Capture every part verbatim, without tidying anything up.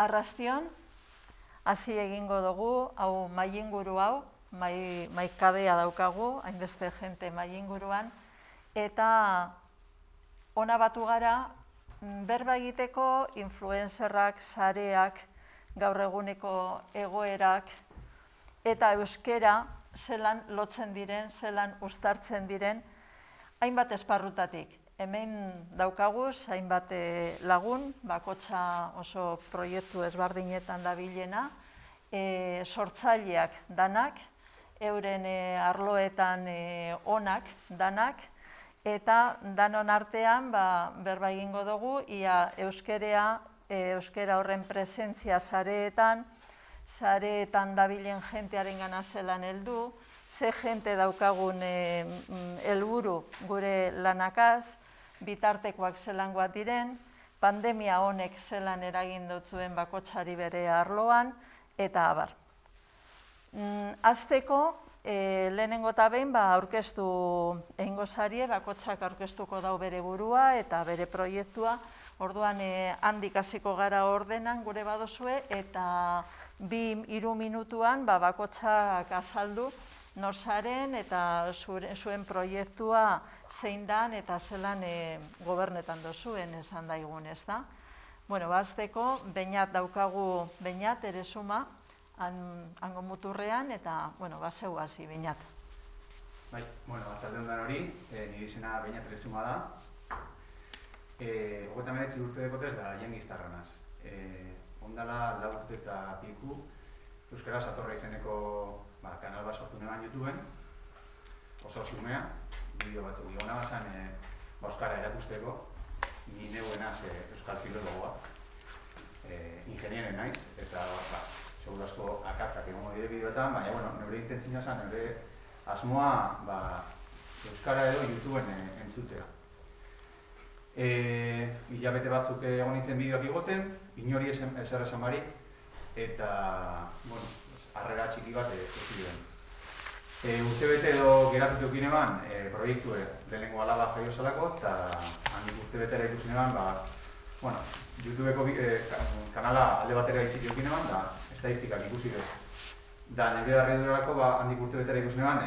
arrastion, hasi egingo dugu, hau mailinguru hau, maikadea daukagu, hainbeste jente mailinguruan, eta ona batu gara, berba egiteko influencerrak, sareak, gaur eguneko egoerak, eta euskera zelan lotzen diren, zelan uztartzen diren, hainbat esparrutatik. Hemen daukaguz, hainbat lagun, bakotxa oso proiektu ezberdinetan dabilena, sortzaileak danak, euren arloetan onak danak, eta danon artean berba egingo dugu, ia euskerea, euskera horren presentzia sareetan, sareetan dabilen jentearen gana zelan heldu, ze jente daukagun helburu gure lanakaz, bitartekoak zelangoak diren, pandemia honek zelan eragin dutzuen bakotxari bere arloan, eta abar. Azteko, lehenengo eta behin aurkeztu egingo zarie, bakotxak aurkeztuko dau bere burua eta bere proiektua, orduan handik hasiko gara ordenan gure badozue, eta bi hiru minutuan bakotxak azaldu norzaren eta zuen proiektua zein dan eta zelan gobernetan dozuen esan daigun, ez da? Bueno, bazteko, bainat daukagu, bainat ere suma, hango muturrean, eta, bueno, bazeu hasi, bainat. Bai, bueno, bazalde ondan hori, nire izena bainat ere suma da. Hogeita meretzi urte dekotez da jengiztarranaz. Ondala, lau urte eta piku, Euskara Satorra izeneko kanal bat sortu neban YouTubeen, oso xumea, bideo batzuk igona bazan Euskara erakusteko, ni neuenaz Euskal Filologoa, ingenieren naiz, eta seguru asko akatzak egongo dire bideoetan, baina, bueno, neure intentzina zen, neure asmoa Euskara edo YouTubeen entzutea. Hilabete batzuk egon nintzen bideoak igoten, inori ezer esan barik, eta, bueno, harrera txiki bat eziren. Urte bete edo geratutu ekin eban, proiektue lehenengo alaba jaio zelako, eta handik urte betera ikusin eban, bueno, YouTubeko kanala alde batera itxik ekin eban, da estadistikak ikusi dut. Da, nire darredurako handik urte betera ikusin eban,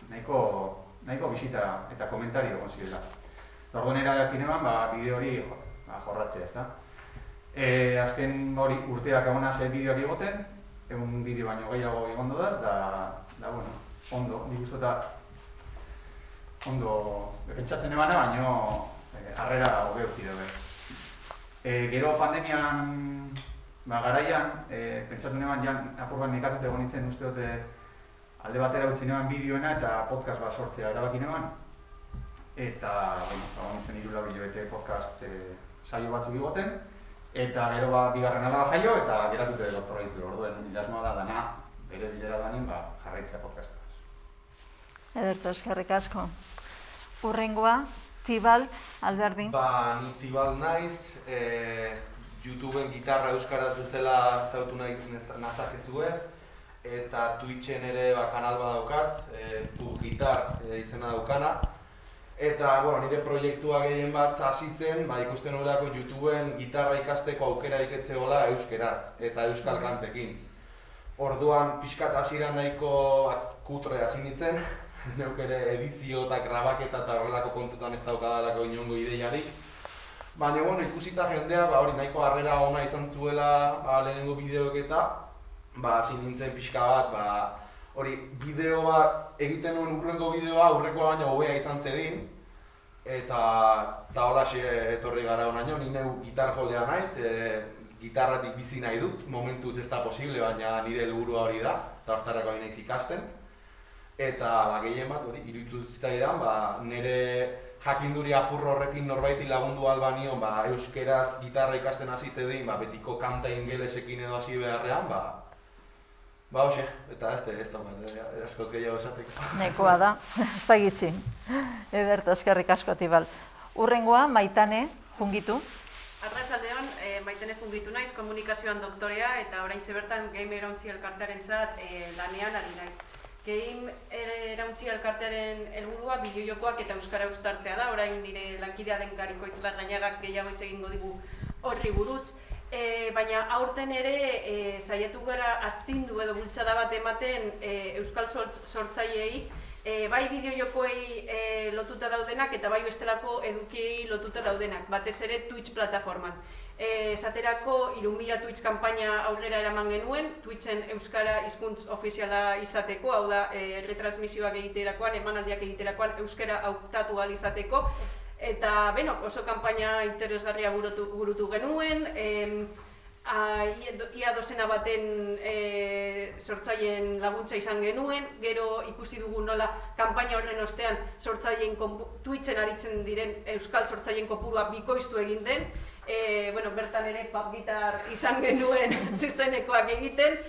nahiko bisita eta komentario egon zirela. Orduan erakin eban, bideo hori jorratzea, ez da. Azken hori urteak egonaz bideoak egoten, egun bideo baino gehiago egon dodaz, da, bueno, ondo, nik uste eta ondo pentsatzen ebana, baino harrera hobe urti dabe. Gero pandemian garaian, pentsatu neban, jan apur bat nekatut egon nintzen uste dute alde batera utzi neban bideoena eta podcast bat sortzea erabakin eban. Eta, bueno, egon nintzen hiru lau hilabete podcast saio batzuk igoten, eta gero bigarren alaba jaio eta geratute dut proiektu. Orduen, ilasmoa da dana, bere bilera danin, jarraitzea podcastaz. Ederto, eskerrik asko. Urrengoa, Tibalt, Alberdin. Ba, ni Tibalt naiz, YouTubeen gitarra euskaraz bezala zautu nahi nazakezue, eta Twitchen ere kanal bat daukat, Pug Gitar izena daukana. Eta, bueno, nire proiektua gehien bat hasi zen, ba, ikusten horako YouTubeen gitarra ikasteko aukerarik etzegoela euskeraz eta euskal kantekin. Orduan, pixkat hasieran nahiko kutre hasi nintzen, neuk ere edizio eta grabaketa eta horrelako kontutan ez daukadalako inongo ideiarik. Baina, bueno, ikusita jendea, ba, hori nahiko harrera ona izan zuela lehenengo bideoek eta hasi nintzen pixka bat, ba, hori, bideo bat egiten nuen urrengo bideoa, urrekoa baina hobea izan zedin. Eta holaxe etorri gara honaino, nik neu gitar joldea naiz, gitarratik bizi nahi dut, momentuz ez da posible, baina nire helburua hori da, eta hortarako ari naiz ikasten. Eta gehien bat, hori, iruditu zitzaidan, nire jakinduri apur horrekin norbaiti lagundu albanion, euskeraz gitarra ikasten hasi zedin, betiko kanta ingelesekin edo hasi beharrean, Ba, hoxe, eta ez da, ez da, askoz gehiago esateko. Nekoa da, ez da gitzi. Ederto, eskerrik asko, Tibalt. Urrengoa, Maitane, Jungitu. Arratsaldeon, Maitane Jungitu naiz, komunikazioan doktorea, eta oraintxe bertan Game Erauntzi elkartearentzat lanean ari naiz. Game Erauntzi elkartearen helburua bideojokoak eta euskara uztartzea da, orain nire lankidea den Gariko Itzelat Gainagak gehiago hitz egingo digu horri buruz. E, baina aurten ere e, saiatu gara astindu edo bultzada bat ematen e, euskal sortzaileei, e, bai bideo-jokoei e, lotuta daudenak eta bai bestelako edukiei lotuta daudenak, batez ere Twitch plataforman. E, esaterako hiru mila Twitch kanpaina aurrera eraman genuen, Twitchen euskara hizkuntz ofiziala izateko, hau da, e, retransmisioak egiterakoan, emanaldiak egiterakoan euskara hautatu ahal izateko. Eta, beno, oso kanpaina interesgarria burutu, burutu genuen, e, a, ia dozena baten e, sortzaileen laguntza izan genuen, gero ikusi dugu nola kanpaina horren ostean sortzaileen Twitchen aritzen diren euskal sortzaileen kopurua bikoiztu egin den, e, bueno, bertan ere pop gitar izan genuen zuzenekoak egiten,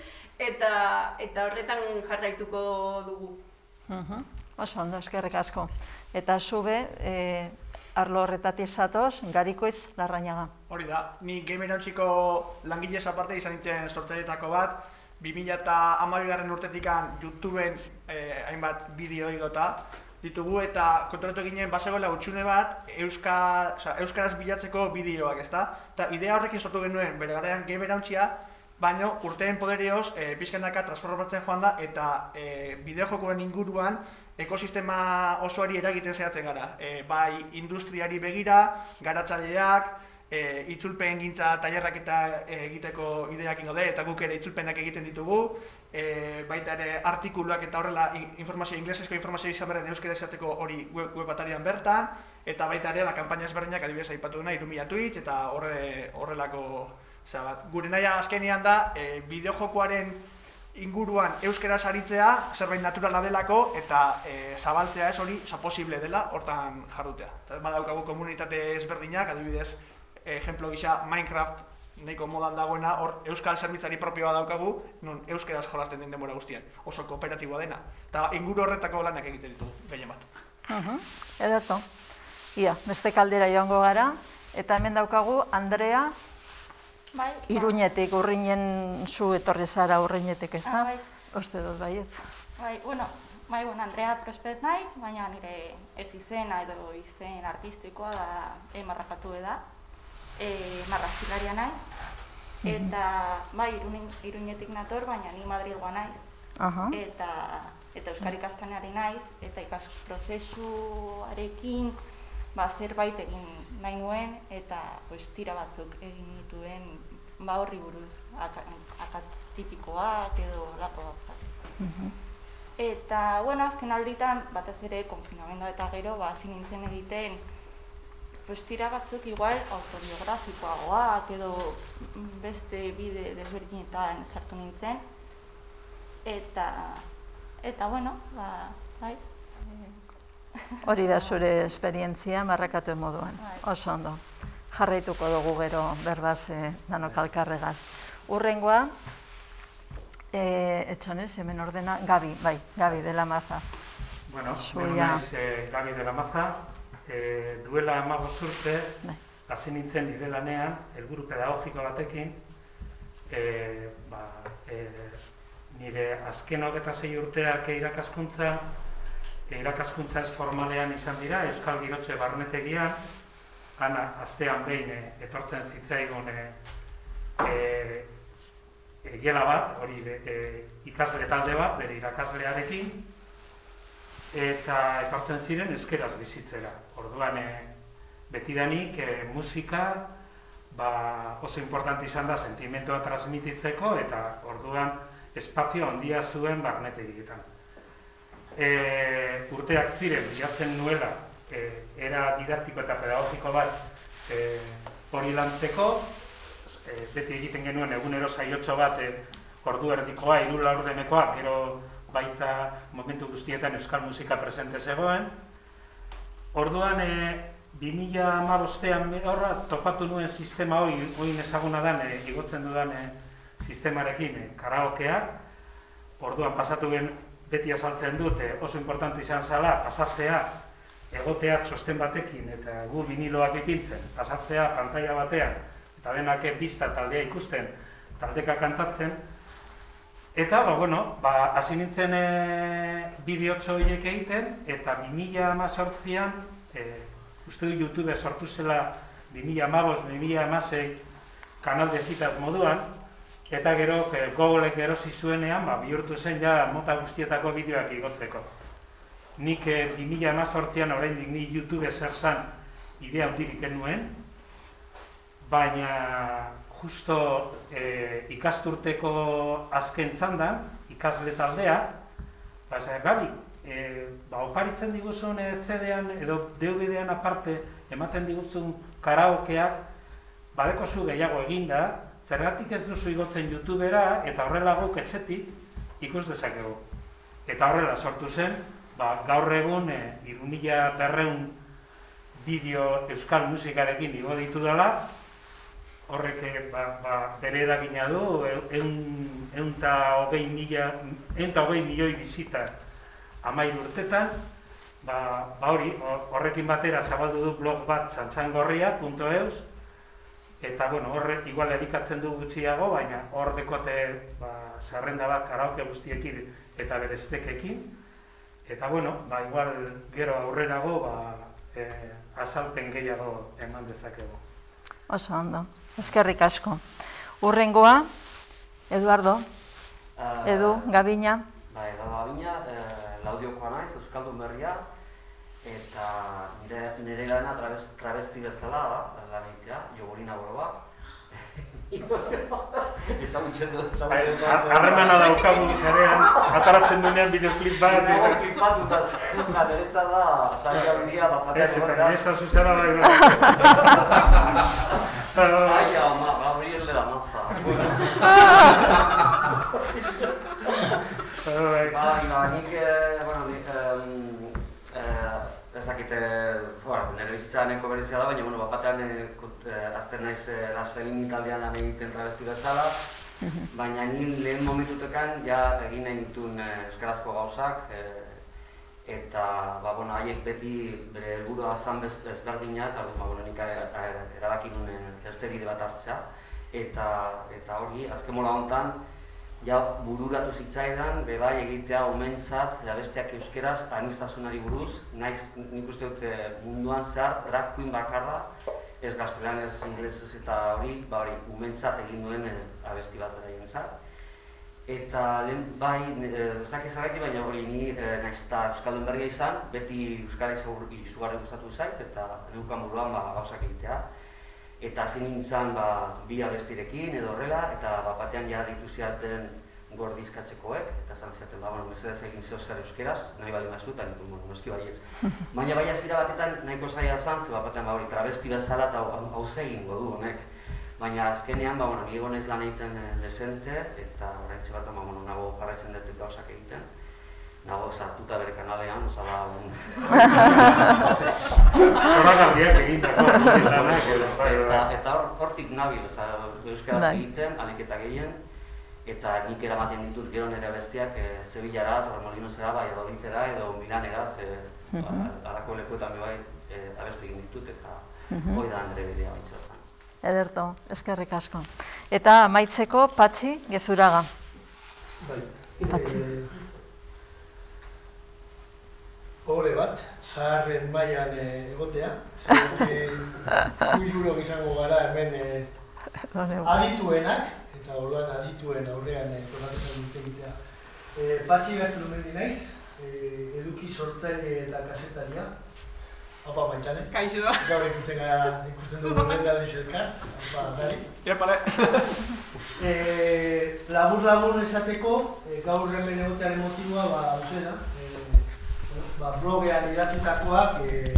eta, eta horretan jarraituko dugu. Uh-huh. Oso ondo, eskerrik asko. Eta zube, e, arlo horretatik zatoz, Garikoitz Larrañaga. Hori da, ni Gameerauntziko langilez aparte izan nintzen sortzaileetako bat, bi mila hamabigarren urtetikan YouTubeen eh, hainbat bideo igota ditugu eta konturatu ginen bazegoela hutsune bat euska, oza, euskaraz bilatzeko bideoak, ezta? Eta idea horrekin sortu genuen bere garaian Gameerauntzia, baina urteen poderioz e, pixkanaka transformatzen joan da eta e, bideojokoen inguruan ekosistema osoari eragiten zehatzen gara. E, bai industriari begira, garatzaileak, e, itzulpen gintza tailerrak eta e, egiteko ideak ingo de, eta guk ere itzulpenak egiten ditugu, e, baita ere artikuluak eta horrela informazio, inglesezko informazio izan berren euskara izateko hori web, web atarian bertan, eta baita ere ba, kanpaina ezberdinak adibidez aipatu duna, hiru mila Twitch eta horre, horrelako zera bat. Gure nahia azkenean da, e, bideojokoaren inguruan euskaraz aritzea, zerbait naturala delako, eta e, zabaltzea ez hori, oza, posible dela, hortan jardutea. Eta badaukagu komunitate ezberdinak, adibidez, ejemplo gisa Minecraft, nahiko modan dagoena, hor euskal zerbitzari propioa daukagu, non euskaraz jolasten den denbora guztien, oso kooperatiboa dena. Eta inguru horretako lanak egiten ditugu, gehien bat. Uh-huh. Edato. Ia, beste kaldera joango gara, eta hemen daukagu Andrea, Bai, Iruñetik, urrinen zu etorri zara urrinetik, ez da? Ah, bai. Oste dut baiet. Bai, bueno, bai, bueno, Andrea Prospet naiz, baina nire ez izena edo izen artistikoa da e, marrakatu da, e, marrazilaria naiz, eta bai, Iruñe, Iruñetik nator, baina ni Madrilgoa naiz, Aha. eta, eta euskara ikasten ari naiz, eta ikas prozesuarekin ba, zerbait egin nahi nuen, eta pues, tira batzuk egin nituen ba, horri buruz, akatz tipikoak edo lako batzak. Uh-huh. Eta, bueno, azken alditan, batez ere, konfinamendua eta gero, ba, hasi nintzen egiten, pues, tira batzuk igual autobiografikoagoak edo beste bide desberdinetan sartu nintzen. Eta, eta bueno, ba, bai. Hori da zure esperientzia marrakatuen moduan. Oso ondo. Jarraituko dugu gero berbaz eh, danok alkarregaz. Urrengoa, eh, etxonez, hemen ordena, Gabi, bai, Gabi de la Maza. Bueno, Zuia. bueno naiz eh, Gabi de la Maza, eh, duela hamabost urte, hasi nintzen nire lanean, helburu pedagogiko batekin, eh, ba, eh, nire azken hogeita sei urteak irakaskuntza, irakaskuntza ez formalean izan dira, Euskal Girotxe Barnetegian, ana astean behin e, etortzen zitzaigun e, e, gela bat, hori e, ikasle talde bat, bere irakaslearekin, eta etortzen ziren euskeraz bizitzera. Orduan, e, betidanik e, musika ba, oso importante izan da sentimentoa transmititzeko, eta orduan espazio handia zuen barnetegietan. E, urteak ziren, bilatzen nuela, e, era didaktiko eta pedagogiko bat e, hori lantzeko, e, beti egiten genuen egunero saiotxo bat, e, ordu erdikoa, hiru laurdenekoa, gero baita momentu guztietan euskal musika presente zegoen. Orduan, e, bi mila hamabostean horra topatu nuen sistema hori, hori ezaguna den, e, igotzen dudan e, sistemarekin, e, karaokea. Orduan pasatu gen, beti azaltzen dute, oso importante izan zela, pasatzea, egotea txosten batekin eta gu viniloak ipintzen, pasatzea pantaila batean, eta denak bizta taldea ikusten, taldeka kantatzen, eta, ba, bueno, ba, hasi nintzen e, bideotxo horiek egiten, eta bi mila hemezortzian, e, uste du YouTube sortu zela bi mila hamabost, bi mila hamasei kanal de citas moduan, eta gero Googlek erosi zuenean bihurtu zen ja mota guztietako bideoak igotzeko. Nik bi mila hemezortzian oraindik ni YouTube zer zan idea handirik nuen, baina justo ikasturteko azken txandan, ikasle taldea, Gabi, oparitzen diguzun C D-an edo D V D-an aparte ematen diguzun karaokeak badekozu gehiago eginda, zergatik ez duzu igotzen YouTubera eta horrela guk etxetik ikus dezakegu. Eta horrela sortu zen, gaur egun hiru mila berrehun bideo euskal musikarekin igo ditu dela, horrek bere eragina du, ehun eta hogei milioi bizita hamairu urtetan, hori, horrekin batera zabaldu du blog bat txantxangorria puntu eus, eta horrek igual edikatzen du gutxiago, baina hor dekote zerrenda bat karaoke guztiekin eta bereztekekin, eta igual gero aurrerago azalpen gehiago eman dezakegu. Oso ondo, eskerrik asko. Urrengoa, Eduardo, Edu, Gabina. Ba, Edu Gabina, Laudiokoa naiz, Euskaldun Berria, eta nire lana travesti bezala lan egitea, Jogurina Boroba. Ezagutzen dut, ezagutzen dut. Harremana daukagu zarean, ataratzen duenean bideoklip bat. Nago flipatu da, niretza da, sari handia, bapatean ez, eta niretza zuzera bai bai. Ai, ama, Gabriel de la Maza. Ba, nik, bueno, ez dakite, nire bizitza neko berezia da, baina bapatean azten naiz Las Felini taldean lan egiten travesti bezala, baina nien lehen momentutekan ja egin nahi dituen euskarazko gauzak, eta haiek beti bere helburua zan ezberdina, eta nik erabaki nuen beste bide bat hartzea, eta hori, azken mola honetan, ja bururatu zitzaidan, bebai egitea omentzat, besteak euskeraz, aniztasunari buruz, naiz nik uste dut munduan zehar, drag queen bakarra, ez gaztelan, ez inglesez eta hori, ba hori, umentzat egin duen abesti bat beraien zat. Eta lehen, bai, ez dakiz agaiti, baina hori ni naiz eta Euskaldun Berria izan, beti euskara izugarri gustatu zait, eta neukan buruan gauzak egitea. Eta hasi nintzen bi abestirekin edo horrela, eta batean ja ditu ziaten gordizkatzekoek, eta zan ziaten, mesedez egin zeo zer euskeraz, nahi bali mazu, eta nitu, noski baietz. Baina bai azira batetan nahiko zaila zan, ze batean hori travesti bezala eta hauze egingo du honek. Baina azkenean, nire gonez lan egiten dezente, eta horreintze bat nago jarraitzen dut gauzak egiten. Nago sartuta bere kanalean, oza da... Zora garbiak egindako, eta hortik nabil, euskaraz egiten, aliketa gehien, eta nik eramaten ditut gero nire bestiak Sevillara, Torremolinosera, Valladolidera edo Milanera, ze alako lekuetan bai abestu egin ditut, eta hori da nire bidea baitzetan. Ederto, eskerrik asko. Eta amaitzeko, Patxi Gezuraga. Patxi. Hore bat, zaharren mailan egotea, zerren gure izango gara hemen adituenak, eta orduan adituen aurrean tonatzen dut egitea. Patxi Gaztelumendi naiz, eduki sortzaile eta kasetaria. Opa, Maitxane. Kaixo. Gaur ikusten dugu horrela dixelkar. Opa, gari. Iapale. Labur-labur esateko, gaur hemen egotearen motiboa hauzena. Blogean idatzitakoak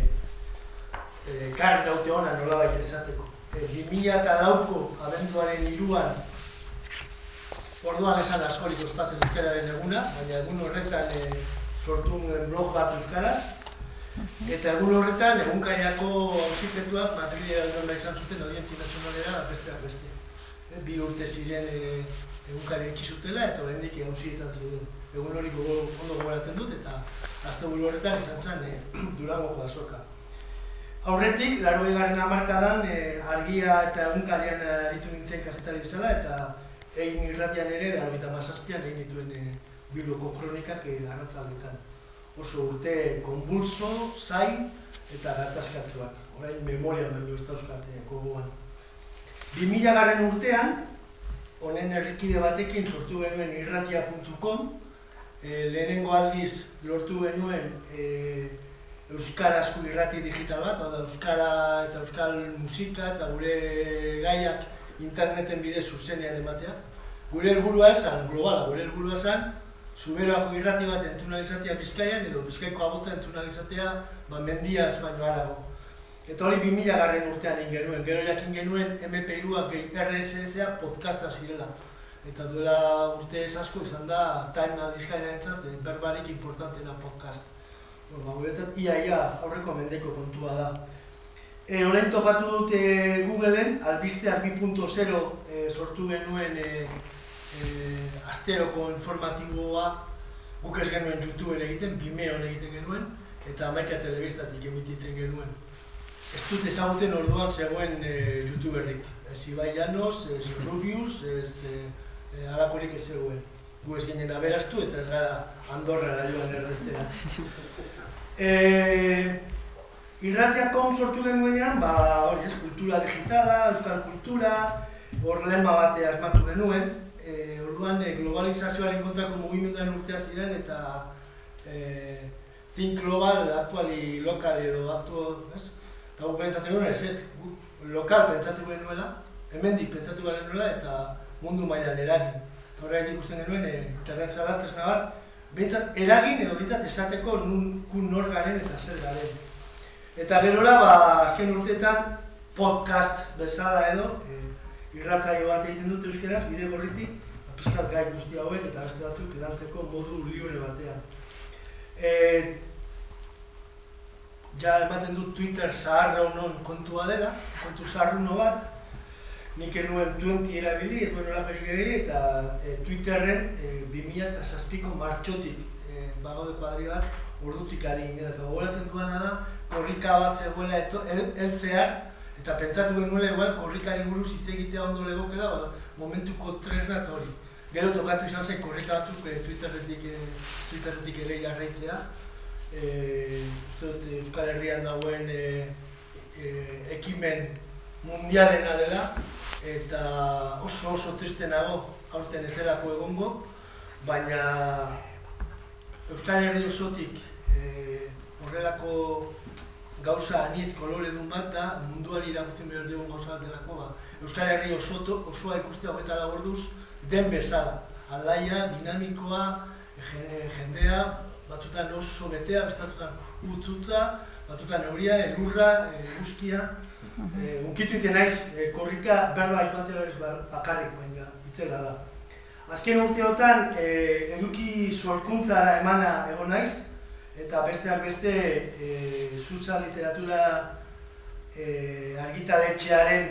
karri daute hona nola baita esateko. bi mila lauko abenduaren hiruan orduan esan askorik ospatzen euskararen eguna, baina egun horretan sortu blog bat euskaraz. Eta egun horretan egunkariako auzitetuak Madrilera nola izan zuten Audientzia Nazionalera besteak beste. Bi urte ziren egunkari etxizutela eta oraindik auzietan zeuden. Egun hori ondo gogoratzen dut eta asteburu horretan izan zen Durangoko azoka. Aurretik, laurogeigarren hamarkadan argia eta egunkarian aritu nintzen kazetari bezala eta egin irratian ere, hogeita hamazazpian egin dituen Bilboko kronikak arratzaldetan. Oso urte konbulso, zain eta gatazkatuak. Orain memorian baino ez dauzkat gogoan. bi mila garren urtean, honen herrikide batekin sortu genuen irratia puntu com, e, lehenengo aldiz lortu genuen e, euskarazko irrati digital bat, hau da, euskara eta euskal musika eta gure gaiak interneten bidez zuzenean ematea. Gure helburua esan, globala, gure helburua esan, Zuberoako irrati bat entzunalizatea Bizkaian edo Bizkaiko agotza entzunalizatea ba, mendiaz baino harago. Eta hori bi mila garren urtean egin genuen, gero jakin genuen eme pe hiruak erre ese ese a podcasta zirela. Eta duela urte ez asko izan da Time Bizkaiarentzat berbarik importantena podcast. Ba, guretzat ia-ia aurreko mendeko kontua da. E, orain topatu dute Googleen, albisteak bi puntu zero e, sortu genuen e, e, asteroko informatiboa, guk ez genuen YouTubeen egiten, Vimeon egiten genuen, eta Hamaika Telebistatik emititzen genuen. Ez dut ezagutzen orduan zegoen e, YouTuberrik. Ez Ibai Llanos, ez Rubius, ez e, e, alakorik ez zegoen. Gu ez ginen aberastu eta ez gara Andorrara joan erbestera. E, Irratia.com sortu genuenean, ba, hori ez, kultura digitala, euskal kultura, hor lema bate asmatu genuen. E, orduan e, globalizazioaren kontrako mugimenduaren urtea ziren eta e, think global, actually local edo aktual, ez? Eta guk pentsatu genuen, ez, lokal pentsatu genuela, hemendik pentsatu genuela eta mundu mailan eragin. Eta horregatik ikusten genuen, e, internet zela tresna bat, behintzat eragin edo behintzat esateko nun kun nor garen eta zer garen. Eta gerora, ba, azken urteetan podcast bezala edo, e, irratzaio bat egiten dute euskeraz, bide gorritik, pizkat gai guzti hauek eta beste batzuk lantzeko modu libre batean. E, ja ematen dut Twitter zaharra honon kontua dela, kontu zaharruno bat, nik enuen twenty erabili, enuen olaperik ere, eta e, Twitterren e, bi mila zazpiko martxotik e, bagaude kuadri bat, ordutik ari ginen, eta gogoratzen duana da, korrika bat zegoela heltzeak, eta pentsatu genuela igual korrikari buruz hitz egitea ondo legokela, ba, momentuko tresna eta hori. Gero tokatu izan zen korrika batzuk e, Twitterretik, e, Twitterretik ere jarraitzea. E, uste dut Euskal Herrian dagoen e, e, ekimen mundialena dela, eta oso oso triste nago aurten ez delako egongo, baina Euskal Herri osotik e, horrelako gauza aniet koloredun bat da, munduari irakusten behar dugun gauza bat delako, ba, Euskal Herri osoto, osoa ikustea hogeita lau orduz den bezala. Alaia, dinamikoa, jendea, batutan oso betea, bestatutan utzutza, batutan euria, elurra, eguzkia. E, unkitu iten naiz, e, korrika berba aipatea ez bakarrik, baina itzela da. Azken urteotan e, eduki sorkuntzara emana egon naiz, eta besteak beste e, Zuza literatura e, argitaletxearen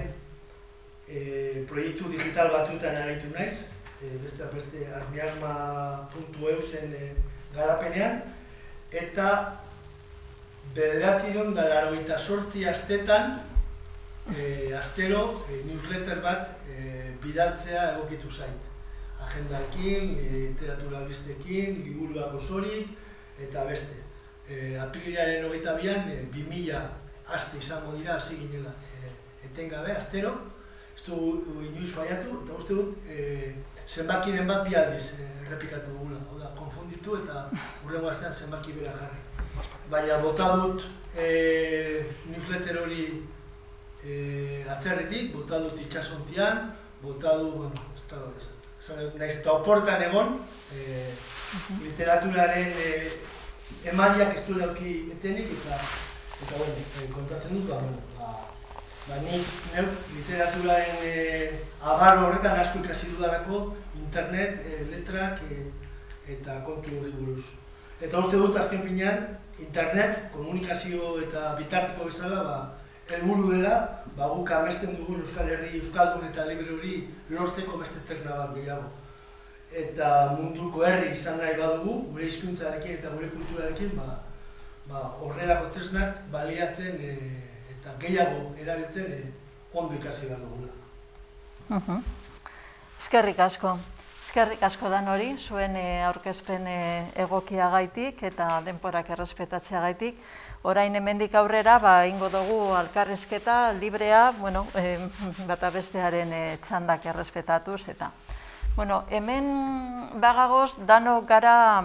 e, proiektu digital batutan aritu naiz, e, besteak beste armiarma puntu eu zen e, garapenean, eta bederatziehun eta laurogeita zortzi astetan e, astero e, newsletter bat e, bidaltzea egokitu zait. Agendarekin, e, literatura albistekin, liburuak osorik, eta beste. E, Aprilaren hogeita bian, e, bi mila aste izango dira hasi ginela e, etengabe, astero, ez du inoiz faiatu, eta uste dut e, zenbakiren bat bi aldiz e, errepikatu dugula, hau da, konfunditu eta hurrengo astean zenbaki bera jarri. Baina bota dut e, newsletter hori e, atzerritik, bota dut itxasontzian, bota dut, bueno, ez da, ez da, naiz eta oportan egon, e, literaturaren e, emariak ez du dauki etenik, eta, eta bueno, e, kontatzen dut, ba, ba, ba nik neuk literaturaren e, agarro horretan asko ikasi dudalako, internet, e, letrak e, eta kontu hori buruz. Eta uste dut azken finean, internet, komunikazio eta bitarteko bezala, ba, helburu dela, ba, guk amesten dugun Euskal Herri, Euskaldun eta libre hori lortzeko beste tresna bat gehiago. Eta munduko herri izan nahi badugu, gure hizkuntzarekin eta gure kulturarekin, ba, ba, horrelako tresnak baliatzen e, eta gehiago erabiltzen e, ondo ikasi behar dugula. Uh-huh. Eskerrik asko. Eskerrik asko dan hori, zuen aurkezpen egokiagaitik eta denporak errespetatzeagaitik. Orain hemendik aurrera, ba, ingo dugu alkarrizketa librea, bueno, bata bestearen txandak errespetatuz eta. Bueno, hemen bagagoz, danok gara,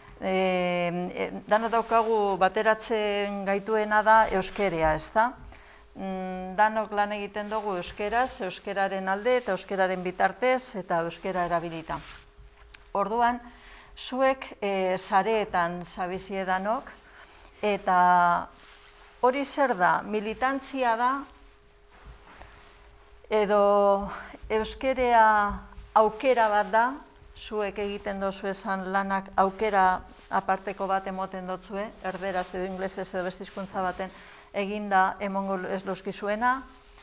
danok daukagu bateratzen gaituena da euskerea, ez da? Danok lan egiten dugu euskeraz, euskeraren alde eta euskeraren bitartez eta euskera erabilita. Orduan, zuek sareetan zabizie danok, eta hori zer da, militantzia da, edo euskerea aukera bat da, zuek egiten dozu esan lanak aukera aparteko bat emoten dotzue, erderaz edo inglesez edo beste hizkuntza baten, eginda emongo ez lozkizuena.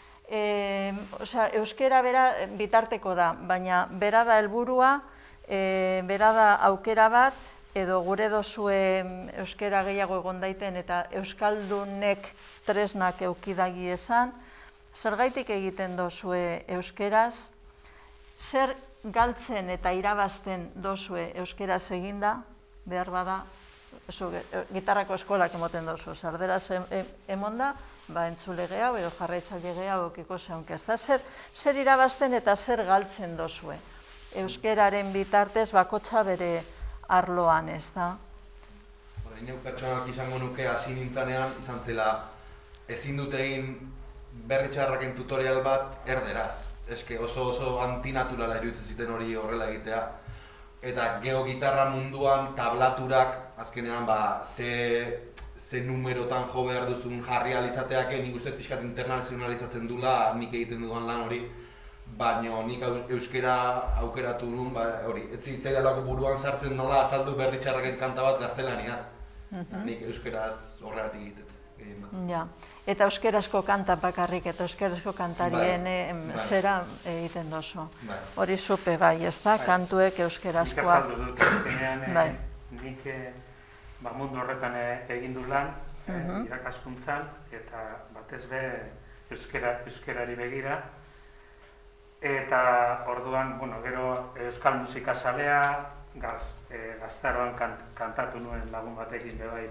Euskera bera bitarteko da, baina bera da helburua, bera da aukera bat, edo gure dozue euskera gehiago egon daiten eta euskaldunek tresnak eukidagi esan, zergaitik egiten dozue euskeraz, zer galtzen eta irabazten dozue euskeraz eginda, behar bada, gitarrako eskolak emoten dozu, sarderaz emonda, ba entzule gehiago edo jarraitzaile gehiago okiko zeunke. Ez da, zer irabazten eta zer galtzen dozue. Euskeraren bitartez bakotxa bere arloan, ez da. Neu pertsonalak izango nuke hasi nintzanean, izan zela ezin dut egin berri txarraken tutorial bat erderaz. Eske oso oso antinaturala iruditzen ziten hori horrela egitea. Eta geogitarra munduan tablaturak, azkenean ba, ze, ze numerotan jo behar duzun jarri alizateak, nik uste pixkat internazionalizatzen dula nik egiten dudan lan hori, baina nik euskera aukeratu nun, ba, hori, ez zitzaidalako buruan sartzen nola azaldu berri txarraken kanta bat gaztelaniaz. Nik euskeraz horregatik egiten. Ja. Eta euskerazko kanta bakarrik eta euskerazko kantarien zera egiten dozu. Hori zupe bai, ez da, kantuek euskerazkoak. Nik azaldu dut ezkenean, nik mundu horretan egin du lan, irakaskuntzan, eta batez be euskerari begira. Eta orduan, gero euskal musika zalea, gaztaroan kantatu nuen lagun batekin bebai,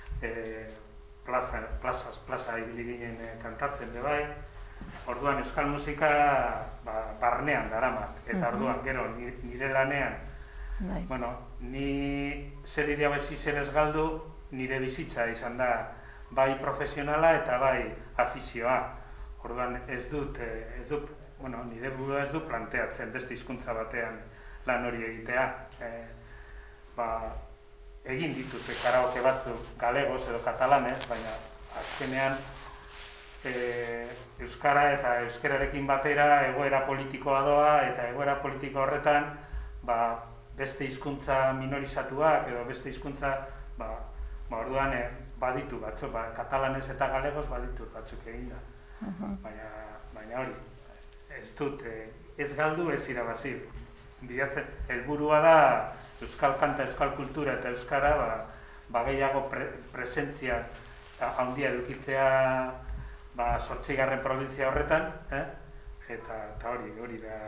plazaz, plaza ibili ginen kantatzen bebai. Orduan euskal musika barnean daramat, eta orduan gero nire lanean, ni zer irabazi zer ez galdu, nire bizitza izan da bai profesionala eta bai afizioa. Orduan ez dut, nire burua ez du planteatzen beste hizkuntza batean lan hori egitea. Egin ditut karaoke batzuk galegoz edo katalanez, baina azkenean euskara eta euskerarekin batera egoera politikoa doa eta egoera politiko horretan beste hizkuntza minorizatuak edo beste hizkuntza orduan baditu batzuk, katalanez eta galegoz baditu batzuk eginda. Baina hori, ez dut, ez galdu ez irabazi. Bilatzen, helburua da euskal kanta, euskal kultura eta euskara gehiago presentzia handia edukitzea zortzigarren provintzia horretan, eta hori, hori da...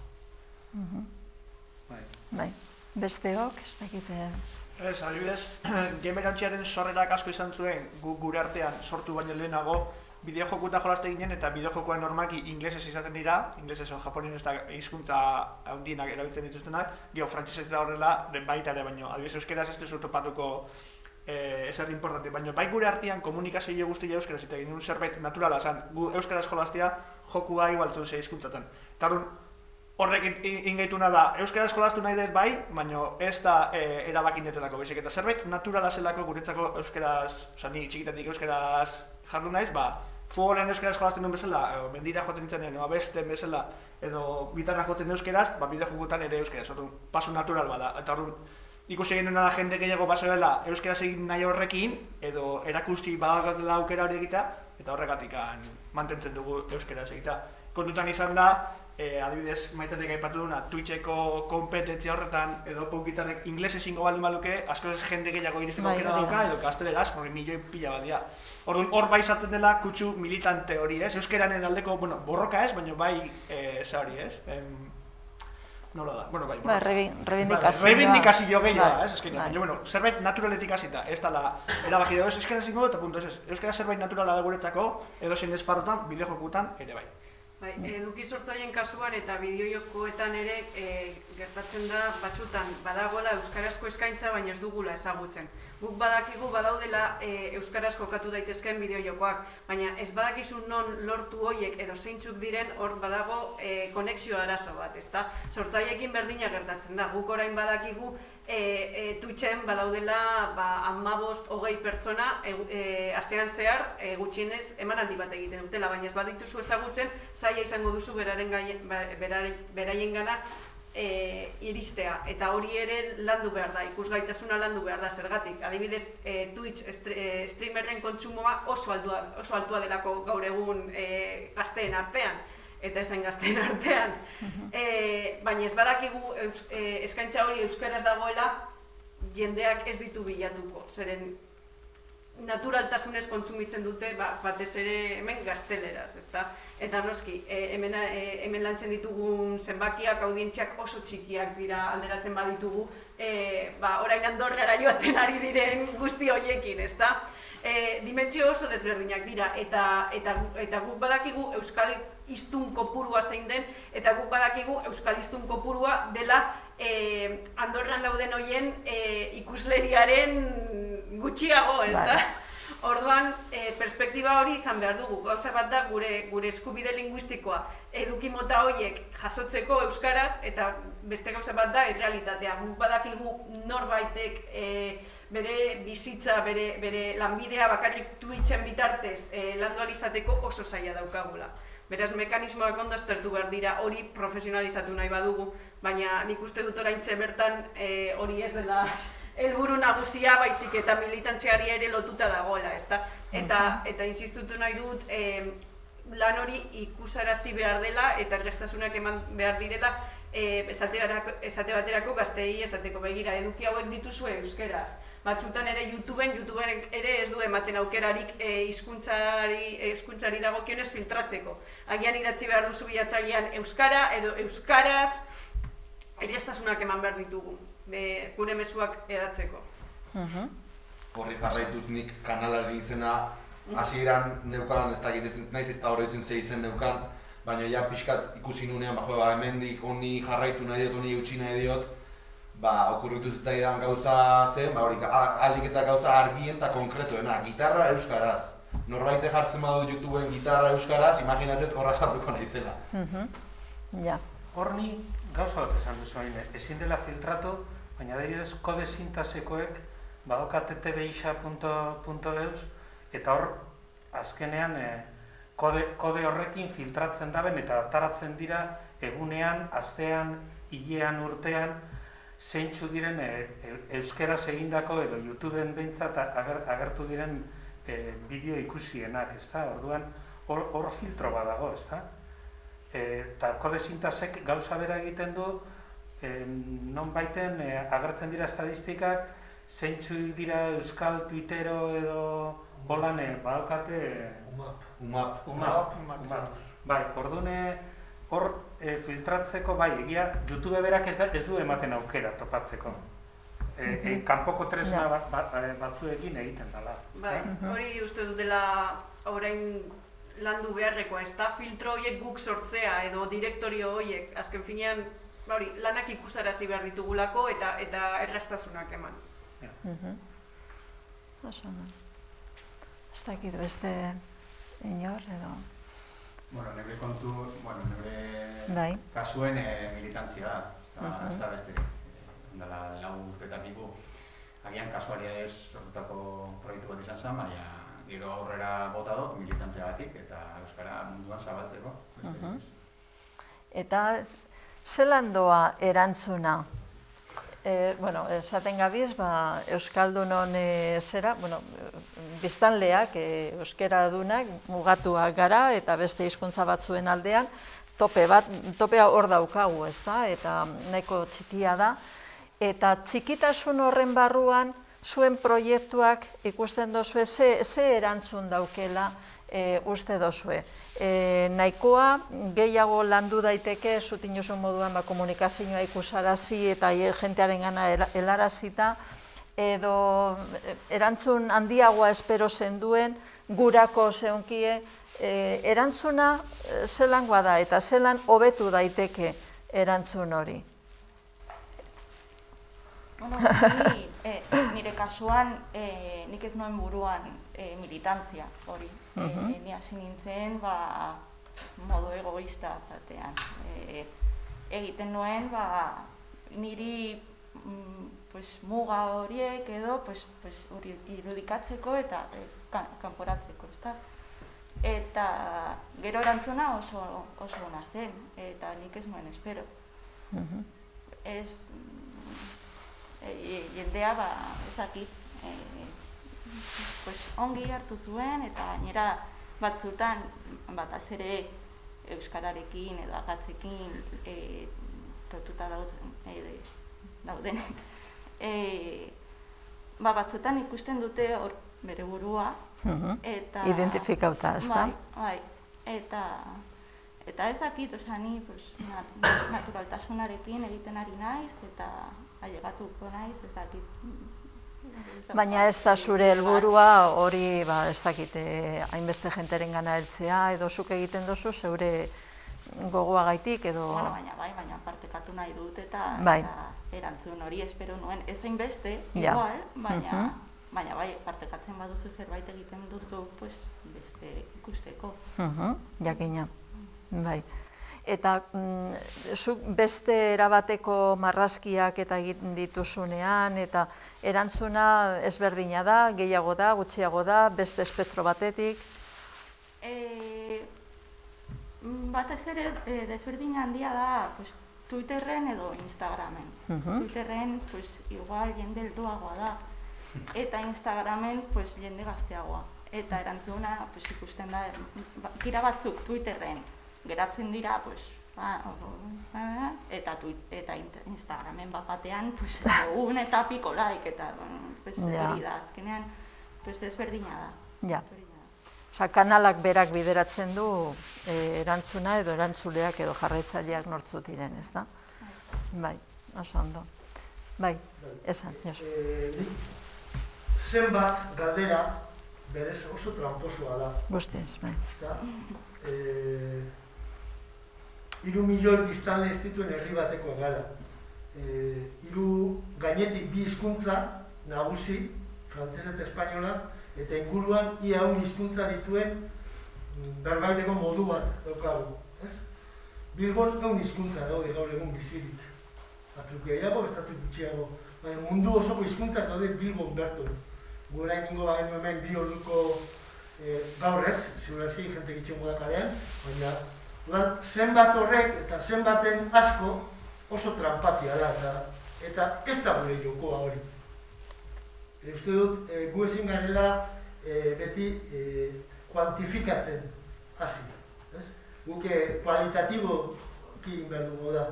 Bai, besteok, ez dakite... Ez, adibidez, gamerantziaren sorrerak asko izan zuen gure artean sortu baino lehenago, bideojokuta jolaste ginen eta bideojokoan normaki inglesez izaten dira, inglesez o japonien ez da hizkuntza handienak erabiltzen dituztenak, gero frantsesez da horrela, baita ere, baino, adibidez euskeraz ez duzu topatuko ezer importante, baina bai gure artean komunikazio guztia euskaraz eta egin zerbait naturala, zan, gu euskaraz jolaztea jokua igualtu ze hizkuntzatan. Eta horrek ingaituna da, euskaraz jolaztu nahi dut bai, baina ez da erabakinetelako bezik, eta zerbait naturala zelako guretzako euskaraz, oza, ni txikitatik euskaraz jardu naiz, ba, futbolean euskaraz jolazten duen bezala, edo mendira joaten nintzen, edo abesten bezala, edo gitarra jotzen euskaraz, ba, bideo jokutan ere euskaraz, orduan, pasu natural bada, eta orduan, ikusi egin duena da jende gehiago basoela euskaraz egin nahi horrekin, edo erakusti badagaz dela aukera hori egitea, eta horregatik mantentzen dugu euskaraz egitea. Kontutan izan da, adibidez maitatek aipatu duna, Twitcheko kompetentzia horretan, edo punk gitarrek inglesez ingo baldin baluke, asko ez jende gehiago iristeko aukera dauka, edo gazteleraz, hori milioi pila bat dira. Orduan, hor bai sartzen dela kutsu militante hori, ez? Euskeranen aldeko, bueno, borroka ez, baina bai, za hori, ez? nola da? Bueno, bai, Ba, reivindikazioa. Reivindikazio gehiagoa, ez? Eskeina, baina, bueno, zerbait naturaletik hasita, ez dala erabaki dugu ez euskara zingo eta punto, ez ez. Euskara zerbait naturala da guretzako, edo zein esparrotan, bideojokutan ere bai. Bai, eduki sortzaileen kasuan eta bideojokoetan ere gertatzen da batzutan badagoela euskarazko eskaintza baina ez dugula ezagutzen. Guk badakigu badaudela euskaraz jokatu daitezkeen bideojokoak, baina ez badakizu non lortu hoiek edo zeintzuk diren hor badago konexio arazo bat, ezta? Sortzaileekin berdina gertatzen da. Guk orain badakigu Twitchen badaudela hamabost hogei pertsona astean zehar gutxienez emanaldi bat egiten dutela, baina ez badituzu ezagutzen, zaila izango duzu beraiengana iristea, eta hori ere landu behar da, ikusgaitasuna landu behar da, zergatik. Adibidez, Twitch streamerren kontsumoa oso altua delako gaur egun gazteen artean, eta esain gazteen artean. Baina ez badakigu eskaintza hori euskaraz dagoela, jendeak ez ditu bilatuko, zeren naturaltasunez kontsumitzen dute batez ere hemen gazteleraz, ezta? Eta noski, hemen lantzen ditugun zenbakiak, audientziak oso txikiak dira alderatzen baditugu, orain Andorrara joaten ari diren guzti horiekin, ezta? Dimentsio oso desberdinak dira, eta guk badakigu euskal hiztun kopurua zein den, eta guk badakigu euskal hiztun kopurua dela Andorran dauden horien ikusleriaren gutxiago, ezta? Orduan, perspektiba hori izan behar dugu. Gauza bat da gure eskubide linguistikoa eduki mota horiek jasotzeko euskaraz, eta beste gauza bat da errealitatea. Guk badakigu norbaitek bere bizitza, bere lanbidea bakarrik Twitchen bitartez landu alizateko oso zaila daukagula. Beraz, mekanismoak ondo aztertu behar dira, hori profesionalizatu nahi badugu, baina nik uste dut oraintxe bertan hori ez dela helburu nagusia, baizik eta militantziari ere lotuta dagoela, ezta? Eta insistutu nahi dut, lan hori ikusarazi behar dela eta ergastasunak eman behar direla, esate baterako gazteei esateko begira, eduki hauek dituzue euskeraz. Batzutan ere YouTubeen, YouTubeen ere ez du ematen aukerarik euskuntzari dagokionez filtratzeko. Agian idatzi behar duzu bilatzailean euskara edo euskaraz ergastasunak eman behar ditugu, gure mezuak edatzeko. Horri jarraituz nik kanalari izena hasieran neukan, ez dakit naiz ez da horretzen ze izen neukan, baina ja pixkat ikusi nunean, ba hemendik honi jarraitu nahi dut, honi eutxi nahi diot, ba, okurritu zitzaidan gauza zen, ba hori, aldik eta gauza argien eta konkretuena, gitarra euskaraz. Norbaite jartzen badu YouTubeen gitarra euskaraz, imaginatzet horra sartuko naizela. Horni gauza bat esan duzu hain, ezin dela filtratu, baina adibidez kode sintasekoek badokate tbixa punto eus eta hor azkenean kode horrekin filtratzen daben eta ataratzen dira egunean, astean, hilean, urtean, zeintzu diren euskeraz egindako edo YouTubeen behintzat agertu diren bideo ikusienak, ezta? Orduan hor filtro badago, ezta? Eta kode sintasek gauza bera egiten du, non baiten agertzen dira estadistikak, zeintzu dira euskal Twittero edo holan badokate... Umap. Umap. Bai, orduan hor filtratzeko, bai, egia, YouTube berak ez du ematen aukera topatzeko. Kanpoko tresna batzuekin egiten dela. Bai, hori uste dut dela orain landu beharrekoa, ez da filtro horiek guk sortzea edo direktorio horiek, azken finean, lanak ikusarazi behar ditugulako eta erraztasunak eman. Oso, no. Ez dakit beste inor edo... Bueno, nebre kontu, bueno, nebre kasuen militantzia da, ez da beste, dela lau urtetapiko. Agian kasualia ez sortutako proiektu bat izan zen, baina gero aurrera bota dut militantzia batik eta euskara munduan zabaltzeko. Eta zelan doa erantzuna? Bueno, esaten gabiz, Euskaldunon zera, bueno, biztanleak, euskera dunak, mugatuak gara eta beste hizkuntza batzuen aldean, tope bat, topea hor daukagu, ez da, eta nahiko txikia da. Eta txikitasun horren barruan, zuen proiektuak ikusten dozue, ze erantzun daukela uste dozue. Nahikoa, gehiago landu daiteke, zutin oso moduan komunikazioa ikusarazi eta jentearen gana helarazita, edo erantzun handiagoa espero zenduen, gurako zeunkie, erantzuna zelangoa da eta zelan hobetu daiteke erantzun hori. Nire kasuan, nik ez nuen buruan militantzia hori. Ni hasi nintzen modu egoista batean. Egiten nuen niri muga horiek edo irudikatzeko eta kanporatzeko. Eta gero erantzuna oso ona zen, eta nik ez nuen espero. Ez jendea ezakit ongi hartu zuen eta gainera batzutan bataz ere euskararekin edo agatzekin lotuta daudenek batzutan ikusten dute hor bere burua identifikauta, ezta? Bai, eta ezakit, ni naturaltasunarekin egiten ari naiz eta ailegatuko naiz, ez dakit. Baina ez da zure helburua hori, ez dakit, hainbeste jenteren gana heltzea, edo zuk egiten dozu zeure gogoagaitik, edo... Baina bai, baina partekatu nahi dut eta erantzun hori espero nuen. Ez hainbeste, igual, baina bai, partekatzen baduzu zerbait egiten duzu, beste ikusteko. Jakina, bai. Eta zuk beste erabateko marrazkiak eta egiten dituzunean, eta erantzuna ezberdina da, gehiago da, gutxiago da, beste espektro batetik? Batez ere, desberdina handia da Twitterren edo Instagramen. Twitterren, igual, jende helduagoa da, eta Instagramen jende gazteagoa. Eta erantzuna ikusten da, gira batzuk Twitterren, geratzen dira, eta Instagramen bapatean, egun eta piko like, eta hori da, azkenean, ezberdina da. Osa, kanalak berak bideratzen du erantzuna edo erantzuleak edo jarraitzaileak nortzut diren, ez da? Bai, oso ondo. Bai, esan, Josu. Zenbat galdera, berez oso tramposua da. Guztiz, bai. Hiru milioi biztanle ez dituen herri batekoa gara. Hiru gainetik bi hizkuntza nagusi, frantsesa eta espainola, eta inguruan ia ehun hizkuntza dituen berbaiteko modu bat daukagu. Bilbon ehun hizkuntza daude gaur egun bizirik. Batzuk gehiago, bestatzuk gutxiago. Baina mundu osoko hizkuntzak daude Bilbon berton. Gu orain ningo bagenu hemen bi orduko gaur ez, ziurazki jente gitxengo da kalean, baina zenbat horrek eta zenbaten asko oso trampatia da, eta ez da gure jokoa hori. Uste dut, gu ezin garela beti kuantifikatzen hasi. Guk kualitatiboki behar dugu da.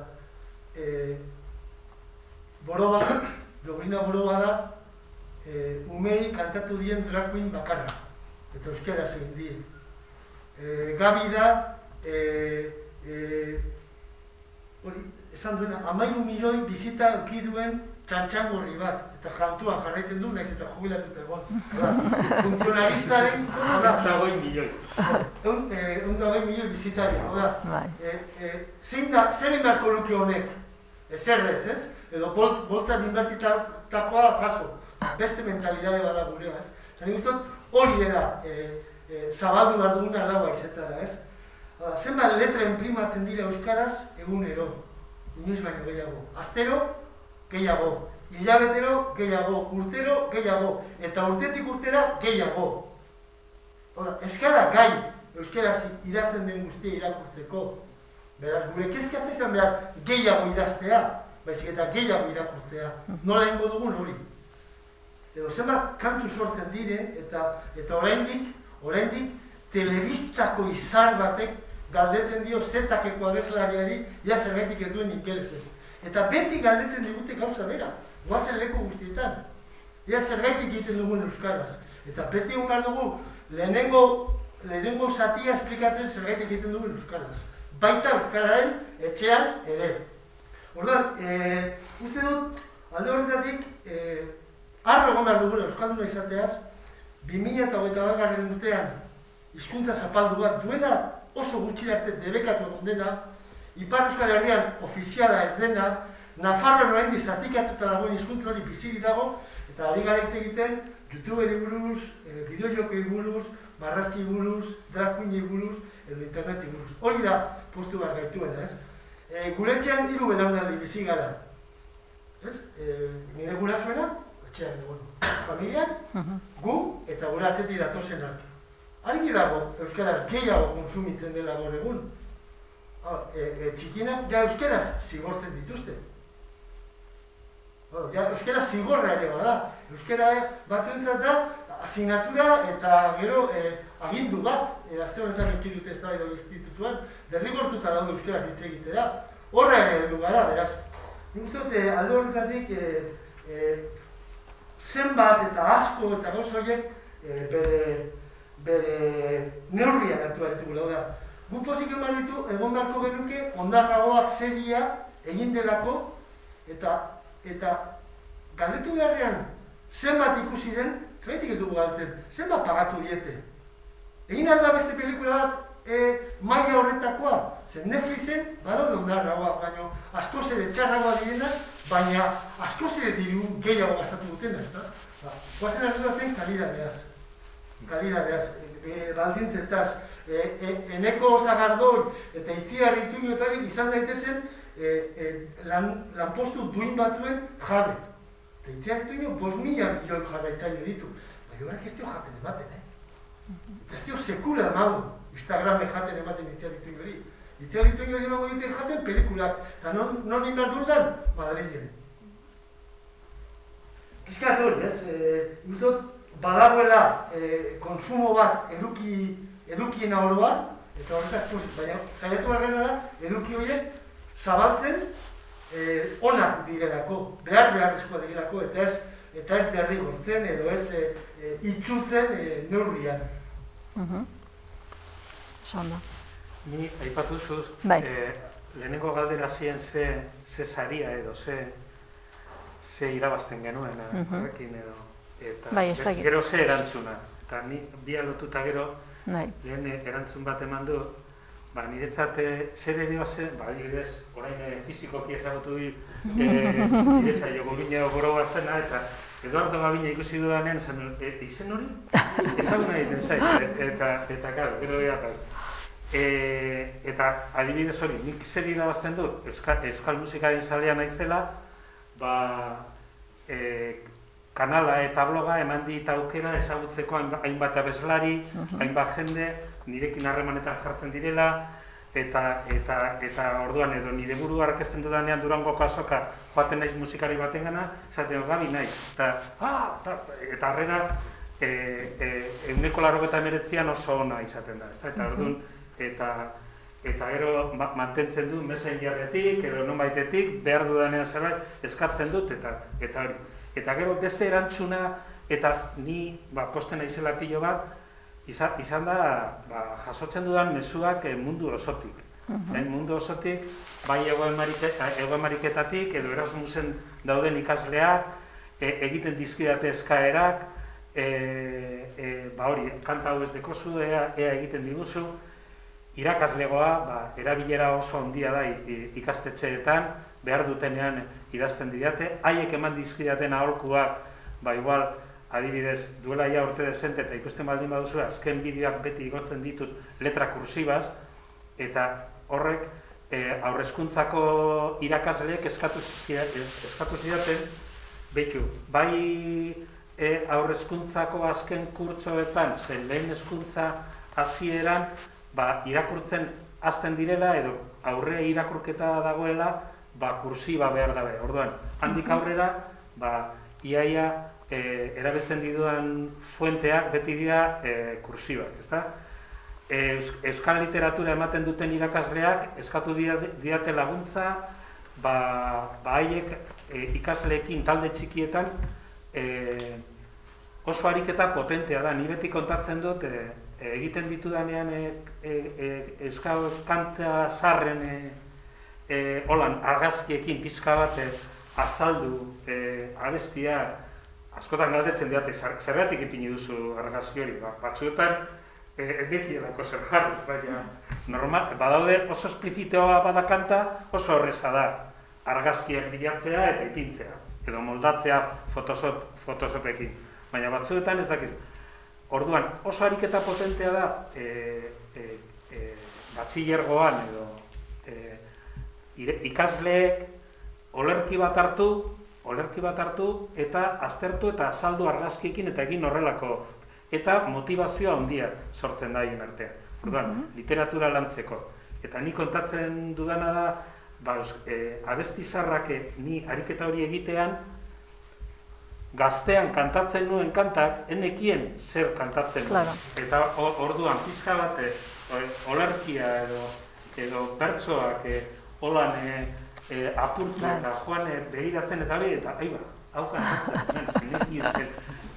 Boroba, Dobrina Boroba da, umei kantatu dien drag queen bakarra, eta euskaraz egin dien. Gabi da, esan duena, hamairu milioi bizita euki duen txantxangorri bat, eta jantuan jarraiten du, nahiz eta jubilatuta egon. Funtzionalitzaren... Eta goi milioi. Egun da goi milioi bizitari. Zein da, zer inberko luke honek? Ezer ez, ez? Edo boltzan inbertitakoa jaso. Beste mentalidade bada gurea, ez? Zan guztot, hori dela zabaldu behar duguna alaua izetara, ez? Zenbat letra imprimatzen dira euskaraz egunero, inoiz baino gehiago. Astero, gehiago. Hilabetero, gehiago. Urtero, gehiago. Eta urtetik urtera, gehiago. Euskara gai euskaraz idazten den guztia irakurtzeko. Beraz, gure kezkazte izan behar gehiago idaztea, baizik eta gehiago irakurtzea. Nola ingo dugun hori. Edo zenbat kantu sortzen diren, eta oraindik, oraindik, telebistako izar batek galdetzen dio zetakeko abeslariari, ja zergaitik ez duen inkelezez. Eta beti galdetzen digute gauza bera, goazen leku guztietan. Ja zergaitik egiten dugun euskaraz. Eta beti egun behar dugu, lehenengo lehenengo zatia esplikatzen zergaitik egiten dugu euskaraz. Baita euskararen etxean ere. Orduan, e, uste dut, alde horretatik, e, arro egon behar dugula euskalduna izateaz, bi mila hogeita batgarren urtean hizkuntza zapaldu bat duela oso gutxi arte debekatu egon dena, Ipar Euskal Herrian ofiziala ez dena, Nafarroan oraindik zatikatuta dagoen hizkuntza hori bizirik dago, eta ari gara hitz egiten YouTuberi buruz, e, bideojokei buruz, marrazki buruz, drag queenei buruz, edo interneti buruz. Hori da postu bat gaituena, ez? E, gure etxean hiru belaunaldi bizi gara. Ez? E, nire gurasoena, etxean, bueno, familian, gu eta gure atzetik datozenak. Argi dago euskaraz gehiago konsumitzen dela gaur egun. E, e, txikinak ja euskaraz zigortzen dituzte. Bueno, ja, euskara zigorra ere bada. Euskara batzuentzat da asignatura eta gero eh, agindu bat, eh, azte honetan ekin dute eztabaida institutuan, derrigortuta daude euskaraz hitz egitera. Horra ere edu gara, beraz. Nik uste dute alde horretatik eh, eh, zenbat eta asko eta gauza horiek eh, bere, bere neurrian hartu baritugula. Da. Gu pozik eman ditu, egon beharko genuke, ondarragoak seria egin delako, eta eta galdetu beharrean zenbat ikusi den, zergatik ez dugu galtzen, zenbat pagatu diete. Egin alda beste pelikula bat e, maila horretakoa, zen Netflixen badaude ondarragoak, baina askoz ere txarragoa direna, baina askoz ere diru gehiago gastatu dutena, ezta? Ba, guazen arduratzen kalidadeaz, kalidadeaz, e, baldintzetaz, e, e, eneko Zagardoi eta Itziar Ituñotarik izan daitezen e, e, lan, lanpostu duin batzuen jabe. Eta Itziar Ituño bost mila milioi jarraitzaile ditu. Baina horrek ez dio jaten ematen, eh? Eta ez dio sekula emago Instagrame jaten ematen Itziar Ituño hori. Itziar Ituño hori emago egiten jaten pelikulak. Eta non, non inberdurtan? Madrilen. Piskat hori, ez? E, Uztot, badagoela e, konsumo bat eduki, edukiena oroan, eta horretaz pozik, baina zailetu barrena da, eduki horiek zabaltzen e, onak direlako, behar beharrezkoa direlako, eta ez, eta ez derrigortzen edo ez e, e, itxutzen e, neurrian. Zonda. Ni aipatu zuz, bai. e, lehenengo galdera zien ze, ze saria edo ze, ze irabazten genuen horrekin edo. Eta bai, ez dakit. Gero ze erantzuna. Eta ni bi alotuta gero, bai. lehen erantzun bat eman du, ba, niretzat zer ere bazen, ba, adibidez, orain e, fizikoki ezagutu di, e, niretzat jogo bine goro bazena, eta Eduardo Gabina ikusi dudanean, zen, e, izen hori? Ezaguna egiten zait, e, eta, eta, karo, gero dira, e, eta adibidez hori, nik zer irabazten du, Euskal, Euskal musikaren zalea naizela, ba, e, kanala eta bloga eman dit aukera ezagutzeko hainbat abeslari, hainbat jende, nirekin harremanetan jartzen direla, eta, eta, eta orduan edo nire buru arkezten dudanean Durangoko azoka joaten naiz musikari baten gana, esaten Gabi naiz, eta ah, ta, eta harrera e, e, ehuneko laurogeita hemeretzian oso ona izaten da, eta orduan, eta eta gero ma, mantentzen du messengerretik edo nonbaitetik behar dudanean zerbait eskatzen dut, eta eta hori. Eta gero beste erantzuna, eta ni ba, posten naizela pilo bat, izan, izan da ba, jasotzen dudan mezuak mundu osotik. Uh-huh. eh, mundu osotik, bai egoen mariketatik, edo Erasmusen dauden ikasleak, e, egiten dizkidate eskaerak, e, e, ba hori, kanta hau ez dekozu, ea, ea egiten diguzu, irakaslegoa, ba, erabilera oso handia da ikastetxeetan, behar dutenean idazten didate, haiek eman dizkidaten aholkuak, ba igual, adibidez, duela ja urte dezente eta ikusten baldin baduzu, azken bideoak beti igotzen ditut letra kursibaz, eta horrek e, aurrezkuntzako irakasleek eskatu zidaten, behitu, bai e, aurrezkuntzako azken kurtsoetan, zen lehen hezkuntza hasieran, ba, irakurtzen hasten direla, edo aurre irakurketa dagoela, ba, kursiba behar dabe. Orduan, handik aurrera, ba, iaia e, erabiltzen diduan fuenteak beti dira e, kursibak, ezta? E, Euskal literatura ematen duten irakasleak eskatu diate laguntza, ba, ba haiek e, ikasleekin talde txikietan e, oso ariketa potentea da. Ni beti kontatzen dut, e, egiten ditudanean euskal kanta zarren holan argazkiekin pizka bat azaldu abestia, askotan galdetzen diate, zergatik ipini duzu argazki hori, batzuetan egekielako zer jarri, baina normal, badaude oso esplizitoa bada kanta, oso horreza da argazkiak bilatzea eta ipintzea, edo moldatzea Photoshopekin, baina batzuetan ez dakiz. Orduan, oso ariketa potentea da batxillergoan edo ikasleek olerki bat hartu, olerki bat hartu eta aztertu eta azaldu argazkiekin eta egin horrelako eta motivazioa handia sortzen da egin artean. Orduan, literatura lantzeko. Eta ni kontatzen dudana da, abesti zarrak ni ariketa hori egitean, gaztean kantatzen nuen kantak, enekien zer kantatzen nuen. Eta orduan, pizka bat, olerkia edo bertsoak holan apurtu eta joan begiratzen eta behi, eta aiba, hau kantatzen, enekien zen.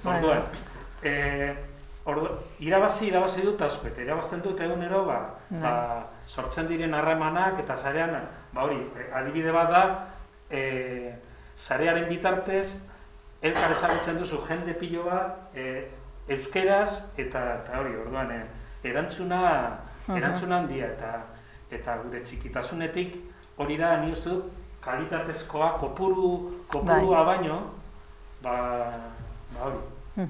Orduan, irabazi, irabazi dut asko, eta irabazten dut egunero, sortzen diren harremanak eta zarean, adibide bat da, zarearen bitartez, elkar ezagutzen duzu jende pilo bat euskeraz eta hori, orduan, erantzuna handia eta gure txikitasunetik hori da, ni uste dut, kalitatezkoa, kopurua baino, ba hori,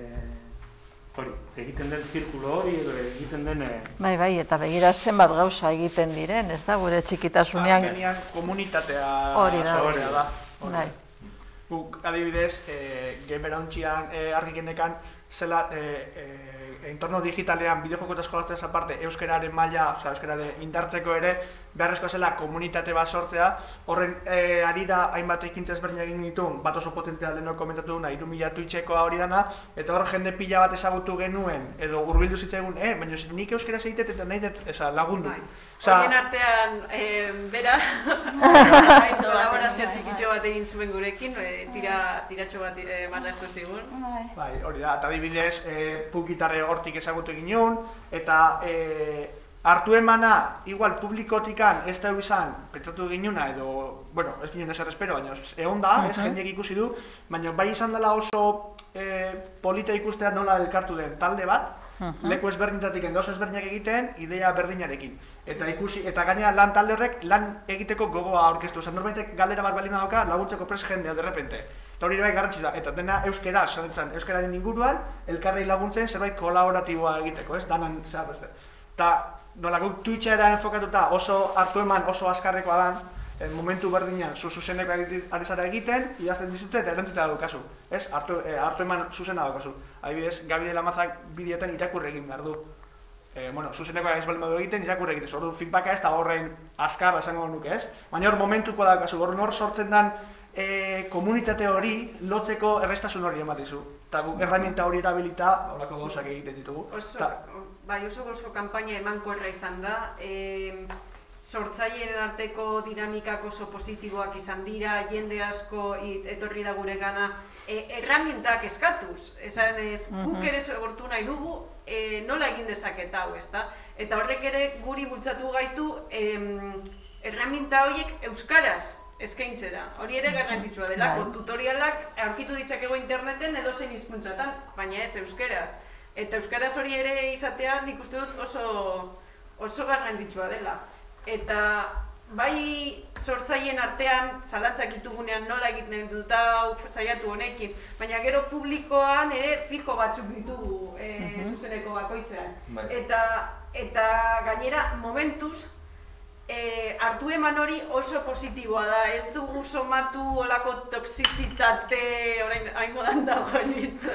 hori, egiten den zirkulo hori, edo egiten den... Bai, bai, eta begira zenbat gauza egiten diren, ez da, gure txikitasunean... Azkenean komunitatea... Hori da, hori da. Bai. Guk, adibidez, gamer hauntxian argikendekan, zela, entorno digitalean, bideojoko eta eskolazteaz aparte, euskararen maila, oza, euskararen indartzeko ere, beharrezkoa zela komunitate bat sortzea, horren arira hainbat ekintza ezberdin egin ditun, bat oso potentea lehenok komentatu duna, hiru mila Twitcheko hori dana, eta hor jende pila bat ezagutu genuen, edo hurbildu zitzaigun, eh, baina nik euskara zeitet eta nahi dut lagundu. Horien artean, bera, kolaborazio txikitxo bat egin zuen gurekin, tiratxo bat marraztu zigun. Bai, hori da, eta adibidez, puk gitarre hortik ezagutu egin nuen, eta hartu emana, igual publikotikan ez da izan, pentsatu ginuna edo, bueno, ez ginen ezer espero, baina egon da, ez jendeak ikusi du, baina bai izan dela oso polita ikustea nola elkartu den talde bat, leku ezberdinetatik endoz ezberdinak egiten, idea berdinarekin. Eta ikusi, eta gainera lan talde horrek lan egiteko gogoa aurkeztu. Zan norbaitek galera bat balima dauka laguntzeko prest jendea, derrepente. Eta hori bai garrantzi da, eta dena euskera, zanetzen, euskararen inguruan, elkarrei laguntzen zerbait kolaboratiboa egiteko, ez? Danan, zera beste. Eta nola guk Twitchera enfokatuta oso hartu eman oso azkarrekoa dan, momentu berdinean zuzeneko ari zara egiten, idazten dizute eta erantzita daukazu. Ez? Hartu eman zuzena daukazu. Adibidez, Gabi de la Mazak bideoetan irakurre egin behar du. Bueno, zuzeneko ez baldin badu egiten, irakurre egiten. Ordu feedbacka ez da horrein azkar esango nuke, ez? Baina hor momentuko daukazu, hor nor sortzen den komunitate hori lotzeko errestasun hori ematizu. Eta guk erramienta hori erabilita, horako gauzak egiten ditugu. Bai, oso gozo kanpaina emankorra izan da. Sortzaileen arteko dinamikak oso positiboak izan dira, jende asko etorri da gure gana, erramientak eskatuz, esan ez, guk ere sortu nahi dugu, nola egin dezaket hau, ezta? Eta horrek ere guri bultzatu gaitu erramienta horiek euskaraz eskaintzera. Hori ere garrantzitsua delako, tutorialak aurkitu ditzakego interneten edozein hizkuntzatan, baina ez euskaraz. Eta euskaraz hori ere izatea nik uste dut oso garrantzitsua dela. Eta bai sortzaileen artean zalantzak ditugunean nola egiten dut hau saiatu honekin, baina gero publikoan ere fijo batzuk ditugu zuzeneko bakoitzean. Eta gainera momentuz hartu eman hori oso positiboa da, ez dugu somatu olako toxizitate, orain hain modan dagoen hitza.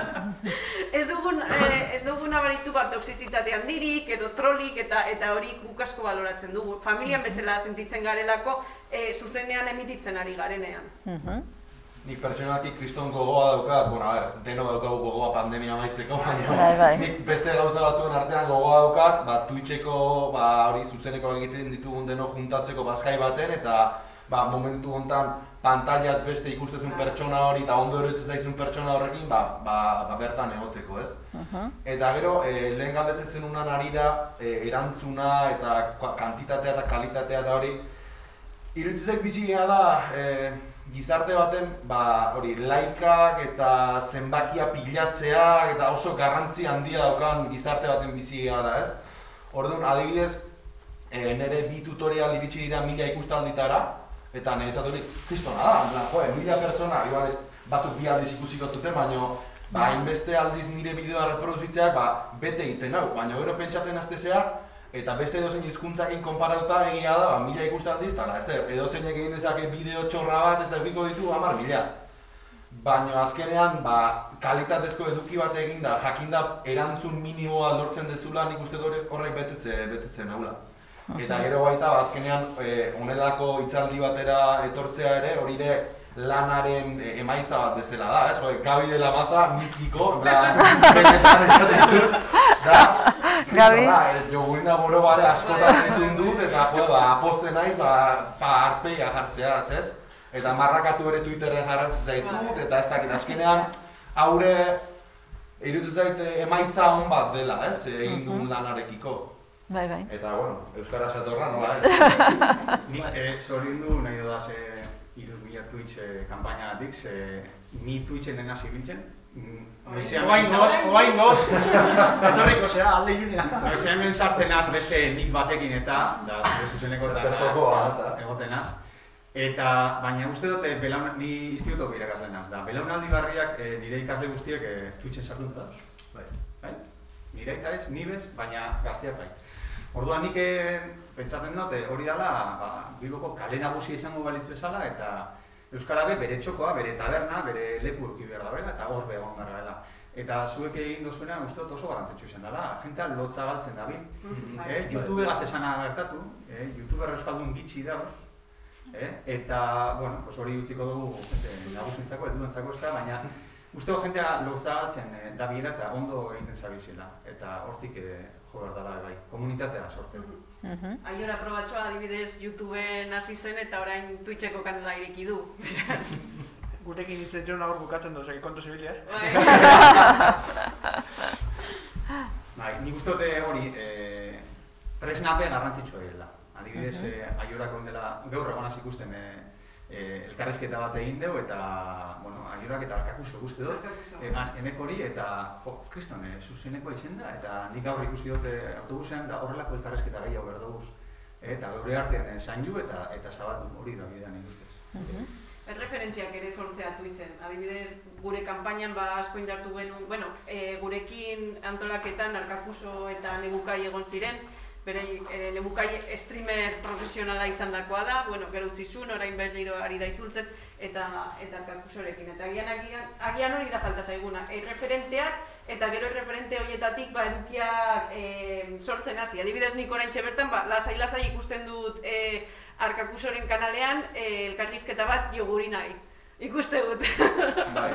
Ez dugu nabaritu bat toxizitatea handirik edo trolik eta hori guk asko baloratzen dugu. Familian bezala sentitzen garelako zuzenean emititzen ari garenean. Nik pertsonalki kriston gogoa daukat, bueno, a ber, deno daukagu gogoa pandemia amaitzeko, baina nik beste gauza batzuen artean gogoa daukat, ba, Twitcheko, ba, hori zuzeneko egiten ditugun deno juntatzeko bazkai baten, eta ba, momentu hontan pantailaz beste ikustezun pertsona hori eta ondo erotzen zaizun pertsona horrekin, ba, ba, ba bertan egoteko, ez? Eta gero, e, lehen galdetzen zenunan ari da, e, erantzuna eta kantitatea eta kalitatea da hori. Iruditzezek bizi gara da, e, gizarte baten, ba, hori, laikak eta zenbakia pilatzea eta oso garrantzi handia daukan gizarte baten bizi gara, ez? Orduan, adibidez, e, nire bi tutorial iritsi dira mila ikustalditara, eta niretzat hori kristona da, joe, mila pertsona, igual ez batzuk bi aldiz ikusiko zuten, baina ba, hainbeste aldiz nire bideoa reproduzitzeak ba, bete egiten hau, baina gero pentsatzen aztezea, eta beste edozein hizkuntzakin konparatuta egia da, ba, mila ikustaldiz, tala ezer, edozeinek egin dezake bideo txorra bat eta edukiko ditu hamar mila. Baina azkenean, ba, kalitatezko eduki bat eginda, jakinda erantzun minimoa lortzen dezula, nik uste horrek betetze, betetzen haula. Eta gero baita, ba, azkenean, e, honelako hitzaldi batera etortzea ere, hori ere lanaren e, emaitza bat bezala da, ez? Jode, Gabi de la Maza, mitiko, benetan esaten zut, da, Gabi? Jogurina boro bare askotan entzun dut, eta jo, ba, aposte naiz, ba, ba arpeia jartzea, ez? Eta marrakatu ere Twitterren jarratzen zaitut, eta ez dakit, azkenean, haure, iruditzen zait emaitza hon bat dela, ez? Egin duen lanarekiko. Bai, bai. Eta, bueno, euskara satorra, nola ez? Ni zorindu nahi dudaz hiru mila Twitch kanpainagatik, ze ni Twitchen den hasi biltzen. Oain goz, oain goz! Etorriko zera, alde ilunia. Noizean hemen sartzen az beste nik batekin eta, da, zure zuzeneko eta egoten az. Eta, baina uste dut, ni institutoko irakaslen az, da, belaunaldi barriak nire ikasle guztiek Twitchen sartu dut dauz. Bai? Nire eta ez, nibez, baina gazteak bai. Orduan nik pentsatzen dut, hori dela, ba, Bilboko kale nagusia izango balitz bezala, eta Euskara be bere txokoa, bere taberna, bere leku eduki behar dabela, eta hor begon behar dela. Eta zuek egin dozuena, uste dut oso garantzitsu izan dela, jentea lotza galtzen dabil. Eh, YouTube gaz esana gertatu, eh, YouTuber euskaldun gitxi dauz, eh, eta, bueno, pues hori utziko dugu nagusintzako, eduentzako ez da, baina uste dut jentea lotza galtzen eh, dabiela eta ondo egiten zabizela, eta hortik eh, jo behar dela bai, komunitatea sortzen. Aiora probatxoa adibidez YouTubeen hasi zen eta orain Twitcheko kanala ireki du, beraz. Gurekin hitzen joan hor bukatzen dut, kontu zibili, ez? Bai, nik uste dute hori, tresnape garrantzitsua dela. Adibidez, Aiorako dela gaur egonaz ikusten elkarrezketa bat egin dugu eta, bueno, Aiorak eta Arkakuso guzti dut, emek hori eta, jo, kriston, zuzeneko izen da, eta nik gaur ikusi dut autobusean da horrelako elkarrezketa gehiago behar duguz. Eta gaur artean zaindu eta zabatu hori da bidean ikustez. Erreferentziak ere sortzea Twitchen. Adibidez, gure kanpainan ba asko indartu genuen, bueno, gurekin antolaketan Arkakuso eta Nebukai egon ziren, bere Nebukai streamer profesionala izan dakoa da, bueno, gero utzi zuen, orain berriro ari da itzultzen, eta Arkakusorekin. Eta agian hori da falta zaiguna, erreferenteak, eta gero erreferente horietatik edukiak sortzen hasi. Adibidez, nik oraintxe bertan, lasai-lasai ikusten dut Arkakusoren kanalean elkarrizketa bat Jogurinai. Ikuste dut. Bai.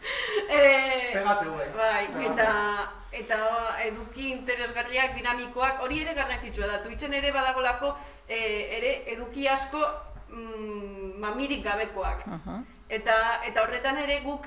Pegatze bai. Bai, eta eduki interesgarriak, dinamikoak, hori ere garrantzitsua da. Twitchen ere badagolako ere eduki asko mamirik gabekoak. Eta horretan ere guk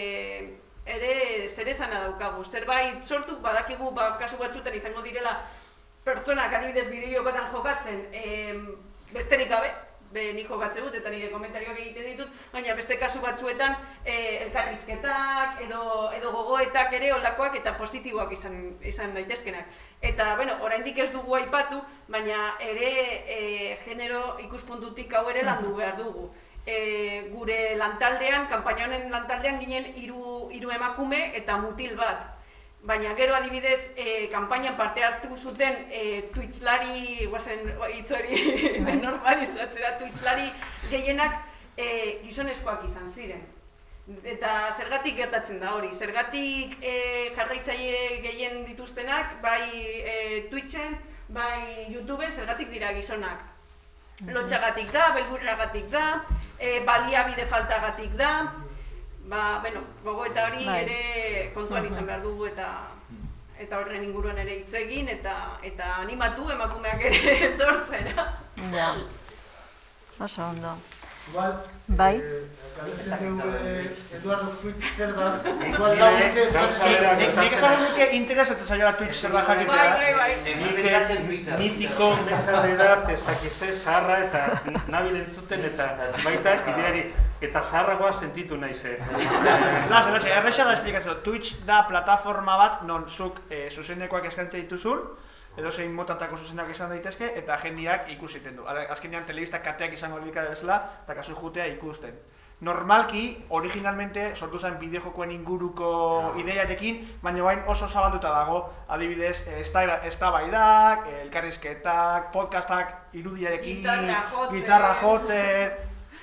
ere zer esana daukagu. Zerbait sortu, badakigu kasu batzutan izango direla pertsonak adibidez bideojokotan jokatzen besterik gabe, nik jokatzen dut eta nire komentarioak egiten ditut, baina beste kasu batzuetan elkarrizketak edo gogoetak ere olakoak eta positiboak izan daitezkenak. Eta, bueno, oraindik ez dugu aipatu, baina ere genero ikuspuntutik hau ere landu behar dugu. Gure lantaldean, kanpaina honen lantaldean ginen hiru emakume eta mutil bat. Baina gero adibidez, kanpainan parte hartu zuten Twitchlari, guazen hitz hori normalizatzera, Twitchlari gehienak gizonezkoak izan ziren. Eta zergatik gertatzen da hori, zergatik jarraitzaile gehien dituztenak, bai Twitchen, bai YouTubeen, zergatik dira gizonak. Lotxagatik da, beldurragatik da, baliabide faltagatik da, ba, bueno, gogoeta hori ere kontuan izan behar dugu eta horren inguruan ere hitz egin eta animatu emakumeak ere sortzera. oso ondo. Igual, Bai. galitzen dugu Eduardo Twitch zer da, igual Nire, laguntzen, gauza bera Nik gertatzen esan da. duke interesatzen zaiola Twitch zer da jakitzea. Bai, bai, bai. Nik mitiko mesade da, ez dakize, zaharra eta nabil entzuten eta baita ideari. Eta zaharragoa sentitu naize. Lasa, lasa, erresa da esplikazio. Twitch da plataforma bat non zuk eh, zuzenekoak eskaintza dituzun, edo zein motatako zuzenak izan daitezke, eta jendeak ikusiten du. Azkenean telebista kateak izango libika bezala, eta kasu jutea ikusten. Normalki, originalmente, sortu zen bideojokoen inguruko ideiarekin, baina bain oso zabalduta dago, adibidez, eztabaidak, elkarrizketak, podcastak, irudiarekin, Gitarra jotzen. gitarra jotzen,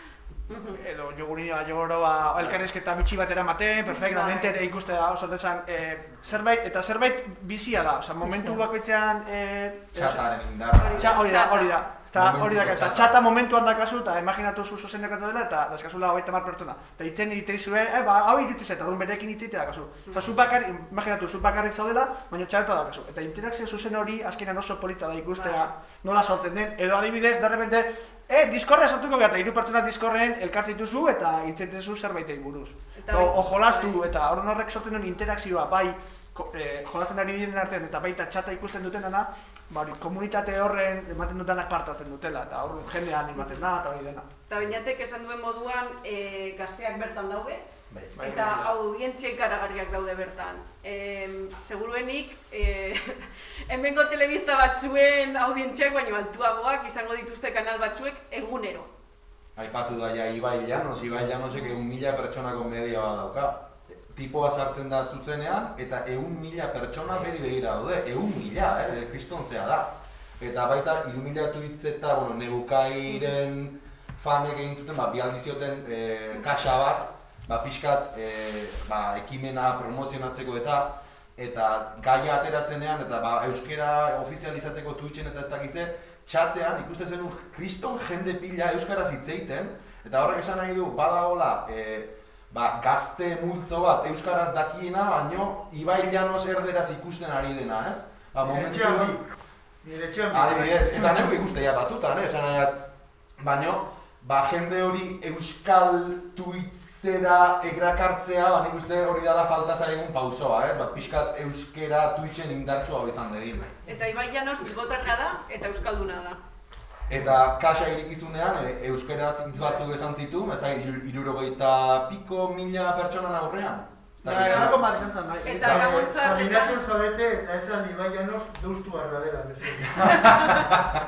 edo jogurina jogoroa elkarrizketa bitxi bat eramaten, perfectamente ere ikustea oso desan zerbait, eta zerbait bizia da, osea, momentu bakoitzean Txataren indarra. Txa, hori da, hori da. Eta hori da, eta txata momentuan dakazu, eta imaginatu zu zuzenekatu dela, eta dazkazula hogeita hamar pertsona. Eta hitzen egite izue, eh, ba, hau irutzi zeta, orduan berekin hitzeite dakazu. Eta zu bakarrik, imaginatu, zu bakarrik zaudela, baina txareta dakazu. Eta interakzio zuzen hori, azkenean oso polita da ikustea nola sortzen den, edo adibidez, de repente, eh, Discordia sartuko gara, eta hiru pertsona Discorden elkartituzu eta hitzetezu zerbaitei buruz. Eta ojolastu, eta orduan horrek sortzen duen interakzioa, bai, eh, jolasten ari diren artean, eta baita txata ikusten duten dena, ba, komunitate horren ematen dutenak partatzen dutela, eta hor jendea animatzen da, eta hori dena. Eta Beñatek esan duen moduan e, gazteak bertan daude, Bai. eta audientzia ikaragarriak daude bertan. E, seguruenik, e, hemengo telebista batzuen audientziak baino altuagoak izango dituzte kanal batzuek egunero. Aipatu da ja Ibai Llanos, Ibai Llanosek egun mila pertsonako media bat dauka. Tipoa sartzen da zuzenean, eta egun mila pertsona beri begira daude, egun mila, eh, kristontzea da. Eta baita, hiru mila tweets eta, bueno, Nebukairen fanek egin zuten, ba, bi aldizioten eh, kaxa bat, ba, pixkat, eh, ba, ekimena promozionatzeko eta, eta gaia atera zenean, eta ba, euskera ofizializateko Twitchen eta ez dakitze, txatean ikusten zenun kriston jende pila euskaraz hitz egiten, eta horrek esan nahi du, badagola, eh, ba, gazte multzo bat euskaraz dakiena, baino Ibai Llanos erderaz ikusten ari dena, ez? Ba, momentuan... Nire txon bi. Adibidez, eta neuk ikustea batzutan, eh? Esan nahiat, baino, ba, jende hori euskal tuitzera egrakartzea, ba, nik uste hori dala falta zaigun pausoa, ez? Ba, pixkat euskera tuitzen indartsua hau izan dedin. Eta Ibai Llanos bilbotarra da eta euskalduna da. Eta kaxa irikizunean, e, euskeraz hitz batzuk esan zitu, ez da, hirurogeita piko mila pertsonan aurrean. Bai, horako bat esan zen, bai. Eta Gabontzar Sabinasun zabete eta esan Ibai Llanos deustu arra dela, bezala.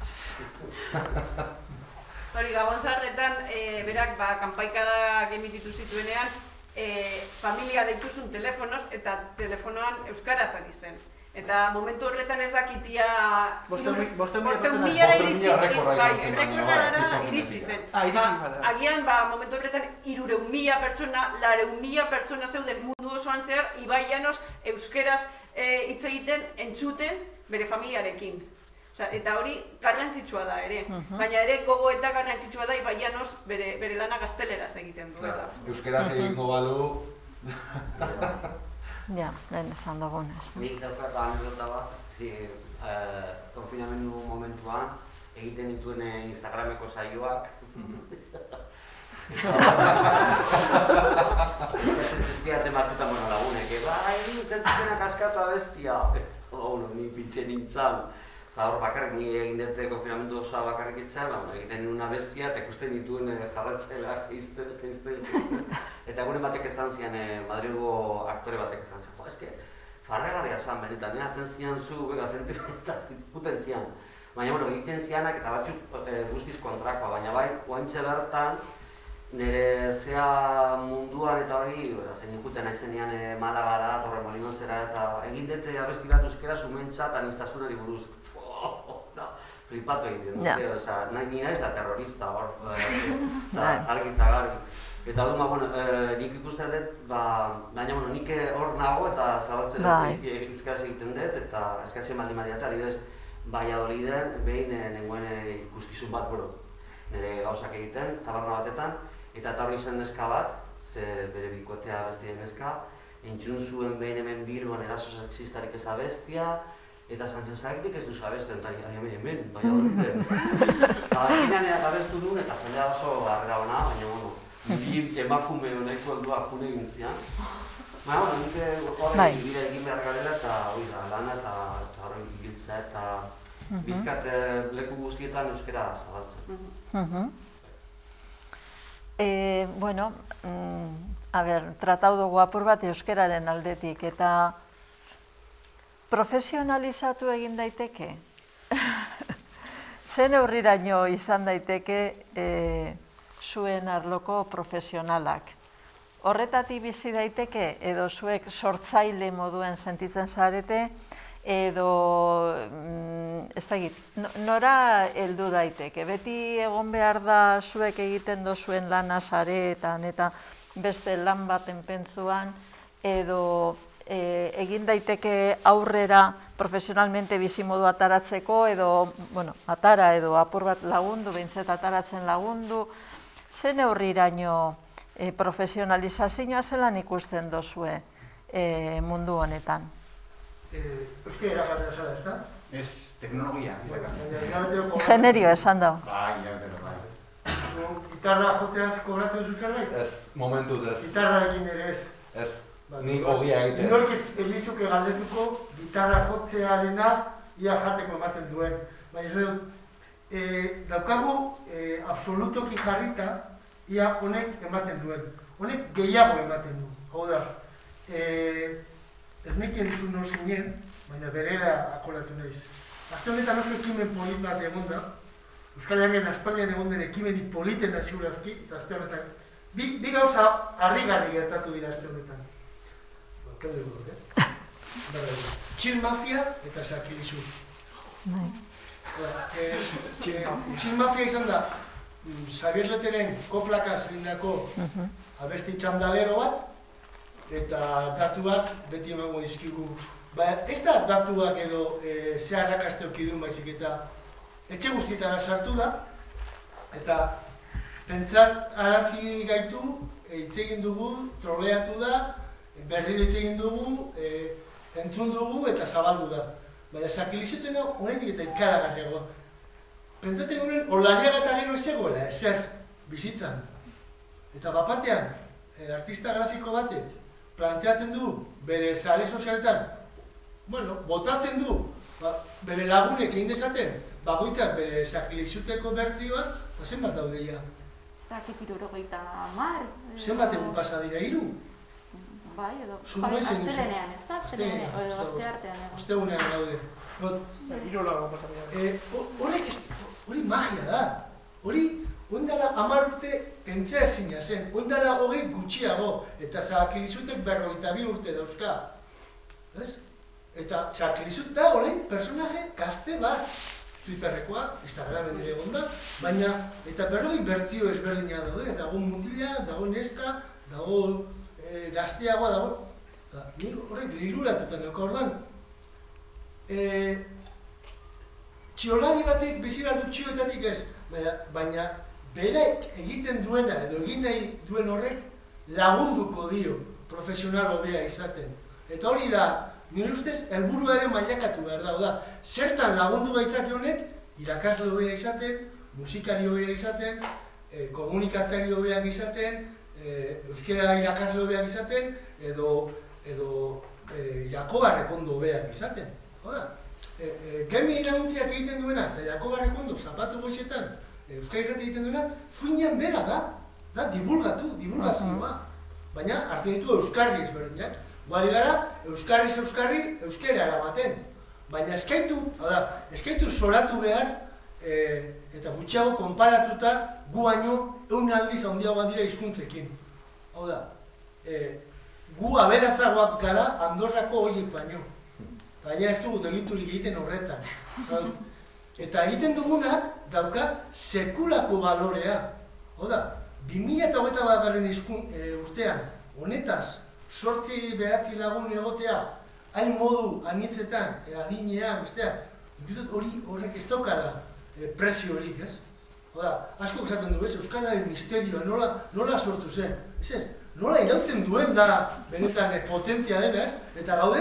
Hori, Gabontzarretan, e, berak, ba, kanpaikada emititu zituenean, e, familia deituzun telefonoz eta telefonoan euskaraz ari zen. Eta momentu horretan ez dakitia... Bosteun milara iritsi, errekorra bai, izan zen, baina, errekorra bai, iritsi zen. Ah, iritsi Ba, bada. Agian, ba, momentu horretan, hirureun mila pertsona, lareun mila pertsona zeuden mundu osoan zehar, Ibai Llanos euskeraz eh, hitz egiten, entzuten, bere familiarekin. Osea, eta hori garrantzitsua da ere, baina ere gogo eta garrantzitsua da Ibai Llanos bere, bere lana gazteleraz egiten duela. Euskaraz egingo balu... Ja, lehen esan dugunez. Nik daukat anekdota bat, zi, eh, konfinamendu momentuan egiten dituen Instagrameko saioak. Eskatzen zizkiate batzutan bueno lagunek, ba, egin zentzutenak askatu abestia. Oh, no, ni pintzen nintzen. Zahor bakarrik ni egin dute konfinamendu osoa bakarrik itzan, ba, egiten nuna bestia eta ikusten dituen jarratzaela izten, izten. Eta egunen batek esan zian, eh, Madrilgo aktore batek esan zian, jo, eske, farregarria zan benetan, eh, azten zian zu, bega, sentimentak izputen zian. Baina, bueno, egiten zianak eta batzuk eh, guztiz kontrakoa, baina bai, oaintxe bertan, nire zea munduan eta hori, zen ikuten naizenean eh, Malagara, Torremolinosera, eta egin dute abesti bat euskera sumentza eta aniztasunari buruz. Da, flipatu egiten dute, Ja. oza, nahi nina ez da terrorista hor, argi eta garbi. Eta hori, bueno, eh, nik ikusten dut, ba, baina, bueno, nik hor nago eta zabaltzen Bai. dut, e, euskaraz egiten dut, eta eskatzen baldin badiata, adibidez, Valladoliden behin eh, nengoen eh, ikuskizun bat, bueno, nire gauzak egiten, taberna batetan, eta etorri zen neska bat, ze bere bikotea bestia neska, entzun zuen behin hemen Bilbon eraso sexistarik ez abestia, eta zantzen zaretik ez duzu abesten, eta hemen, hemen, bai horretzen. Eta azkenean abestu duen, eta jendea oso harrera hona, baina, bueno, bi emakume honeko helduak june egin zian. Baina, bueno, nik horrek ibira egin behar garela, eta hori da, lana eta horrek ibiltzea, eta bizkat leku guztietan euskara zabaltzen. Bueno, a ber, tratau dugu apur bat euskararen aldetik, eta profesionalizatu egin daiteke? Zen neurriraino izan daiteke zuen arloko profesionalak? Horretatik bizi daiteke, edo zuek sortzaile moduen sentitzen zarete, edo, ez dakit, nora heldu daiteke? Beti egon behar da zuek egiten dozuen lana sareetan eta beste lan baten pentsuan, edo egin daiteke aurrera profesionalmente bizimodu ataratzeko, edo, bueno, atara edo apur bat lagundu, behintzat ataratzen lagundu, zen neurriraino profesionalizazioa zelan ikusten dozue mundu honetan? Euskera jarra zara, ez da? Ez, teknologia. Generio esan dau. Bai, hilabetero, bai. Gitarra jotzeaz kobratu duzu zerbait? Ez, momentuz ez. Gitarrarekin ere ez? Ez, nik ogia egiten. Inork ez lizuke galdetuko gitarra jotzearena ia jateko ematen duen. Baina ez dut, daukagu absolutoki jarrita ia honek ematen duen. Honek gehiago ematen du. Hau da, ez nekien duzu no zinen, baina berera akolatu nahiz. Azte honetan oso ekimen polit bat egon da, Euskal Herrian Espainian egon den ekimenik politen da ziurazki, eta azte honetan, bi gauza harrigarri gertatu dira azte honetan. Keu dugu, eh? Txil mafia eta sakilizu. Txil mafia izan da, Xabier Leteren koplaka zelindako abesti txandalero bat, eta datuak beti emango dizkigu. Ez da datuak edo zeharrakaste okidun baizik eta etxe guztietara sartu da, eta pentsat arazi gaitu, hitz egin dugu, troleatu da, berriro hitz egin dugu, entzun dugu eta zabaldu da. Baina sakilizutena horretik eta ikaragarriagoa. Pentsatzen honen, olariaga eta gero ez egoela, ezer, bizitzan. Eta bapatean, artista grafiko batek, planteatzen du, bere sare sozialetan, bueno, botatzen du, bere lagunek egin dezaten, bakoitzak bere sakilizuteko bertzioa, eta zenbat daudeia? Zakit irurogeita hamar. Zenbat egun pasa dira hiru? Bai, edo, astelenean, ez da? Astelenean, edo asteartean egon. Ostegunean daude. Hiru lagun pasa dira. Horrek, hori magia da. Hori, ondala hamar urte pentsea ezina zen, ondala hogei gutxiago, eta sakilizutek berrogeita bi urte dauzka. Ez? Eta sakilizut da horrein personaje kaste bat. Twitterrekoa, Instagramen ere egon da, baina, eta berrogei bertzio ezberdina daude, dago mutila, dago neska, dago gazteagoa dago. Eta nik horrek liluratuta neuka orduan. Txiolari batek bizi behar du txioetatik ez, baina bere egiten duena edo egin nahi duen horrek lagunduko dio profesional hobea izaten. Eta hori da, nire ustez, helburua ere mailakatu behar da. Da, zertan lagundu gaitzake honek, irakasle hobea izaten, musikari hobea izaten, komunikatzaile hobeak izaten, euskera irakasle hobeak izaten, edo Jakoba Rekondo hobeak izaten. Gemi iraguntziak egiten duena, eta Jakoba Rekondo zapatu goizetan, euskara irrati egiten duena, fuinean bera da, da, divulgatu, divulgazioa. Baina, hartzen ditu euskarri ezberdinak. Guari gara, euskarriz euskarri, euskera eramaten. Baina eskaitu, hau da, eskaitu zoratu behar, eta gutxiago konparatuta gu baino eun aldiz handiagoa dira hizkuntzekin. Hau da, gu aberatzagoak gara Andorrako horiek baino. Eta gainera ez dugu deliturik egiten horretan. Eta egiten dugunak dauka sekulako balorea. Hau da, bi mila hogeita batgarren urtean, honetaz, sortzi behatzi lagun egotea, hain modu anitzetan, adinean, bestean, hori horrek ez daukara presio horik, ez? Oda, asko esaten du, ez? Euskararen misterioa nola sortu zen, ez ez? Nola irauten duen da benetan potentia dena, ez? Eta gaude,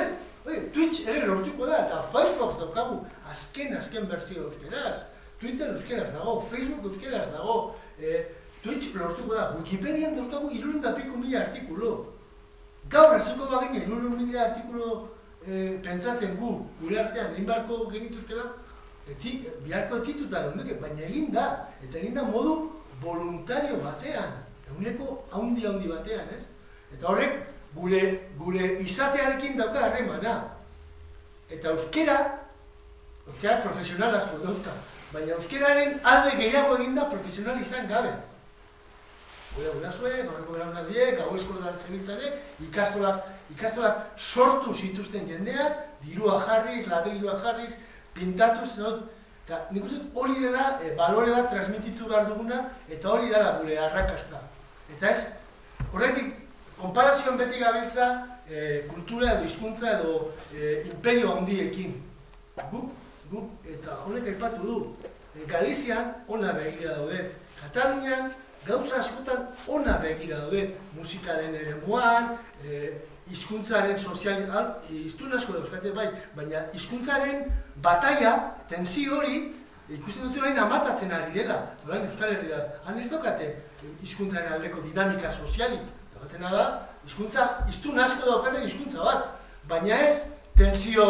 Twitch ere lortuko da, eta Firefox daukagu azken, azken berzio euskeraz. Twitter euskeraz dago, Facebook euskeraz dago, Twitch lortuko da. Wikipedian dauzkagu hirurehun eta piko mila artikulu. Gaur hasiko bagina hirurehun mila artikulu pentsatzen gu, gure artean, egin beharko genituzkela, biharko ez dituta geundeke, baina egin da, eta egin da modu voluntario batean, eguneko haundi haundi batean, ez? Eta horrek, gure izatearekin dauka harremana. Eta euskera, euskera profesional asko dauzka, baina euskeraren alde gehiago egin da profesional izan gabe. Gure gurasoek, horreko belaunaldiek, hau eskolak zenitzanek, ikastolak sortu zituzten jendeak, dirua jarriz, ladrilua jarriz, pintatuz, eta nik uste hori dela balore bat transmititu behar duguna, eta hori dela gure arrakasta. Eta ez, horretik, konparazioan beti gabiltza kultura edo hizkuntza edo imperio handiekin. Guk, guk, eta honek aipatu du, Galizian ona begira daude, Katalunian gauza askotan ona begira daude, musikaren eremuan, hizkuntzaren sozial, hiztun asko dauzkate bai, baina hizkuntzaren bataia, tensio hori, ikusten dute orain amatatzen ari dela, orain Euskal Herria, han ez daukate hizkuntzaren aldeko dinamika sozialik, batena da, hizkuntza, hiztun asko daukaten hizkuntza bat, baina ez tensio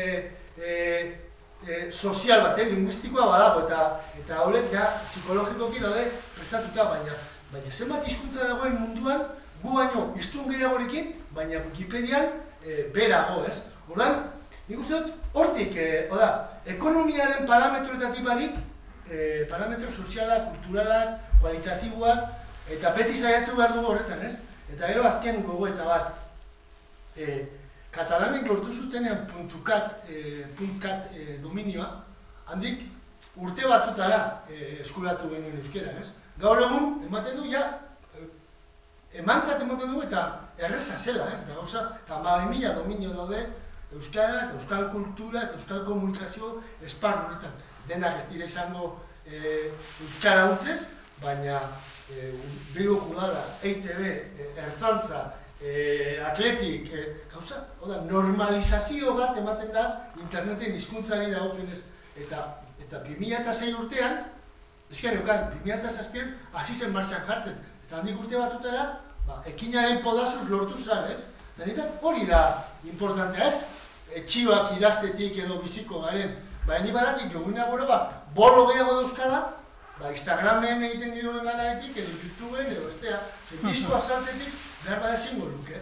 sozial bat, linguistikoa badago, eta horrek ja psikologikoki daude prestatuta, baina zenbat hizkuntza dagoen munduan, gu baino hiztun gehiagorekin, baina Wikipedian berago, ez? Horren, nik uste dut, hortik, oda, ekonomiaren parametroetatik barik, parametro sozialak, kulturalak, kualitatiboak, eta beti saiatu behar dugu horretan, ez? Eta gero azken gogoeta bat, katalanek lortu zutenean puntukat dominioa, handik urte batzutara eskuratu genuen euskera, ez? Gaur egun, ematen du, ja, emantzat ematen dugu eta erreza zela, ez? Eta gauza, eta hamabi mila dominio daude euskara, eta euskal kultura, eta euskal komunikazio esparru horretan. Denak ez dira izango euskara hutzez, baina Bilboko Udala, E I T B, Ertzantza, Atletik, gauza, normalizazio bat ematen da interneten hizkuntzari dagokionez. Eta bi mila sei urtean, ezken eukan, bi mila zazpian hasi zen martxan jartzen. Eta handik urte batutara, ekinaren podazuz lortu zan, ez? Eta nintzen hori da importantea, ez? Txioak idaztetik edo biziko garen. Baina ni badakik joguna gero bat, bolo gehiago dauzkala, Instagramen egiten diruen ganaetik, edo YouTubeen, edo estea, zen diskoa sartzetik, behar bada ezingo luke.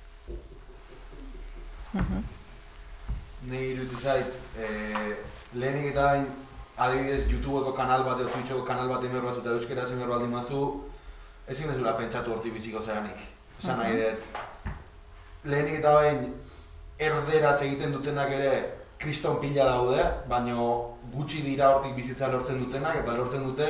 Nei iruditzen zait, lehenik eta bain, adibidez, YouTubeko kanal bat edo Twitcheko kanal bat emer batzu eta euskera emer baldin mazu, ezin dezula pentsatu hortik biziko zeranik. Esan nahi dut, lehenik eta bain, erderaz egiten dutenak ere kriston pila daude, baina gutxi dira hortik bizitza lortzen dutenak, eta lortzen dute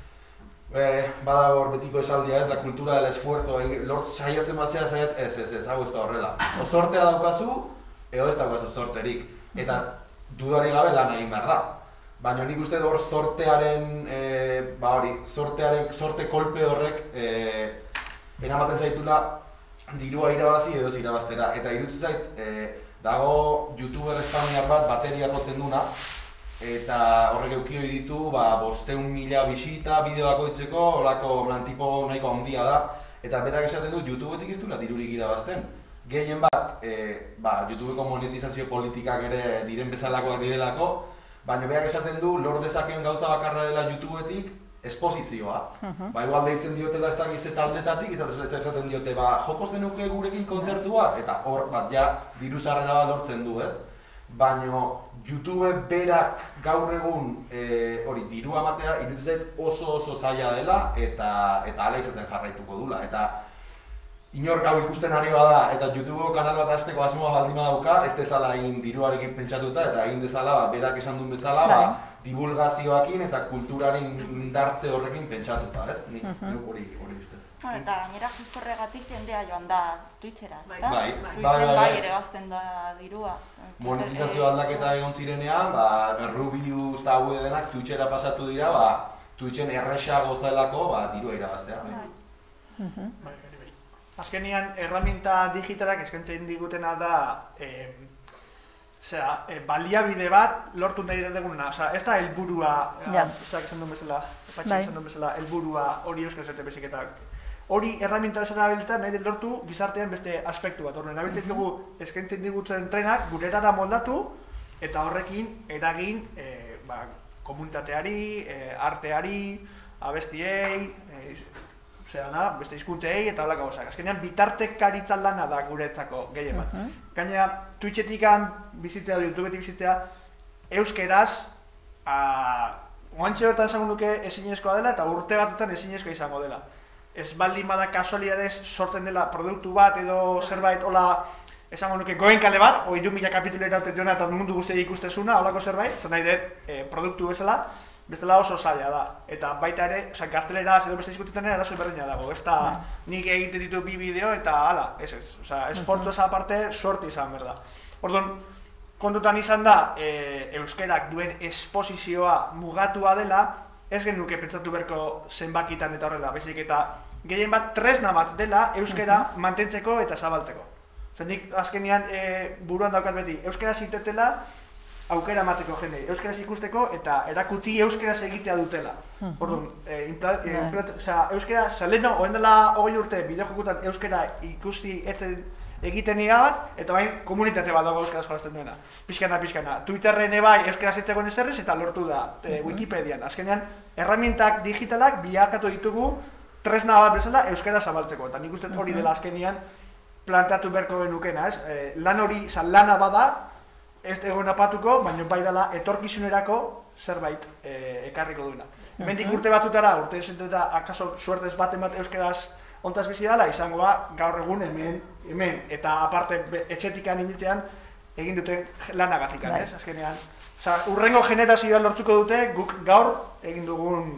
bada hor betiko esaldia ez, la kultura del esfuerzo, saiatzen bazea, saiatzen, ez, ez, ez, hau ez da horrela. O sortea daukazu, edo ez daukazu sorterik, eta dudari gabe lan egin behar da. Baina nik uste hor sortearen, ba hori, sortearen, sorte kolpe horrek eramaten zaitula dirua irabazi edo ez irabaztera. Eta iruditzen zait, dago youtuber espainiar bat bateria jotzen duna, eta horrek eukioi ditu bosteun mila bisita bideo bakoitzeko, horako tipo nahiko handia da, eta berak esaten du YouTubetik ez duela dirurik irabazten. Gehien bat, YouTubeko monetizazio politikak ere diren bezalakoak direlako, baina berak esaten du lor dezakeen gauza bakarra dela YouTubetik esposizioa. Ba, igual deitzen diotela ez dakiz eta aldetatik, eta ez esaten diote, ba, joko zenuke gurekin kontzertu bat, eta hor bat ja diru sarrera bat lortzen du, ez? Baina YouTube berak gaur egun hori dirua ematea iruditzen oso oso zaila dela eta hala izaten jarraituko dula. Eta inor gau ikusten ari bada eta YouTubeko kanal bat hasteko asmoa baldin badauka, ez dezala egin diruarekin pentsatuta eta egin dezala berak esan duen bezala divulgazioakin eta kulturaren indartze horrekin pentsatuta, ez? Nik hori uste. Eta gainera justo horregatik jendea joan da Twitchera, ezta? Bai, Twitchen bai ere gazten da dirua. Monetizazio aldaketa egon zirenean, Rubius eta hau denak Twitchera pasatu dira, Twitchen erresago zelako dirua irabaztea. Azkenean, erraminta digitalak eskaintzen digutena da Osea, e, baliabide bat lortu nahi duguna, osea, ez da helburua, osea, esan duen bezala, patxi esan duen bezala, helburua hori euskal zerte beziketak. Hori erramienta bezala abilta nahi dut lortu gizartean beste aspektu bat. Horren, abiltzen dugu eskaintzen digutzen trenak gure erara moldatu eta horrekin eragin e, ba, komunitateari, e, arteari, abestiei, e, osea, na, beste hizkuntzei eta holako gauzak. Azkenean bitartekaritza lana da guretzako gehien bat. Uh -huh. Gainera, Twitchetik bizitzea, YouTubetik bizitzea, euskeraz, oantxe horretan esango nuke ezinezkoa dela eta urte batetan ezinezkoa izango dela. Ez baldin bada kasualidadez sortzen dela produktu bat edo zerbait, hola, esango nuke goenkale bat, o hiru mila kapitulu erauten duena eta mundu guztia ikustezuna, holako zerbait, zen nahi dut e, produktu bezala, bestela oso zaila da. Eta baita ere, oza, gazteleraz edo beste hizkuntzetan ere arazo berdina dago. Ez da nik egiten ditu bi bideo eta hala, ez ez. Oza, esfortzu esa aparte sorti izan berda. Orduan, kontutan izan da, e, euskerak duen esposizioa mugatua dela, ez genuke pentsatu berko zenbakitan eta horrela, baizik eta gehien bat tresna bat dela euskera mantentzeko eta zabaltzeko. Zer, nik azkenean e, buruan daukat beti, euskera zitetela aukera emateko jende, euskeraz ikusteko eta erakutsi euskeraz egitea dutela. Orduan, e, impla, e, impla, oza, euskera, saleno, oen dela hogei urte bideojokutan euskera ikusti etzen egiten nira bat, eta bain komunitate bat dago euskaraz jolazten duena. Pixkana, pixkana. Twitterren ebai euskaraz etzegoen ezerrez eta lortu da e, Wikipedian. Azkenean, erramientak digitalak biakatu ditugu tresna bat bezala euskara zabaltzeko. Eta nik uste hori dela azkenean plantatu beharko genukena, ez? E, lan hori, lana bada, ez egon apatuko, baina bai dela etorkizunerako zerbait e, ekarriko duena. Hemendik urte batzutara, urte esentuta, akaso suertez baten bat euskaraz ontaz bizi dela, izango da gaur egun hemen, hemen eta aparte etxetikan ibiltzean egin duten lanagatikan, ez? Azkenean, oza, urrengo generazioa lortuko dute guk gaur egin dugun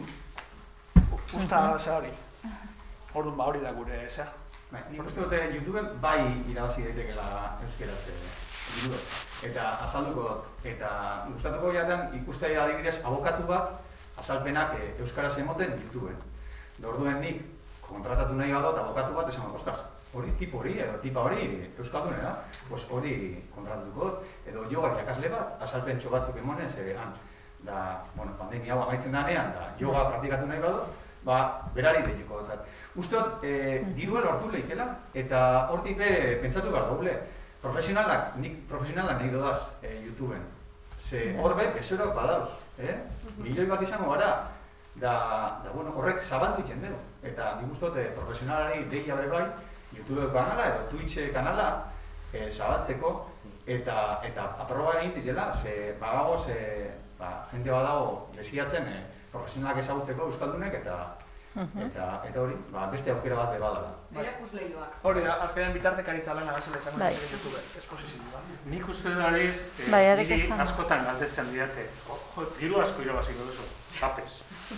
usta hori. Orduan ba hori da gure, zea. Nik uste dute YouTubeen bai irabazi daitekela euskeraz bideo. Eta azalduko dut. Eta gustatuko jaten ikustea adibidez abokatu bat azalpenak euskaraz emoten YouTubeen. Orduen nik kontratatu nahi badot abokatu bat esan ostras, hori tipo hori edo tipa hori euskaldunera, pues hori kontratatuko dut. Edo yoga irakasle bat azalpentxo batzuk emonez, han, da, bueno, pandemia hau amaitzen danean, da yoga praktikatu nahi badot, ba, berari deiko dut. Uste dut, dirua lortu lehikela, eta hortik be pentsatu behar doble. Profesionalak, nik profesionalak nahi dodaz YouTubeen. Ze horbe, esorok badauz, milioi bat izango gara. Da, bueno, horrek zabaldu egiten dugu. Eta nik uste dut, profesionalari deia bere bai, YouTube kanala edo Twitch kanala zabaltzeko eta aproba egin dizela, ze bagagoz, jende badago desiatzen profesionalak ezagutzeko euskaldunek eta eta hori, beste aukera bat badala. Erakusleihoak. Hori da, azkenean bitartekaritza lana gazela izango dut YouTube esposizioa. Nik uste daliz, niri askotan galdetzen diate, diru asko irabaziko duzu, tapes.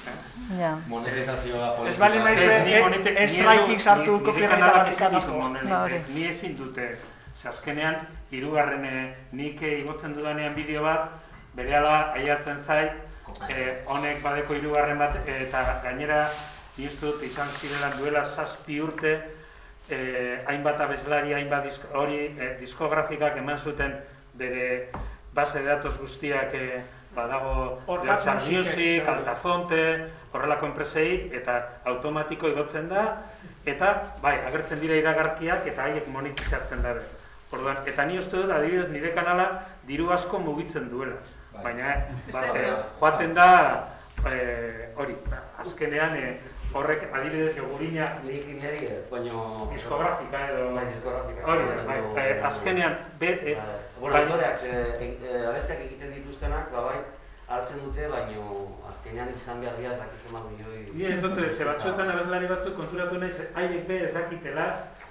Monetizazioa politika. Ez bali maizue, estraiking sartu kopiarreta bat ikanazko. Ni ezin dute, ze azkenean, hirugarren nik igotzen dudanean bideo bat, berehala aiatzen zait, honek badeko hirugarren bat, eta gainera, niztut izan zirela duela zazpi urte, hainbat abeslari, hainbat diskografikak eman zuten bere base de datos guztiak badago Orchard Music, Altafonte, horrelako enpresei, eta automatiko igotzen da, eta bai, agertzen dira iragarkiak eta haiek monetizatzen dabe. Orduan, eta ni uste dut, adibidez, nire kanala diru asko mugitzen duela. Baina, joaten da, hori, azkenean, horrek adibidez jogurina nik ineri ez, baina diskografika edo diskografika hori, azkenean volontariak abesteak egiten dituztenak, bai, hartzen dute, baina azkenean izan behar dira ez dakitzen bat milioi. Ni ez dute, ze batzuetan abeslari batzuk konturatu nahi, haiek be ez dakitela,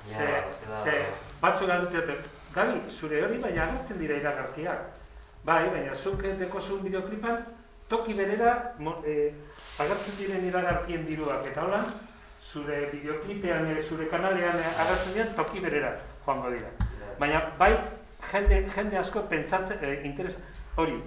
ze batzuk dute, Gabi, zure hori baina agertzen dira iragarkiak. Bai, baina zuk dekozun bideoklipan, toki berera agertzen diren iragarkien diruak, eta holan, zure bideoklipean, zure kanalean agertzen diren, toki berera joango dira. Baina, bai, jende asko pentsatzen, interes, hori,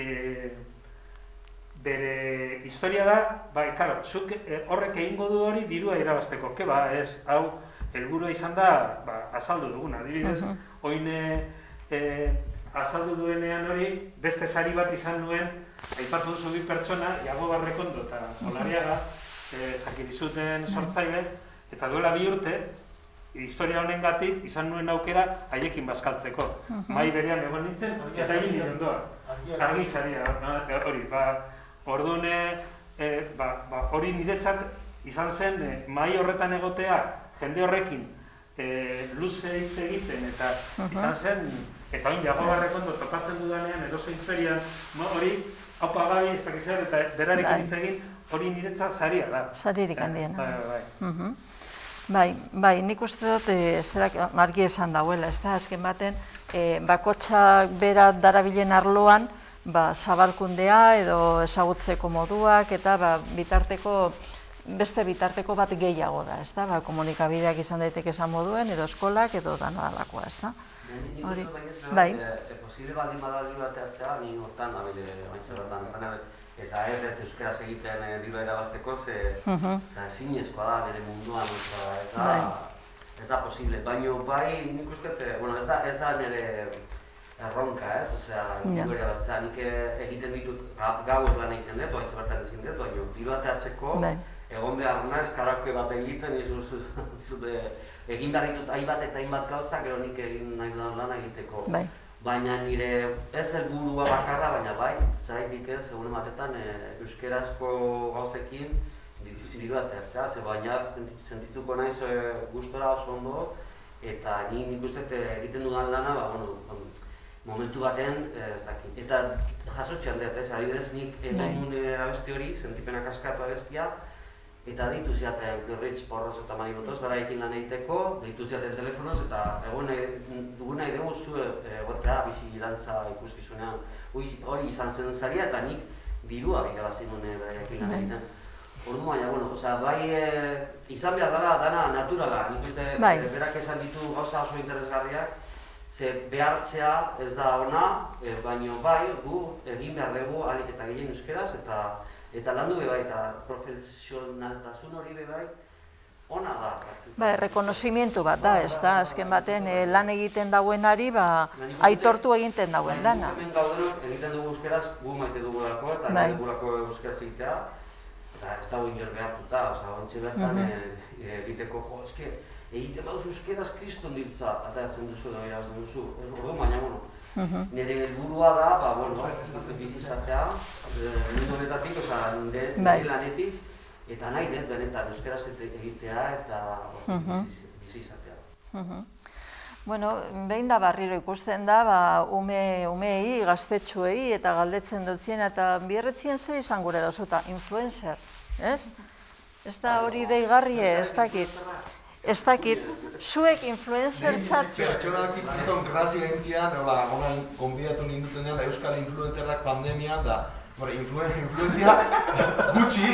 bere historia da, bai, karo, zuk horrek egingo du hori dirua irabazteko, ke ba, ez, hau, helburua izan da, azaldu duguna, adibidez, oin, azaldu duenean hori, beste sari bat izan nuen, aipatu duzu bi pertsona, Iago Barrekondo eta Olariaga, Sakirizuten sortzaile, eta duela bi urte, historia honengatik izan nuen aukera haiekin bazkaltzeko. Mai berean egon nintzen, eta egin nire ondoa. Argi saria, hori, orduan, hori niretzat izan zen, mai horretan egotea, jende horrekin, luze hitz egiten, eta izan zen, eta hori Iago Barrekondo topatzen dudanean, edozein ferian, hori, haupa gai, ez dakizar, eta berarekin hitz egin, hori niretzat saria da. Saririk handiena. Bai, bai, nik uste dut zerak argi esan dauela, ez da, azken baten, bakotxak bera darabilen arloan, zabalkundea edo ezagutzeko moduak, eta bitarteko, beste bitarteko bat gehiago da, ez da, komunikabideak izan daiteke esan moduen, edo eskolak, edo dana dalakoa, ez da. Hori, bai. Posible baldin badaldi bateatzea, ni hortan, abile, baintza bertan, zan eta ez dut euskaraz egiten dirua erabazteko, ze zinezkoa da nire munduan, eta ez da posible. Baina bai, nik uste, bueno, ez da nire erronka, ez? Osea, dirua erabaztea, nik egiten ditut, gau ez lan egiten dut, baitza bertan ezin dut, baina dirua teatzeko, egon behar naiz, karaoke bat egiten, egin behar ditut hainbat eta hainbat gauza, gero nik egin nahi dudan lan egiteko. Baina nire ez helburua bakarra, baina bai, zeraitik ez, egunen batetan euskerazko gauzekin dirua atertzea, ze baina sentituko naiz gustora oso ondo, eta ni nik uste egiten dudan lana, momentu baten, ez dakit. Eta jasotzean dut, ez, adibidez nik egin nuen abesti hori, sentipenak askatu abestia, eta deitu ziaten Gerritz, Porroz eta Marimotoz, beraiekin lan egiteko, deitu ziaten telefonoz, eta egun nahi dugu zu egotea bizi dantza ikuskizunean hori izan zen zaria, eta nik dirua irabazi nuen beraiekin lan egiten. Ordu baina, bueno, bai izan behar dara dana naturala, nik uste berak esan ditu gauza oso interesgarriak, ze behartzea ez da ona, baina bai gu egin behar dugu ahalik eta gehien euskeraz, eta Eta landu bebai, eta profesionaltasun hori bebai, ona da. Ba, rekonozimientu bat da, ez da, azken baten lan egiten dauenari, aitortu egiten dauen lana. Hemen gaudenok egiten dugu euskeraz, gu maite dugulako, eta nahi dugulako euskeraz egitea, eta ez dago inor behartuta, oza, ontsi bertan egiteko, jo, eske, egiten baduzu euskeraz kriston diltza, eta ezen duzu edo irazten duzu, ordu, baina, bueno, nire helburua da, ba, bueno, bizizatea, mundu honetatik, oza, nire lanetik, eta nahi dut benetan euskeraz egitea eta bizizatea. Bueno, behin da barriro ikusten da, umeei, gaztetxuei eta galdetzen dutzien, eta bierretzien ze izan gure dazuta, influencer, ez? Ez da hori deigarri, ez dakit. Ez dakit, zuek influencer-tzat... Pertsonalki kriston krasi gentzian, honan konbidatu nindutenean euskal influencerrak pandemian, da influenzia gutxi,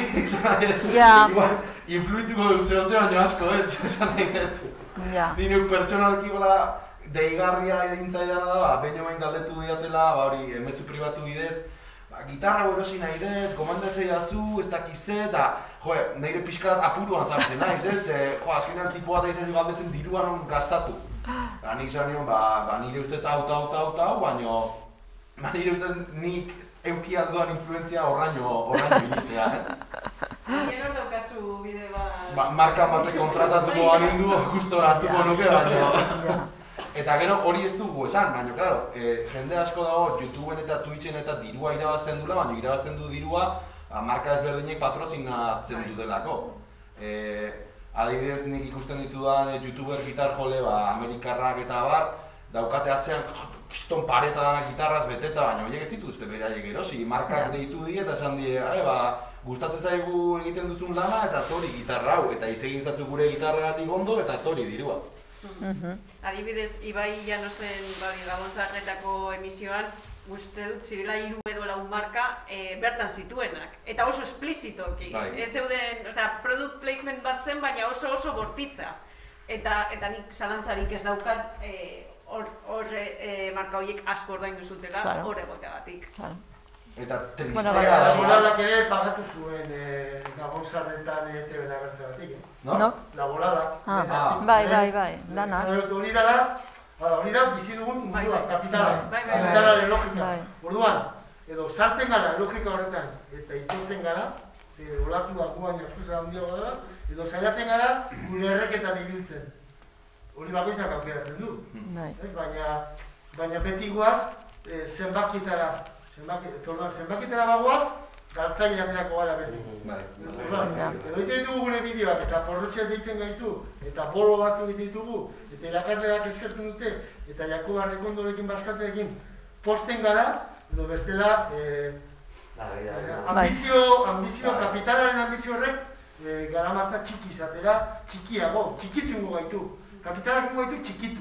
influituko duzio zeo baino asko ez, esan nahi dut. Nire pertsonalki deigarria edintzaidan da, behin omen galdetu diatela, emezu pribatu bidez, gitarra borosi nahi dut, komandatzei dazu, ez dakize, eta nire pixkarat apuruan sartzen naiz, ez? Azkenean tipua da izan galdetzen diruan on gastatu. Nik izan nion, nire ustez auta, auta, auta, baina nire ustez nik euki aldoan influenzia horraino iristea, ez? Nien hor daukazu bide bat... Marka batek kontratatuko banindu, justo hartuko nuke, baina... Eta gero hori ez dugu esan, baina, klaro, jende asko dago YouTubeen eta Twitchen eta dirua irabazten dula, baina irabazten du dirua marka ezberdinek patrozinatzen dutelako. Adibidez, nik ikusten ditudan YouTuber gitar jole, Amerikarrak eta bar, daukate atzean kiston pareta danak gitarraz beteta, baina horiek ez dituzte beraiek erosi, markak deitu die eta esan die, gustatzen zaigu egiten duzun lana eta tori gitarra hau, eta hitz egin zazu gure gitarragatik ondo eta tori dirua. Adibidez, Ibai Llanosen Gabon Zaharretako emisioan, uste dut zirela hiru edo lau marka bertan zituenak, eta oso esplizitoki. Ez zeuden, product placement bat zen, baina oso oso bortitza. Eta nik zalantzarik ez daukat hor marka horiek asko ordaindu zutela hor egoteagatik. Eta tristea da... Labolak ere pagatu zuen Gabon Zaharretan T V-en agertzeagatik. Nok? Labolak. Bai, bai, bai, dana. Hori dara, Bada, hori da, bizi dugun Bai, mundua, bai. kapitala, Bai, bai, bai. kapitalaren logika. Bai. Orduan, edo sartzen gara logika horretan, eta itortzen gara, e, olatu da guan jaskuza handiago dela, edo saiatzen gara gure erreketan ibiltzen. Hori bakoitzak aukeratzen du. Bai. Ez? Baina, baina beti guaz e, zenbakitara, zenbaki, orduan, zenbakitara bagoaz, galtzaileak erako gara beti. Bai. Orduan, Ja. edo egiten ditugu gure bideoak eta porrotxeak egiten gaitu, eta bolo batzu egiten ditugu, eta irakasleak eskertzen dute, eta Jakoba Rekondorekin Baskateekin posten gara, edo bestela, e, ambizio, ambizio, kapitalaren ambizio horrek e, garamatza txiki izatera, txikiago, txikitu ingo gaitu. Kapitalak ingo gaitu txikitu.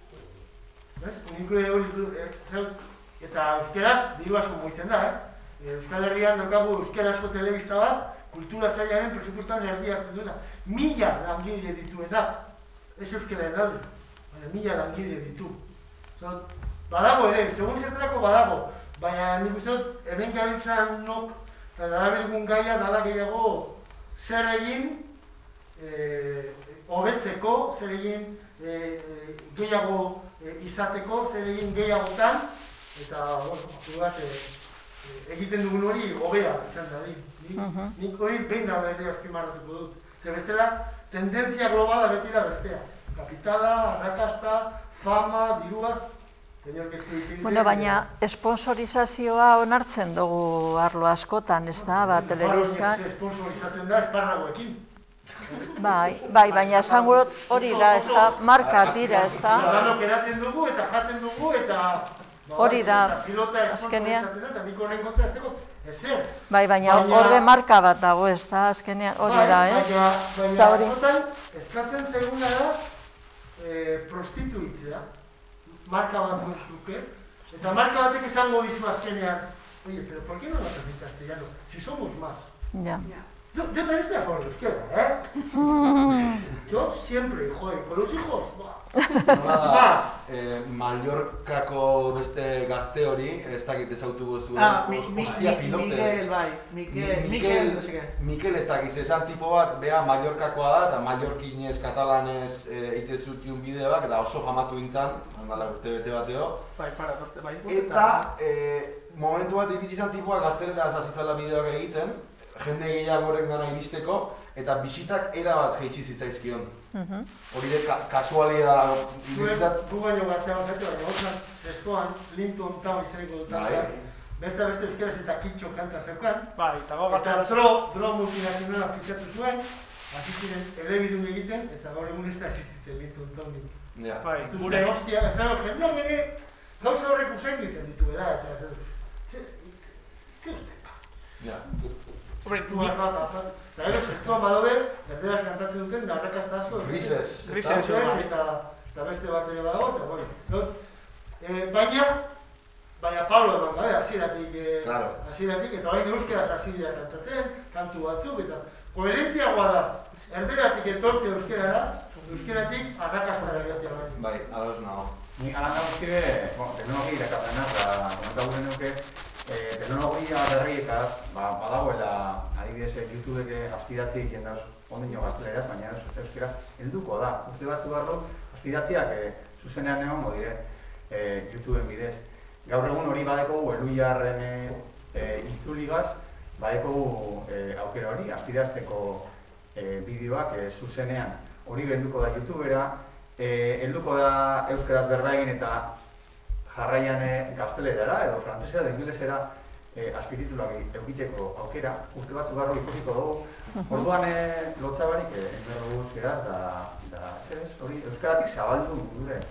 Ez? Uniko hori, e, eta euskeraz, diru asko moitzen da, eh? Euskal Herrian daukagu euskerazko telebista bat, kultura sailaren presupuestoan erdi hartzen duena. Mila langile dituena, ez euskara erralde, baina mila langile ditu. Zon, badago ere, segun zertarako badago, baina nik uste dut, hemen gabiltzan nok, eta darabilgun gaia dala gehiago zer egin e, hobetzeko, zer egin e, e, gehiago e, izateko, zer egin gehiagotan, eta, bueno, apur bat, e, e, egiten dugun hori hobea izan da, nik, Mhm. nik hori behin da ere azpimarratuko dut. Zer bestela, tendentzia globala beti da bestea. Kapitala, arrakasta, fama, dirua, tenor que escribir. Bueno, baina esponsorizazioa onartzen dugu arlo askotan, ez da, ba, telebista. Esponsorizatzen da esparragoekin. Bai, bai, baina esango dut hori da, ez da, marka dira, ez da. Ciudadanos edaten dugu eta jaten dugu eta... Hori da, eta pilota azkenean. esponsorizatzen da, eta nik horren kontra ez dago, ezer. Bai, baina horbe marka bat dago, ez da, azkenean hori da, ez? Ez da Baina, hori. askotan, eskatzen zaiguna da eh, prostituitzea, marka bat duzuke, eta marka batek esango dizu azkenean, oye, pero ¿por qué no lo haces en castellano? Si somos más. Ja. Yo, yo también estoy a favor de euskera, ¿eh? Yo siempre, joder, con los hijos, ¡buah! Nola da, Mallorcako beste gazte hori, ez dakit ezautuko zuen, Ah, mi, mi, ostia mi, pilote. Miguel, bai, Mikel, Mikel, no sé qué. Mikel ez dakiz, esan tipo bat, bea Mallorcakoa da, eta mallorkinez, katalanez egite zutiun bideoak, eta oso famatu gintzan, handala urte bete bateo. Bai, para, norte, bai. Eta eh, momentu bat iritsi izan tipoa gaztelera zazizala bideoak egiten, jende gehiagoren gana iristeko, eta bisitak erabat jeitsi zitzaizkion. Mhm. Hori de ka kasualia da, Zuek, gu baino gartean gatu, baina hotzan, zestoan, Linton Town izaniko dut. Bai. Beste beste euskeraz eta kitxo kanta zeukan. Bai, eta go Eta gaztela dro, dro multinazionala fitxatu zuen, hasi ziren elebidun egiten, eta gaur egun ez da existitzen Linton Townik. Ja. Bai, Gure gure hostia, ez dago jendeak ere, gauza horrek usain egiten ditu da, eta ez ze, ze uste, pa. Ja. Zestua, pa, pa, pa. Eta gero, zestua badobe, erderaz kantatzen duten, da arrakasta asko. Grises. Grises, bai. eta, eta beste bat ere badago, eta bueno. No? E, baina, baina Pablo eman gabe, hasieratik, e, Claro. hasieratik, eta baina euskeraz hasi dira kantatzen, kantu batzuk, eta koherentiagoa da, erderatik etorte euskerara, euskeratik arrakastara egitea bai. Bai, ados nago. Ni alanta guztide, bueno, teknologia irakatzena, eta komenta gure nuke, eh, teknologia berriekaz, ba, badagoela, adibidez, YouTubeke aspidatzi egiten dauz, ondino gazteleraz, baina eus, euskeraz, helduko da. Urte batzu barru, aspidatziak eh, zuzenean egongo dire, eh, YouTubeen bidez. Gaur egun hori badeko, Eluiarren eh, itzuligaz, badeko eh, aukera hori, aspirazteko eh, bideoak eh, zuzenean. Hori helduko da YouTubera, eh, helduko da euskaraz berba egin eta jarraian eh, gaztelerara edo frantsesera edo ingelesera eh, azpitituluak eukiteko aukera, urte batzu barru ikusiko dugu. Orduan eh, lotza barik eh, enberro dugu euskera eta, da, ez, hori euskaratik zabaldu gure.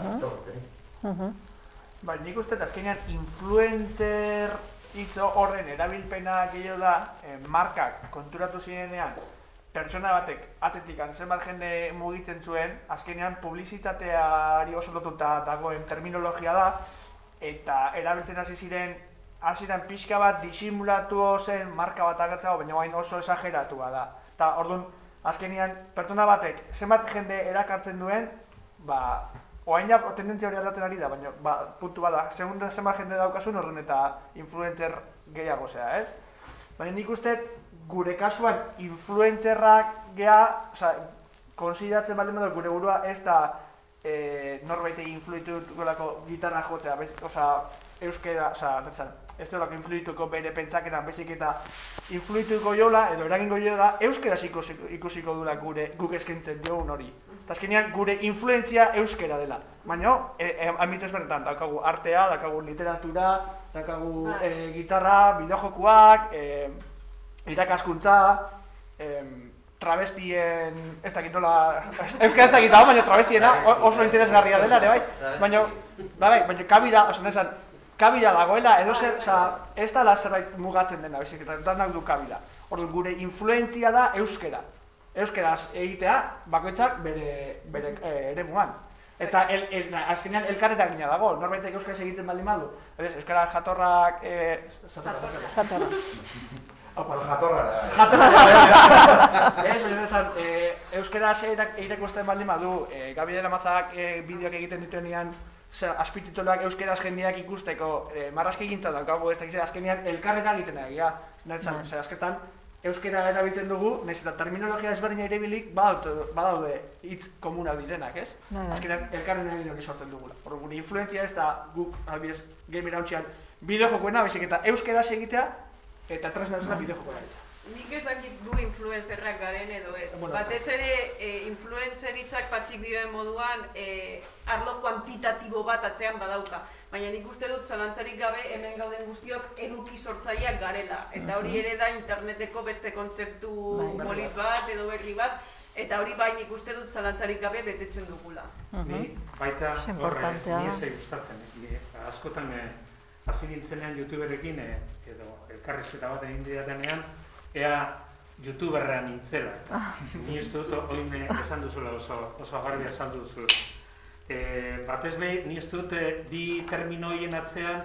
Mhm. Bai, nik uste azkenean influencer hitz horren erabilpena gehiago da, eh, markak konturatu zirenean, pertsona batek atzetik zenbat jende mugitzen zuen, azkenean publizitateari oso lotuta dagoen terminologia da, eta erabiltzen hasi ziren, hasieran pixka bat disimulatu zen marka bat agertzago, baina bain oso esageratua da. Eta orduan, azkenean pertsona batek zenbat jende erakartzen duen, ba, oain ja tendentzia hori aldatzen ari da, baina ba, puntu bada, segunda zenbat jende daukasun horren eta influencer gehiago zea, ez? Baina nik uste gure kasuan influencerrak geha, oza, konsideratzen baldin badut gure burua ez da norbait egin influituko gitarra jotzea, oza, euskera, oza, ez dolako influituko bere pentsaketan, bezik eta influituko jola, edo eragingo jola, euskeraz ikusiko dula gure guk eskaintzen diogun hori. Eta azkenean gure influentzia euskera dela. Baina, ambitu ezberdetan, daukagu artea, daukagu literatura, daukagu gitarra, bideojokuak, irakaskuntza, travestien, ez dakit nola, euskera ez dakit hau, baina travestiena oso interesgarria dela, ere bai, baina, baina, kabida, oso nesan, kabida dagoela, edo zer, ez da zerbait mugatzen dena, bezik, eta danak du kabida. Orduan, gure influentzia da euskera. Euskeraz egitea, bakoitzak bere eremuan. Eta azkenean elkarrera gina dago, norbaitek euskaraz egiten baldin badu. Euskara jatorrak... Jatorra. Jatorra. Jatorra. Ez, baina esan, euskaraz irakusten baldin badu, Gabi de la Mazak bideoak egiten dituenean, azpitituloak euskeraz jendeak ikusteko marrazki gintza daukagu, ez da azkenean elkarrera egiten egia. Zer, azketan, euskera erabiltzen dugu, nahiz eta terminologia ezberdina erabilik badaude hitz komunak direnak, ez? Azkenean elkarren egin hori sortzen dugula. Horren gure influentzia ez da guk, albidez, gamer hauntxean bideojokoena, bezik eta euskeraz egitea eta tresna ez da bideojokoena egitea. Nik ez dakit gu influencerrak garen edo ez. Batez ere, influenceritzak patxik dioen moduan arlo kuantitatibo bat atzean badauka. Baina nik uste dut zalantzarik gabe hemen gauden guztiok eduki sortzaileak garela. Eta hori ere da interneteko beste kontzeptu polit bat edo berri bat. Eta hori bai nik uste dut zalantzarik gabe betetzen dugula. Baita horre, ni ezai gustatzen. Askotan hasi nintzenean youtuberekin edo elkarrizketa bat egin didatenean, ea youtuberra nintzela. Ni uste dut oin esan duzula oso agarria esan duzula. Batez behi, ni uste dut bi termino horien atzean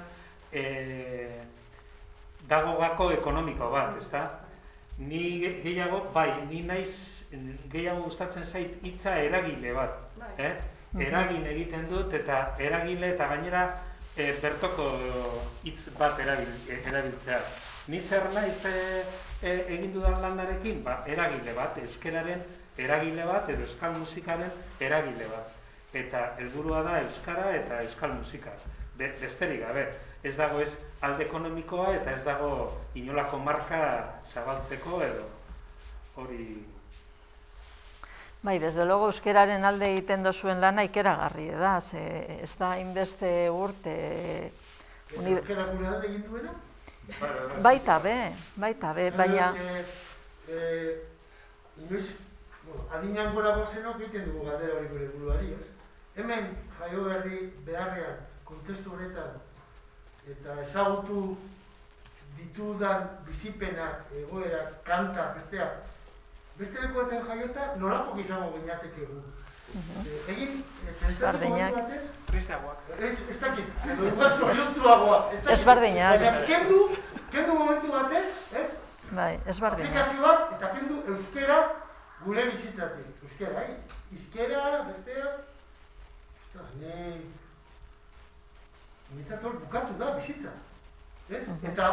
dago gako ekonomiko bat, ezta? Ni gehiago, bai, ni naiz gehiago gustatzen zait hitza eragile bat. Eragin egiten dut eta eragile eta gainera bertoko hitz bat erabiltzea. Ni zer naiz egin dudan landarekin? Eragile bat, euskararen eragile bat edo euskal musikaren eragile bat. Eta helburua da euskara eta euskal musika. Besterik gabe, ez dago ez alde ekonomikoa eta ez dago inolako marka zabaltzeko edo hori... Bai, desde logo euskararen alde egiten dozuen lana ikeragarri da, ez da inbeste urte... Euskara gure alde egin duena? Baita be, baita be, baina... Inoiz, adinean gora bozenok egiten dugu galdera hori gure buruari, ez? Hemen jaio berri beharrean, kontestu honetan, eta ezagutu ditudan bizipenak, egoerak, kanta, besteak, beste lekuetan jaiota nolako izango gineateke gu. Egin, pentsatuko hori batez? Tristeagoak. Ez dakit, edo igual zoriontzuagoa. Ez bardinak. Baina kendu, kendu momentu batez, ez? Bai, ez bardinak. Aplikazio bat, eta kendu euskera gure bizitzatik. Euskera, izkera, bestea... Ostra, ne... Nitzat hor bukatu da bizitza. Ez? Eta...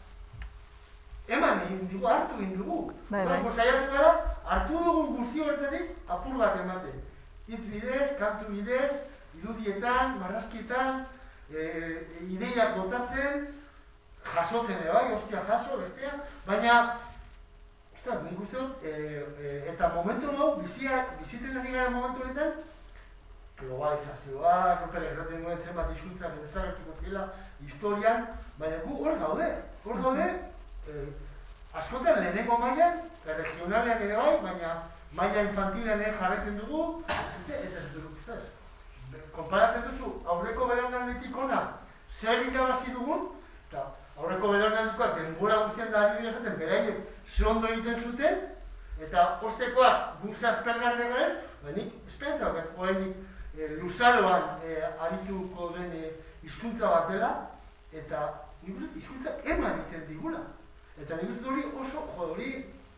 Eman egin dugu, hartu egin dugu. Bai, bai. Saiatu gara, hartu dugun guzti horretatik apur bat ematen. Hitz bidez, kantu bidez, irudietan, marrazkietan, ideiak botatzen, jasotzen ere bai, ostia jaso, bestea, baina, ostia, nik uste dut, eta momentu hau, biziten ari gara momentu honetan, globalizazioa, Rupel erraten duen zenbat hizkuntzak desagertuko direla historian, baina gu hor gaude, hor gaude, askotan lehenengo mailan, regionalean ere bai, baina maila infantilean ere jarretzen dugu, eta ez dugu, konparatzen duzu, aurreko belaunalditik ona, zer irabazi dugun, eta aurreko belaunaldikoak denbora guztien da ari dira esaten, beraiek ze ondo egiten zuten, eta ostekoak guzti aspergarri garen, benik, esperantza horret, horrenik luzaroan arituko den hizkuntza bat dela, eta nik uste hizkuntza eman egiten digula. Eta nik uste hori oso, jo, hori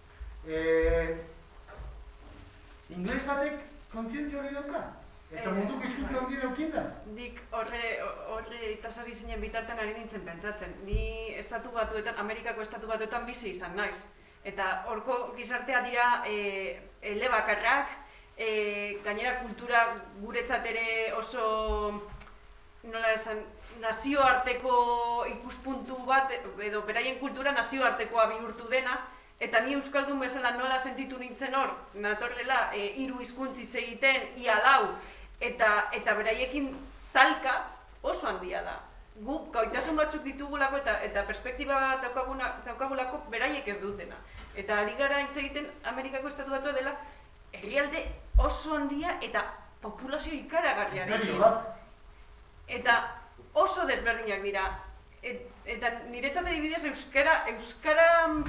ingles batek kontzientzia hori dauka? Eta munduko hizkuntza hori daukin da? Nik horre itasari zinen bitartean ari nintzen pentsatzen. Ni estatu batuetan, Amerikako estatu batuetan bizi izan naiz. Eta horko gizartea dira elebakarrak, gainera kultura guretzat ere oso, nola esan, nazioarteko ikuspuntu bat, edo beraien kultura nazioartekoa bihurtu dena, eta ni euskaldun bezala nola sentitu nintzen hor, natorrela hiru hizkuntz hitz egiten, ia lau, eta beraiekin talka oso handia da. Guk gaitasun batzuk ditugulako eta perspektiba bat daukagulako beraiek ez dutena. Eta ari gara hitz egiten Amerikako Estatu Batua dela herrialde oso handia eta populazio ikaragarriarekin. Eta oso desberdinak dira. Eta niretzat adibidez euskara, euskara,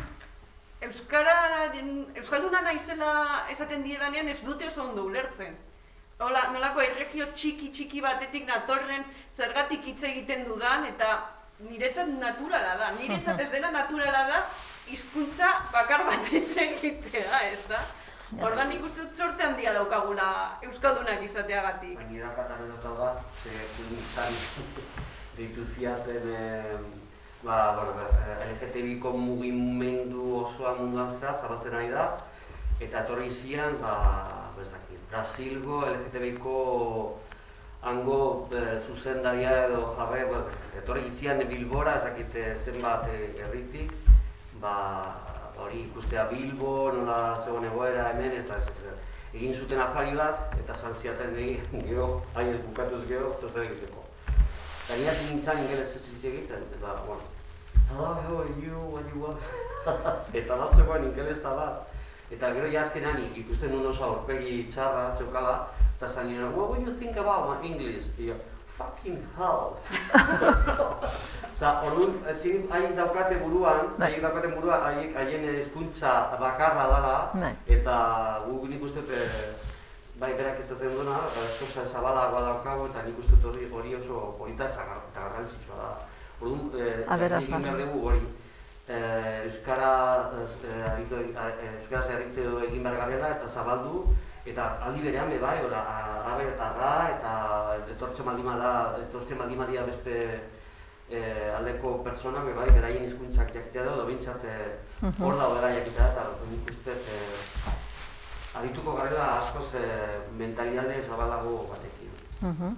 euskalduna naizela esaten diedanean ez dute oso ondo ulertzen. Nolako erregio txiki-txiki batetik natorren zergatik hitz egiten dudan, eta niretzat naturala da. Niretzat ez dela naturala da hizkuntza bakar bat hitz egitea, ez da? Ordan nik uste dut sorte handia daukagula euskaldunak izateagatik. Baina idakat anedota bat, izan dituziaten L G T B-ko mugimendu osoa munduan zehar, zabatzen ari da, eta etorri zian, Brasilgo L G T B-ko hango zuzendaria edo jabe, etorri zian Bilbora, ez dakite zenbat herritik, hori ikustea Bilbo, nola zegoen egoera hemen, eta egin zuten afari bat, eta zantziaten egin geho, hain bukatuz geho, ez zer egiteko. Gainera zintzen ingeles ez hitz egiten, eta, bueno, hello, how are you, what you want? Eta bat zegoen ingelesa bat. Eta gero jazkenan ikusten nuen oso aurpegi txarra zeukala, eta zan nire, what would you think about my English? Eta jo, fucking hell! Osa, orduan, haiek daukate buruan, haiek daukate buruan, haien hizkuntza bakarra dela, eta guk nik uste bai berak izaten duena, eskosa zabalagoa daukago, eta nik uste hori oso polita eta garrantzitsua da. Orduan, egin behar dugu hori. Euskaraz errikte egin behar garela eta zabaldu, eta aldi berean bebai, arabetarra eta etortzen baldin badia beste aldeko pertsonak bebai, beraien hizkuntzak jakitea edo bintzat hor dago bera jakitea, eta nik uste adituko garela askoz mentalidade zabalago batekin.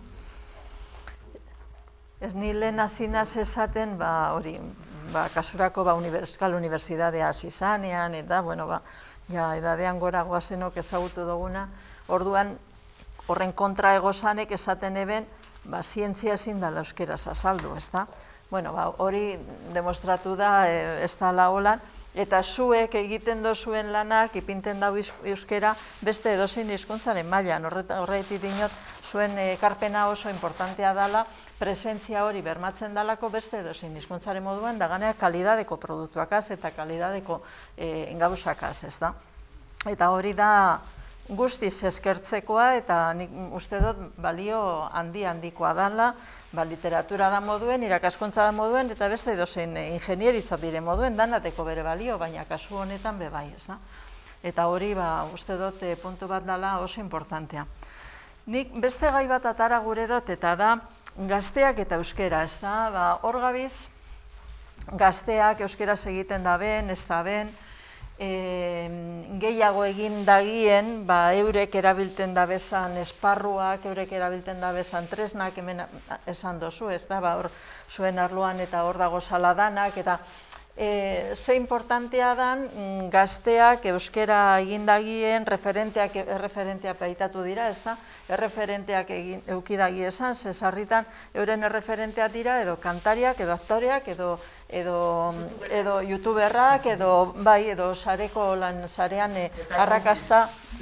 Ez ni lehen hasi naz esaten, hori, kasurako Euskal Unibertsitatea hasi zanean, eta, bueno, edadean gora goazenok ezagutu duguna, orduan horren kontra egozanek esaten eben, zientzia ezin dela euskeraz azaldu, ez da? Bueno, hori demostratu da ez dela holan, eta zuek egiten dozuen lanak, ipinten dau euskera, beste edozein hizkuntzaren mailan, horretik dinot, zuen ekarpena oso importantea dela, presentzia hori bermatzen dalako beste edozein hizkuntzaren moduan, da ganea kalidadeko produktuakaz eta kalidadeko gauzakaz, ez da? Eta hori da guztiz eskertzekoa eta nik uste dut balio handi handikoa dela, literatura da moduen, irakaskuntza da moduen, eta beste edozein ingenieritzat dire moduen, danateko bere balio, baina kasu honetan bebai, ez da? Eta hori uste dut puntu bat dela oso importantea. Nik beste gai bat atara gure dut, eta da gazteak eta euskera, ez da? Hor gabiz, gazteak euskeraz egiten da ben, ez da ben, gehiago egin dagien, eurek erabilten da bezan esparruak, eurek erabilten da bezan tresnak, hemen esan dozu, ez da, hor zuen arloan eta hor dago saladanak, eta ze importantea dan gazteak euskera egin dagien, referenteak erreferenteak baitatu dira, ez da, erreferenteak eukidagi esan, zesarritan euren erreferenteak dira, edo kantariak, edo aktoreak, edo edo youtuberrak, edo bai, edo sareko lan sarean arrakasta.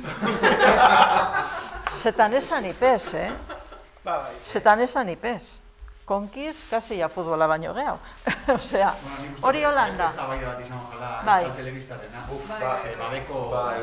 Zetan esan ipez, eh? Zetan esan ipez. Konkiz, kasi ja futbola baino gehiago. Osea, hori Holanda. Ez da bai bat izan jala, Bai. euskal telebiztatena. Badeko...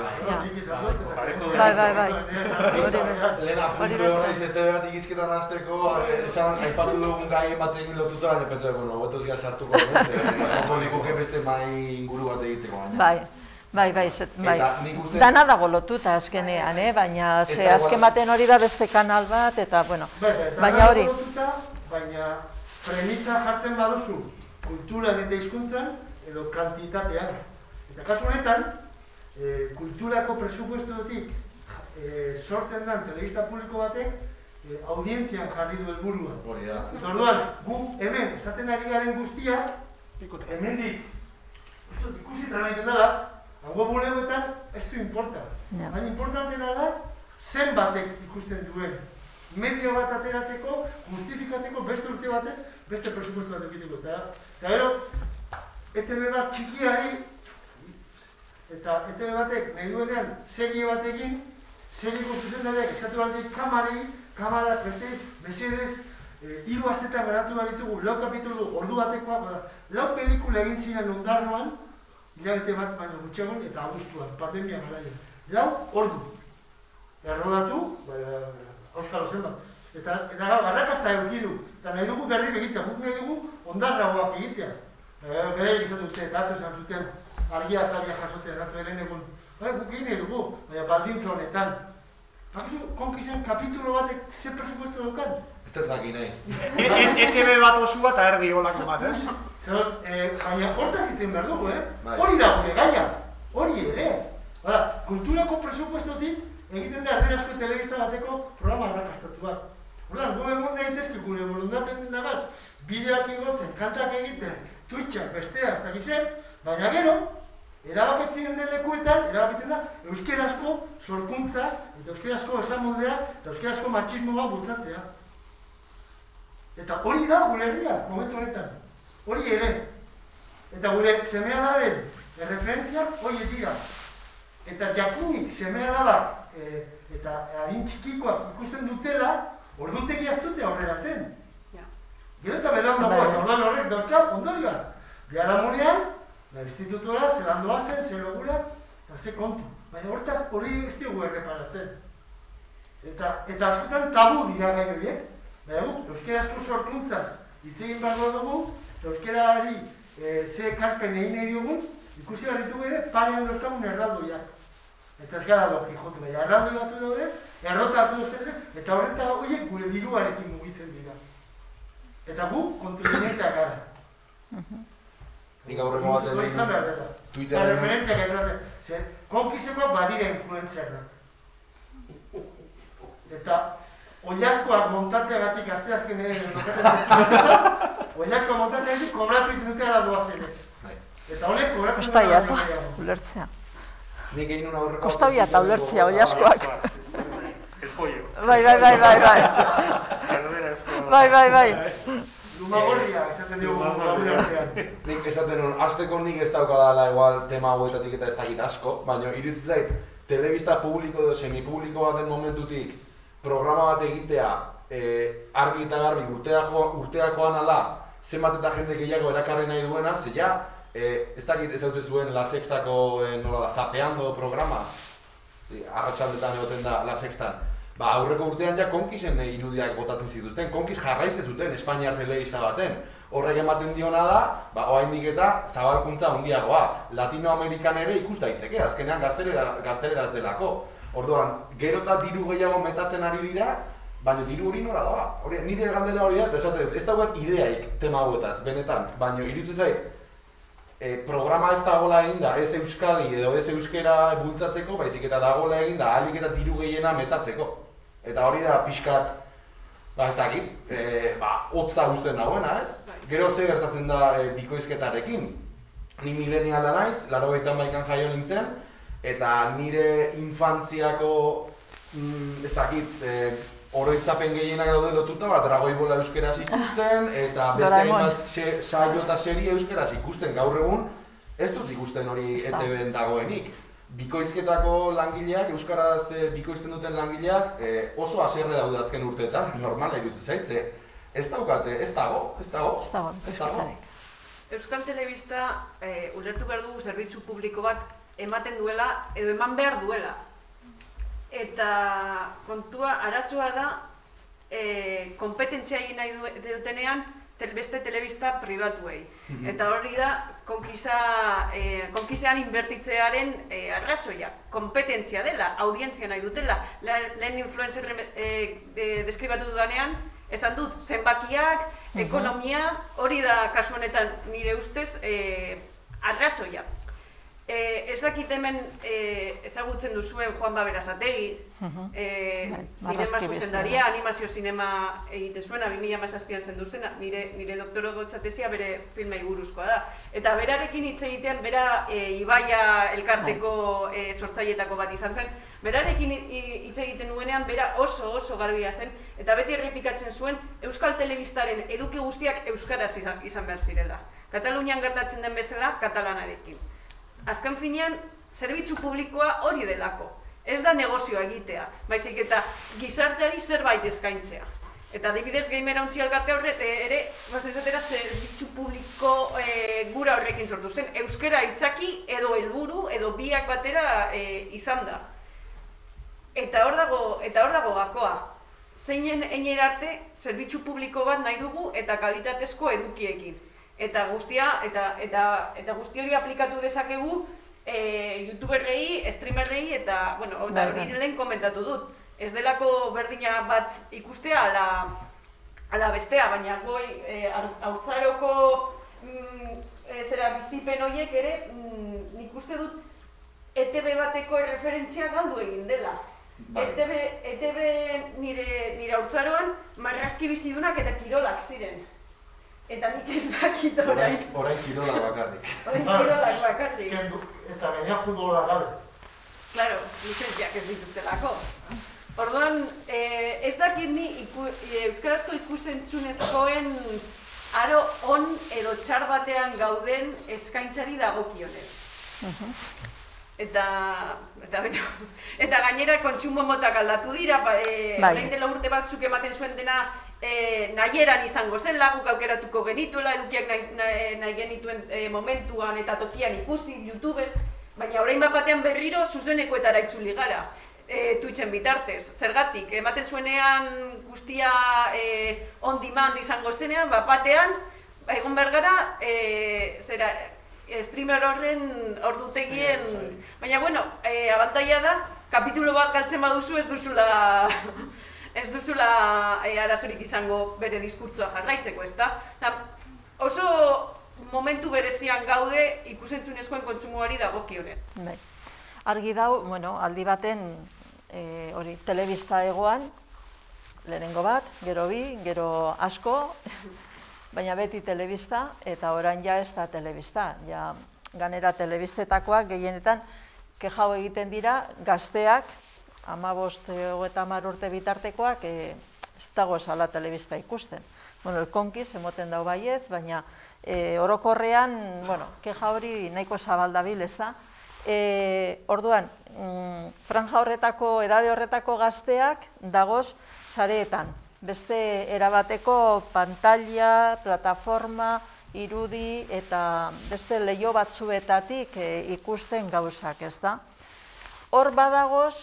Bai, bai, bai. Lehen apuntu hori zete bat igizketan azteko, esan, aipatu dugun gai batekin lotuta, baina pentsa, bueno, gotoz gara sartuko, oto likuke beste mai inguru bat egiteko baina. Bai. Bai, bai, bai. Dana dago lotuta azkenean, baina ze azken baten hori da beste kanal bat, eta, bueno, baina hori. Baina premisa jartzen baduzu kulturan eta hizkuntzan edo kantitatean. Eta kasu honetan, kulturako presupuestotik sortzen den telebista publiko batek audientzian jarri du helburua. Hori da. Eta orduan, gu hemen esaten ari garen guztia, hemendik ikusita nahi dela, hau bulegoetan ez du importa. Baina importantena da, zenbatek ikusten duen. Medio bat ateratzeko, justifikatzeko beste urte batez, beste presupuesto bat egiteko. Eta gero, E T B bat txikiari, eta E T B batek nahi duenean serie bat egin, serieko zuzendariak eskatu aldeik kamarei, kamarak beste, mesedez, hiru astetan garatu behar ditugu, lau kapitulu ordu batekoa, lau pelikula egin ziren Ondarroan, hilabete bat baino gutxegon eta abuztuan, pandemia garaien. Lau ordu. Errodatu, Euskalo zen bat. Eta garrakazta eukidu, eta nahi dugu berri egitea, guk nahi dugu Ondarragoak egitea. Bereik izan dute, gatu esan zuten, argia zaria jasotzea gatu eren egun. Guk egin nahi dugu, baina baldintza honetan. Bakizu, konkizan kapitulo batek ze presupuesto dukan? Ez dut daki nahi. E T B bat osua eta erdi olako bat, ez? Zerot, baina hortak egiten behar dugu, eh? Hori da gure gaia, hori ere. Kulturako presupuestotik egiten da erderazko telebista bateko programa arrakastatu bat. Horren, gu egon daitezke gure voluntaten nagaz, bideoak igotzen, kantak egiten, Twitchak, bestea, ez da gizien, baina gero, erabakitzen den lekuetan, erabakitzen da, euskerazko sorkuntza, eta euskerazko esamoldea, eta euskerazko matxismoa bultzatzea. Eta hori da gure herria, momentu honetan. Hori ere. Eta gure semea daben, erreferentziak hori dira. Eta jakinik semea dabak, eta adin txikikoak ikusten dutela, ordutegi aztute aurreratzen. Gero eta beran dago, eta ordan horrek dauzka, ondorioan. Biharamunean, da institutora, zelandoa zen, zer logura, eta ze kontu. Baina horretaz hori ez diogu erreparatzen. Eta askotan tabu dira gai horiek. Baina guk, euskerazko sorkuntzaz hitz egin behar dugu, euskerari ze ekarpen egin nahi dugun, ikusi behar ditugu ere, parean dauzkagun erraldoiak. Eta ez gara doki jotu, baina erraldoi batu daude, errota hartu dauzkatzen, eta horreta horiek gure diruarekin mugitzen dira. Eta gu, kontinenteak gara. Nik aurreko baten egin Twitterren... Eta referentziak egin, zer, konkizekoak badira influenziak da. Eta oilaskoak montatzeagatik asteazken ere lokatzen dut. Oilaskoak montatzeagatik kobratu iten dute ala doaz ere. Eta honek kobratu iten dut ala ulertzea. Nik egin una aurreko... Kostabia eta ulertzea oilaskoak. El pollo. Bai, bai, bai, bai, bai. Bai, bai, bai. Lumagorria, esaten dugu lumagorria. Nik esaten nuen, azteko nik ez daukadala igual tema hauetatik eta ez dakit asko, baina iruditzen zait, telebista publiko edo semipubliko baten momentutik programa bat egitea argi eta garbi urteak joan ala, zenbat eta jende gehiago erakarri nahi duena, ze ja, ez dakit ez haute zuen La Sextako, nola da, Zapeando programa, arratsaldetan egoten da La Sextan. Ba, aurreko urtean ja konkisen irudiak botatzen zituzten, konkis jarraitzen zuten Espainiar telebista baten. Horrek ematen diona da, ba, oraindik eta zabalkuntza handiagoa. Latinoamerikan ere ikus daiteke, azkenean gazteleraz delako. Orduan, gero eta diru gehiago metatzen ari dira, baina diru hori nora doa. Nire galdera hori da, esaten, ez daukat ideaik tema hauetaz, benetan. Baina, iruditzen zait, programa ez dagoela eginda, ez Euskadi edo ez Euskera bultzatzeko, baizik eta dagoela eginda, ahalik eta diru gehiena metatzeko. Eta hori da pixkat, ba ez dakit, hotza guztien dagoena, ez? Gero ze gertatzen da bikoizketarekin. Ni mileniala naiz, laurogeita hamaikan jaio nintzen, eta nire infantziako, ez dakit, oroitzapen gehienak daude lotuta, ba, Dragoi Bola euskeraz ikusten, eta beste hainbat saio eta serie euskeraz ikusten gaur egun, ez dut ikusten hori E T B-en dagoenik. Bikoizketako langileak, euskaraz bikoizten duten langileak oso haserre daude azken urteetan, normala iruditzen zait, ze ez daukate, ez dago, ez dago, ez dago. Euskal Telebista ulertu behar dugu zerbitzu publiko bat ematen duela edo eman behar duela. Eta kontua arazoa da, konpetentzia egin nahi dutenean beste telebista pribatuei. Eta hori da, konkisean inbertitzearen arrazoia. Kompetentzia dela, audientzia nahi dutela. Lehen influencer deskribatu dudanean, esan dut, zenbakiak, ekonomia, hori da kasu honetan nire ustez arrazoia. Ez dakit hemen ezagutzen duzuen Juan Baberazategi, zinema zuzendaria, animazio zinema egite zuena, bi mila hamazazpian zendu zena, nire doktoroko txatezia bere filmei buruzkoa da. Eta berarekin hitz egitean, bera Ibaia elkarteko sortzailetako bat izan zen, berarekin hitz egiten nuenean, bera oso oso garbia zen, eta beti errepikatzen zuen Euskal Telebistaren eduki guztiak euskaraz izan behar zirela. Katalunian gertatzen den bezala, katalanarekin. Azken finean, zerbitzu publikoa hori delako. Ez da negozioa egitea, baizik eta gizarteari zerbait eskaintzea. Eta adibidez, Gamerauntzi elkarte horret ere, bazizatera, zerbitzu publiko gura horrekin sortu zen. Euskara hitzaki edo helburu edo biak batera izan da. Eta hor dago gakoa. Zeinen einera arte, zerbitzu publiko bat nahi dugu eta kalitatezko edukiekin. Eta guztia, eta guzti hori aplikatu dezakegu youtuberrei, streamerrei eta, bueno, hori lehen komentatu dut. Ez delako berdina bat ikustea ala bestea, baina goi haurtzaroko zera bizipen horiek ere nik uste dut E T B bateko erreferentzia galdu egin dela. E T B nire haurtzaroan marrazki bizidunak eta kirolak ziren. Eta nik ez dakit orain. Orain kirolak bakarrik. Orain kirolak bakarrik. Eta gaina futbola gabe. Claro, lizentziak ez dituztelako. Orduan, ez dakit ni euskarazko ikusentzunezkoen aro on edo txar batean gauden eskaintzari dagokionez. Eta gainera kontsumo motak aldatu dira, orain dela urte batzuk ematen zuen dena nahieran izango zela, guk aukeratuko genituela, edukiak nahi genituen momentuan eta tokian ikusi, YouTubeen, baina orain bat batean berriro zuzenekoetara itzuli gara, Twitchen bitartez. Zergatik, ematen zuenean guztia on demand izango zenean, bat batean, egon behar gara, streamer horren ordutegien, baina bueno, abantaila da, kapitulo bat galtzen baduzu ez duzula ez duzula arazorik izango bere diskurtsoa jarraitzeko, ezta? Oso momentu berezian gaude ikusentzunezkoen kontsumoari dagokionez. Argi dau, bueno, aldi baten hori telebista egoan, lehenengo bat, gero bi, gero asko, baina beti telebista, eta orain ja ez da telebista. Ganera telebistetakoak gehienetan kexau egiten dira gazteak, hamabost hogeita hamar urte bitartekoak ez dago esala telebista ikusten. Bueno, elkonkiz, emoten dau baietz, baina orokorrean, bueno, kexa hori nahiko zabaldabil, ez da? Orduan, franja horretako, edade horretako gazteak dagoz sareetan. Beste erabateko pantalla, plataforma, irudi eta beste leio batzuetatik ikusten gauzak, ez da? Hor badagoz,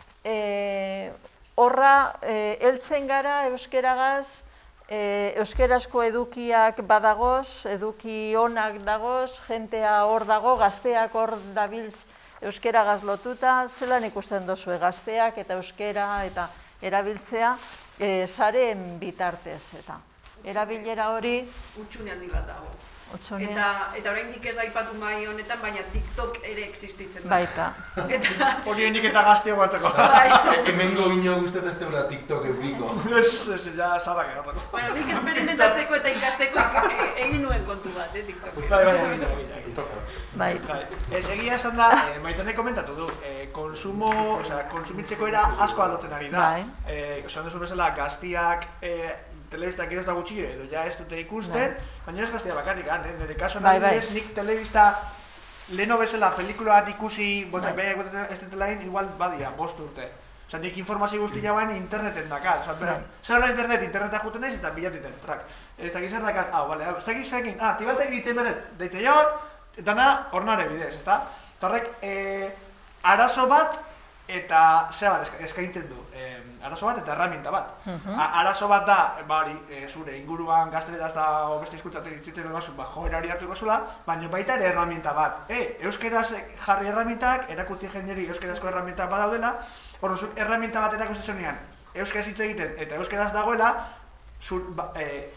horra heltzen gara euskeragaz, euskerazko edukiak badagoz, eduki onak dagoz, jentea hor dago, gazteak hor dabiltz euskeragaz lotuta, zelan ikusten dozue gazteak eta euskera eta erabiltzea sareen bitartez eta erabilera hori utxune handi bat dago. Eta oraindik ez aipatu mai honetan, baina TikTok ere existitzen da. Baita. Hori hendik eta gazteo batzeko. Hemengo bino guztet ez deura TikTok eukiko. Ez, ez, ja zabak egatako. Bueno, nik esperimentatzeko eta ikasteko egin nuen kontu bat, eh, TikTok. Bai, bai, egin da, egin da. Bai. Ez egia esan da, Maitane komentatu du, konsumo, osea, konsumitzeko era asko aldatzen ari da. Esan duzu bezala, gaztiak telebista gero ez da gutxi edo ja ez dute ikusten, baina ez gaztea bakarrik, nire kaso nahi ez nik telebista leheno bezala pelikula bat ikusi, ez detelain, igual badia, bost urte. Osa, nik informazio guzti jauen interneten dakat. Zer da internet, interneta juten naiz eta bilatiten, trak. Ez dakit zer dakat, hau, bale, ez dakit zerekin, ah, tibaltek ditzen beret, deitze jaur, eta na, ornare bidez, ezta? Eta horrek, arazo bat eta zera bat eskaintzen du, arazo bat eta erraminta bat. Arazo bat da, zure inguruan gazteleraz da beste hizkuntzatik ditziten egazu, joera hori hartuko zula, baina baita ere erraminta bat. Euskeraz jarri erramintak, erakutzi jenderi euskerazko erramintak bat daudela, hori erraminta bat erakutzi zonean, euskeraz hitz egiten eta euskeraz dagoela,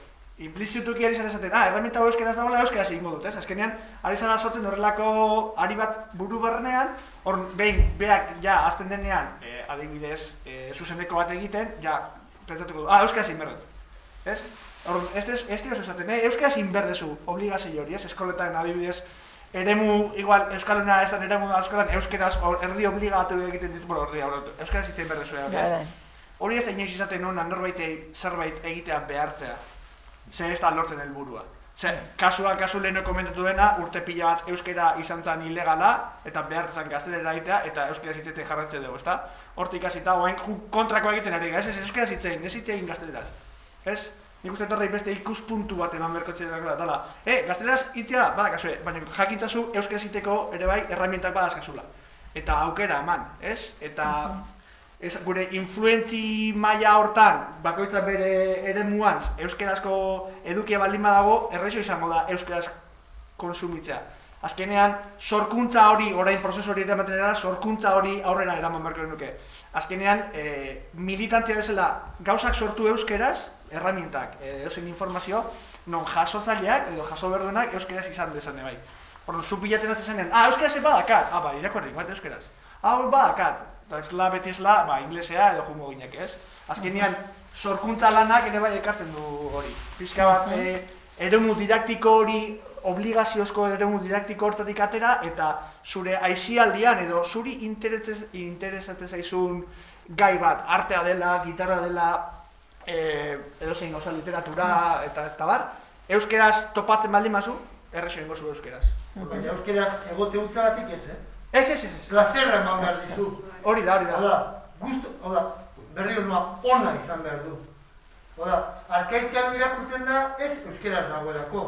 implizituki ari zara esaten, ah, herramienta hau euskeraz dagoela, euskeraz egingo dut, ez? Azkenean, ari zara sortzen horrelako ari bat buru barrenean, hor, behin, beak, ja, azten denean, eh, adibidez, eh, zuzeneko bat egiten, ja, pentsatuko du, ah, euskeraz egin berdut, ez? Hor, ez dira esaten, eh, euskeraz egin berdezu, obligazio hori, ez? Eskoletan, adibidez, eremu, igual, euskaluna ez da eremu da eskolan, euskeraz, erdi obligatu egiten ditu, bueno, erdi, euskeraz itzen berdezu, ez? Hori ez da inoiz izaten hona norbaitei zerbait egitea behartzea. Ze ez da lortzen helburua. Ze, kasua, kasu leheno komentatu dena, urte pila bat euskera izan zen ilegala, eta behartzen gaztelera egitea, eta euskera zitzen jarratzen dugu, ezta? Hortik hasita, oain kontrakoa egiten ari, ez ez euskera zitzen, ez zitzen gazteleraz. Ez? Nik uste torrei beste ikuspuntu bat eman berkotxe dela, dala. E, gazteleraz itea, badakazue, baina jakintzazu euskera ziteko ere bai erramientak badazkazula. Eta aukera eman, ez? Eta ez, gure influentzi maila hortan, bakoitza bere eremuan, euskerazko edukia baldin badago, errexo izango da euskeraz konsumitzea. Azkenean, sorkuntza hori, orain prozesu hori eramaten era, sorkuntza hori aurrera eraman berko nuke. Azkenean, e, militantzia bezala gauzak sortu euskeraz, erramientak, edozein informazio, non jasotzaileak edo jaso berduenak euskeraz izan dezane bai. Orduan, zu pilatzen az dezanen, ah, euskeraz badakat, ah, ba, irakorrik bat euskeraz. Ah, badakat. Eta esla beti esla, ba, inglesea edo jungo gineak, ez? Azkenean, sorkuntza lanak ere bai ekartzen du hori. Pizka bat, e, eremu didaktiko hori, obligaziozko eremu didaktiko hortatik atera, eta zure aizialdian edo zuri interesatzen zaizun gai bat, artea dela, gitarra dela, e, edo zein gauza literatura, eta, eta bar, euskeraz topatzen baldin mazu, errexo ingo zu euskeraz. Baina euskeraz egote utzagatik ez, eh? Ez, ez, ez. Plazerra eman behar dizu. Hori da, hori da. Oda, gusto, oda, berri honua ona izan behar du. Oda, arkaitzean irakurtzen da, ez euskeraz dagoelako.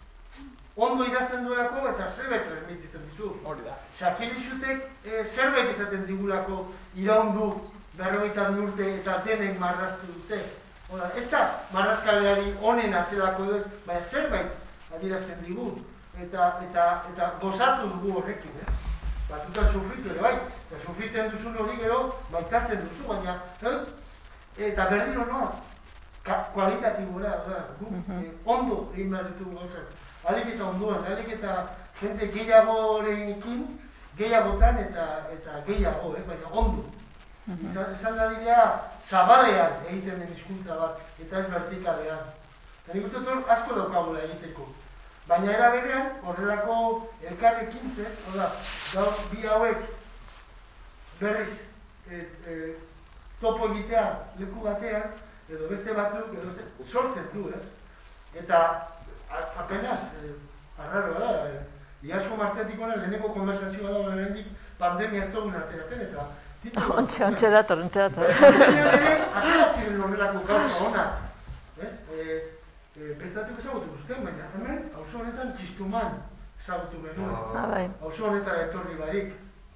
Ondo idazten duelako eta zerbait transmititzen dizu. Hori da. Sakilizutek e, zerbait izaten digulako iraundu berrogeita bi urte eta denek marraztu dute. Oda, ez da marrazkaleari onen azelako dut, baina zerbait adierazten digu. Eta, eta, eta gozatu dugu horrekin, ez? Batutan sufritu ere bai, eta sufriten duzun hori gero baitatzen duzu, baina eta berdin honoa, kualitatibora, ondo egin behar ditugu gauzak. Alik eta ondoan, alik eta jende gehiagorekin, gehiagotan eta gehiago, baina ondo. Izan da dira zabalean egiten den hizkuntza bat, eta ez vertikalean. Eta nik uste dut asko daukagula egiteko. Baina era berean, horrelako elkarrekintze, oda, gaur bi hauek berriz e, e, topo egitea leku batean, edo beste batzuk, edo beste, sortzen du, ez? Eta apenas, e, arraro da, e, Iasko martzetik honen leheneko konversazioa da, lehenendik pandemia ez dugun ateratzen, eta Ontxe, ontxe dator, ontxe dator. Pandemia ere, atera ziren horrelako gauza hona, ez? Bestatik ezagutuko zuten, baina hemen auzo honetan txistuman ezagutu genuen. Auzo honetan etorri barik,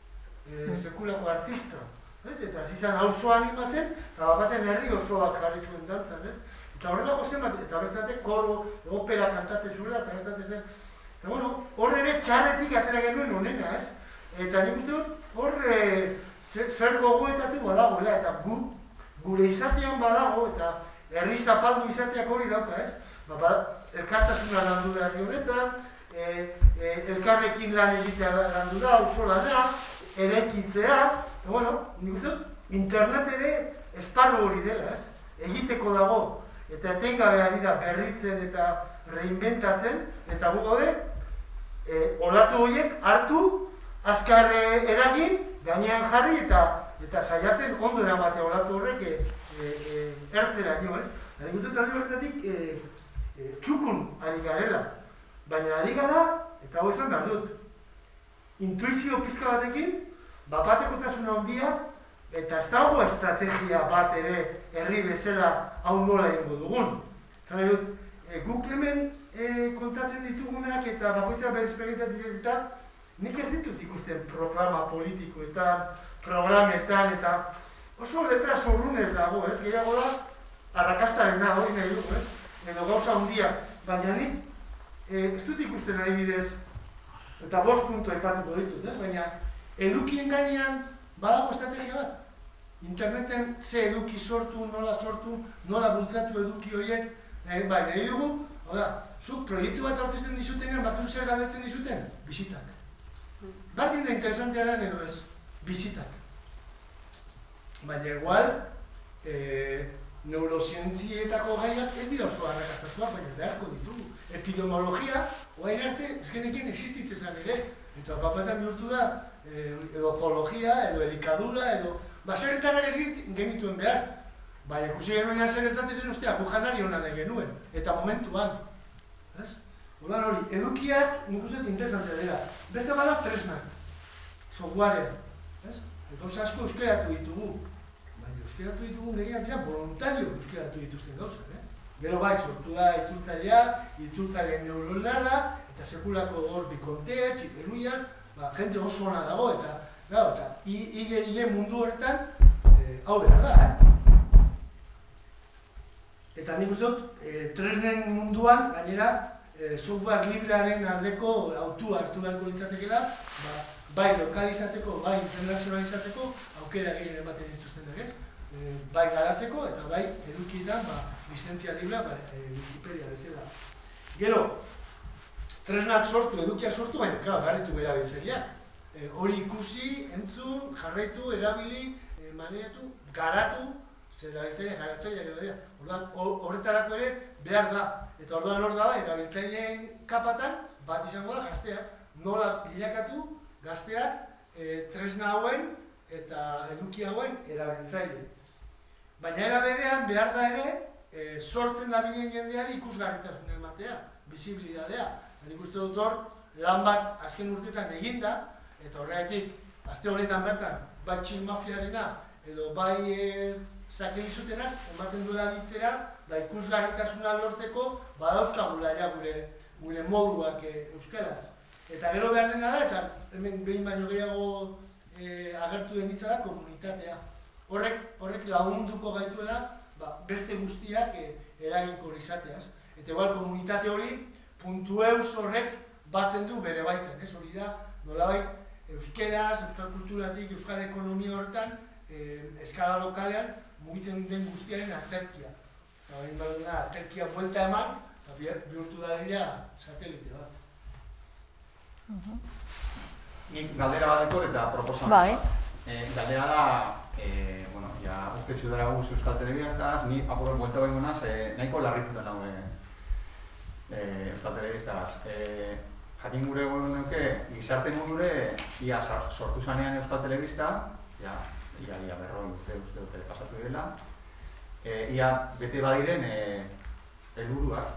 sekulako artista. Eta zizan auzoan imaten, eta baten herri osoak jarri zuen dantzan. Eta horrelako zenbat, eta bestatek koro, opera kantatzen zuela, eta bestatek zen. Eta bueno, horre ere txarretik atera genuen honena, ez? Eta nik uste dut, horre zer gogoetatu badagoela, eta gure izatean badago, eta herri zapaldu izateak hori dauka, ez? Elkartasuna landu behar honetan, elkarrekin lan egitea landu da, auzola da, eraikitzea, eta bueno, nik uste dut, internet ere esparru hori dela, ez? Egiteko dago, eta etengabe ari da berritzen eta reinventatzen, eta gu gaude, olatu horiek hartu, azkar eragin, gainean jarri eta saiatzen ondo eramatea olatu horrek ertzera nio, ez? Nik uste dut alde horretatik txukun ari garela, baina ari gara, eta hau esan behar dut, intuizio pizka batekin, bapatekotasuna handia, eta ez dago estrategia bat ere herri bezala hau nola egingo dugun. Eta dut, guk hemen kontatzen ditugunak eta bakoitza bere esperientzia direkta, nik ez ditut ikusten programa politikoetan, programetan, eta oso letra zorrunez dago, ez? Gehiago da, arrakastarena hori nahi dugu, ez? Edo gauza handia, baina nik ez dut ikusten adibidez, eta bost puntu aipatuko ditut, ez? Baina edukien gainean badago estrategia bat. Interneten ze eduki sortu, nola sortu, nola bultzatu eduki horiek, Bai, nahi dugu, hau da, zuk proiektu bat aurkezten dizutenean, bakizu zer galdetzen dizuten? Bizitak. Bardin da interesantea den edo ez, bizitak. Baina igual, neurozientzietako gaiak ez dira oso arrakastatuak, baina beharko ditugu. Epidemiologia, oain arte, ez genekien existitzen ere. Eta papetan bihurtu da, edo zoologia, edo elikadura, edo... Baserretarak ez genituen behar. Baina ikusi genuen zer gertatzen ustea, gu janari honan genuen, eta momentuan. Odan hori, edukiak nik uste interesantea dira. Beste bada tresnak, softwarea. Gauza asko euskeratu ditugu. Baina euskeratu ditugu gehiago dira voluntario euskeratu dituzten gauza. Gero bai, sortu da iturtzailea, iturtzailean neuronala, eta sekulako hor bikontea, txiperuian, jende oso ona dago, eta ige mundu horretan hau behar da. Eta nik uste dut, tresnen munduan, gainera, software librearen aldeko autua hartu beharko litzatekeela, bai lokalizateko, bai internazionalizateko, aukera gehien ematen dituzten dagez, bai garatzeko eta bai edukietan lizentzia librea Wikipedia bezala. Gero, tresnak sortu, edukiak sortu, baina garritu erabiltzaileak. Hori ikusi, entzun, jarraitu, erabili, maneiatu, garatu, zer erabiltzaileak, garatzaileak edo dira. Horretarako ere behar da. Eta orduan hor da, erabiltzaileen kapatan bat izango da gazteak. Nola bilakatu gazteak tresna hauen eta eduki hauen erabiltzaile. Baina era berean behar da ere, sortzen da bilen jendeari ikusgarritasuna ematea, bizibilidadea. Nik uste dut hor, lan bat azken urteetan eginda, eta horregatik, aste honetan bertan, bai txin mafiarena, edo bai zake dizutenak, ematen duela ditzera, da ikusgarritasuna lortzeko, badauzkagula ja gure moduak euskaraz. Eta gero behar dena da, eta hemen behin baino gehiago agertu den hitza da, komunitatea. Horrek lagunduko gaituela beste guztiak eraginkor izateaz. Eta igual komunitate hori puntu eus horrek batzen du bere baiten. Hori da, nolabait, euskeraz, euskal kulturatik, euskal ekonomia horretan, eskala lokalean, mugitzen den guztiaren aterkia. Eta hori baduna, aterkia buelta eman, eta bihurtu da dira satelite bat. Nik galdera bat ekor eta proposamen bat. Galdera da, bueno, ja urtetxu dara guz Euskal Telebistaz, ni apurrak buelta behin gonaz, nahiko larrituta nago Euskal Telebistaz. Jakin gure gure nuke, gizarte mundure, ia sortu zanean Euskal Telebista, ia berroi urte uste dute pasatu direla, ia bete badiren helburuak,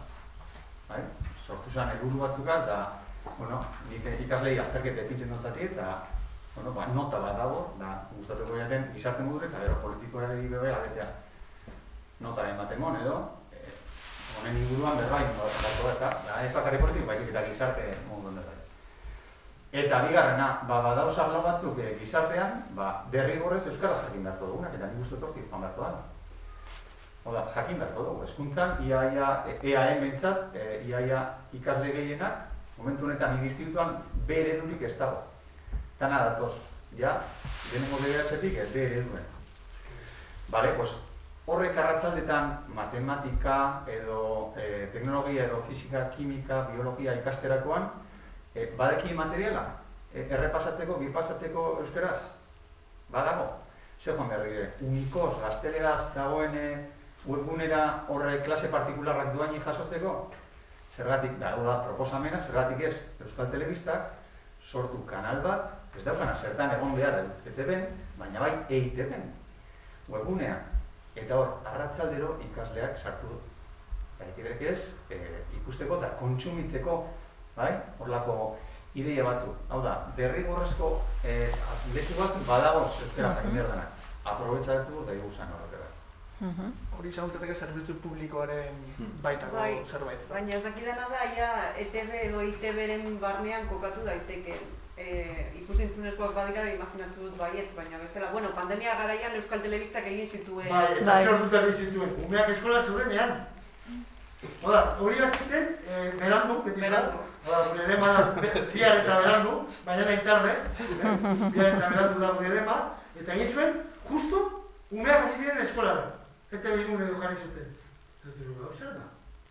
sortu zan helburu batzukaz, da nik ikaslei azterketa epintzen dutzatik, eta nota bat dago, gustatuko jaten gizarte mundure, eta gero politikoari bebe agetzea notaren baten mon edo, honen inguruan berbain, ez bakarri politiko, baizik eta gizarte munduan berbain. Eta bigarrena, badauz arlo batzuk gizartean, derrigorrez euskaraz jakin beharko dugunak, eta nik uste tortik joan beharko da. Oda, jakin beharko dugu, hezkuntzan, iaia, E A M bentsat, iaia ikasle gehienak, momentu honetan institutuan B eredurik ez dago. Tana datoz, ja, denengo B H-etik B ereduen. Bale, pues, horrek arratzaldetan matematika edo teknologia edo fisika, kimika, biologia ikasterakoan badeki materiala, errepasatzeko, birpasatzeko euskeraz? Badago? Zer joan behar dire, unikoz, gazteleraz dagoen webgunera horre klase partikularrak duaini jasotzeko? Zergatik, da, proposamena, zergatik ez Euskal Telebistak sortu kanal bat, ez daukana zertan egon behar E T B-en, baina bai E I T B-en, webgunean. Eta hor, arratzaldero ikasleak sartu dut. Baikirek ez, ikusteko eta kontsumitzeko, horlako ideia batzuk. Hau da, derrigorrezko leku batzuk badagoz euskara jakin behar denak. Aprobetxatu da iguzan horretu. Hori zaguntzateke zerbitzu publikoaren baitako zerbait. Baina ez dakidana da, ia E T B edo I T B-ren barnean kokatu daiteke. Ikusentzunezkoak badira, imaginatzu dut baietz, baina bestela, bueno, pandemia garaian Euskal Telebistak egin zituen. Bai, eta zer dut egin zituen, umeak eskola zeurenean. Oda, hori hasi zen, berandu, beti berandu. Oda, gure lema da, fiar eta berandu, baina nahi tarde, fiar eta berandu da gure lema, eta egin zuen, justo, umeak hasi ziren eskolara. Eta behin edo jarri zuten. Zertu dugu, zer da?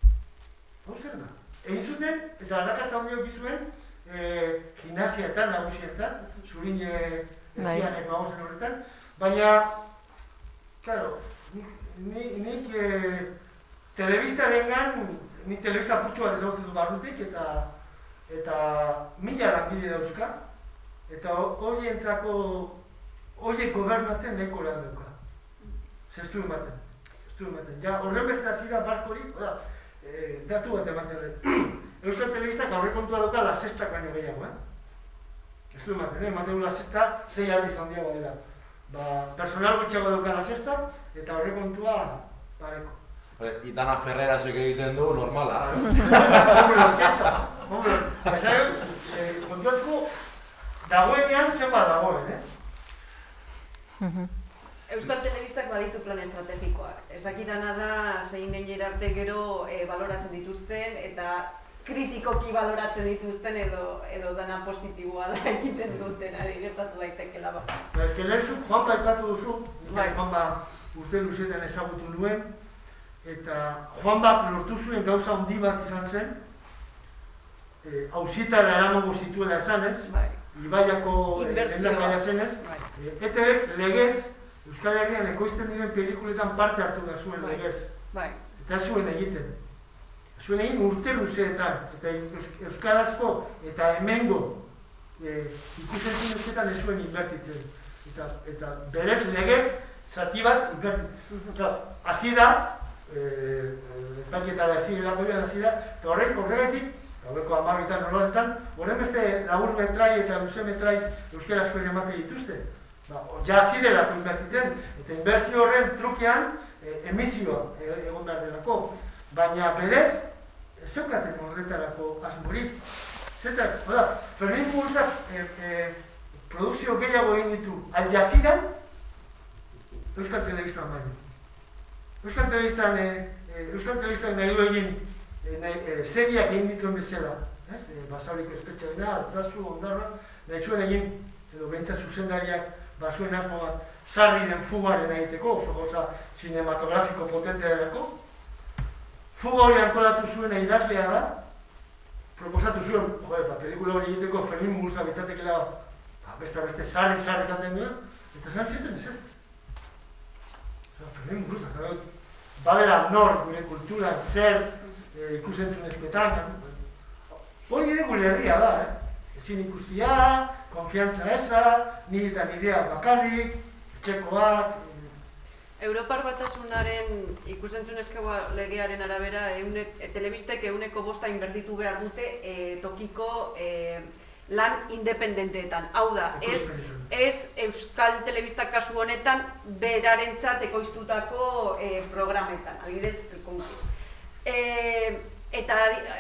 hau zer da. Egin zuten, eta arrakasta handia eduki zuen, gimnasiaetan, nagusietan, zurin ezianek bagozen horretan, baina, claro, nik telebistarengan, nik telebista putxu bat ezagutu du barrutik, eta mila langile dauzka, eta horientzako, horiek gobernatzen nahiko lan dauka. Zestu ematen, zestu ematen. Ja, horren beste hasi da barkori, datu bat ematen. Euskal Telebistak aurrekontua dauka la sextak baino gehiago, eh? Ez du ematen, ematen du la sexta, zei aldiz handiago dela. Personal gutxago dauka la sexta, eta aurrekontua pareko. Itana Ferrerasek egiten du normala. Hombre, orkesta. Hombre, esan, kontuatuko, dagoenean zenba dagoen, eh? Euskal Telebistak baditu plan estrategikoak. Ez dakidana da, zein egin arte gero baloratzen dituzten, eta kritikoki baloratzen dituzten edo dana positiboa da egiten duten, ari gertatu daitekela bat. Ez que lehen zuk Juanpa aipatu duzu, Juanpa uste luzetan ezagutu nuen, eta Juanpa lortu zuen gauza handi bat izan zen, hausitara eramango zituela esanez, Ibaiako endakaia zenez, E T Bek legez, Euskal Herrian ekoizten diren pelikuletan parte hartu da zuen legez. Eta zuen egiten. Zuen egin urte luzeetan, eta euskarazko eta hemengo ikusten zuzketan ez zuen inbertitzen. Eta berez legez, zati bat inbertitzen. Hasi da, epaiketara hasi elakoian hasi da, eta horrek horregatik, horreko hamabitan nolanetan, horren beste labur metrai eta luze metrai euskarazko ere ematen dituzte. Ja hasi delako inbertitzen, eta inbertsio horren trukean emisioa egon behar delako. Baina berez, ez zeukaten horretarako asmorik. Zetan, hola, Fermin Mugurtzak produkzio gehiago egin ditu Al Jazeeran, Euskal Telebistan baino. Euskal Telebistan, Euskal Telebistan nahi du egin seriak egin dituen bezala. Basaurik espetxaena, Altzazu, Ondarra, nahi zuen egin, edo behintzat zuzendariak basuen asmo bat Sarriren fugaren egiteko, oso goza cinematografiko potentea delako. Fuga hori antolatu zuen idazlea da, proposatu zuen, joder, pelikula hori egiteko Fermin Mugurtzak bitzatekela beste beste sarri sarri kanten duen, eta zan zirten ezert. Fermin Mugurtzak, badela nor, gure kultura, zer, ikusentzun eskuetan, hori ere gure herria da, ezin ikustia, konfiantza eza, nire eta nidea bakarrik, txekoak. Europar Batasunaren ikusentzunezkoa legearen arabera, telebistek ehuneko bosta inbertitu behar dute tokiko lan independenteetan. Hau da, ez Euskal Telebistak kasu honetan berarentzat ekoiztutako programetan, adibidez, elkonkiz. Eta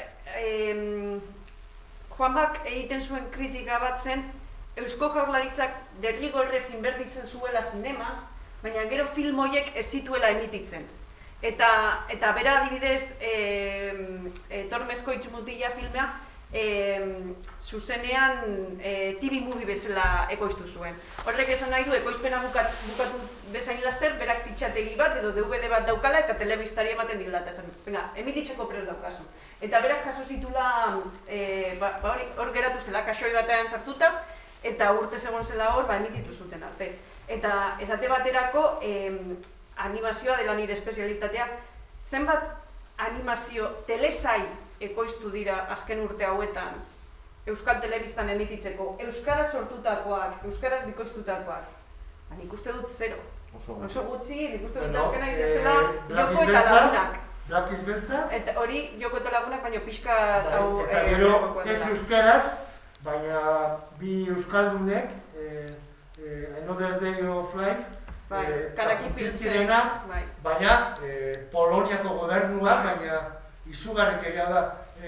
Juanbak egiten zuen kritika bat zen, Eusko Jaurlaritzak derrigorrez inbertitzen zuela zinema, baina gero film horiek ez zituela emititzen. Eta bera adibidez, Tormezko Itxumutila filmea, zuzenean T V movie bezala ekoiztu zuen. Horrek esan nahi du, ekoizpena bukatu bezain laster, berak fitxategi bat edo D V D bat daukala eta telebistari ematen digula. Eta esan, venga, emititzeko prez daukazu. Eta berak jaso zitula, hor geratu zela, kaxoi batean sartuta, eta urtez egon zela hor, emititu zuten arte. Eta esate baterako, animazioa dela nire espezialitatea, zenbat animazio telesai ekoiztu dira azken urte hauetan Euskal Telebistan emititzeko, euskaraz sortutakoak, euskaraz bikoiztutakoak. Nik uste dut zero. Oso gutxi, nik uste dut azkena izan zela Joko eta Lagunak. Blakiz Beltza. Hori Joko eta Lagunak, baina pixka... Eta gero ez euskaraz, baina bi euskaldunek, Another Day of Life, Kanaki baina Poloniako gobernuak, baina izugarrik egia da,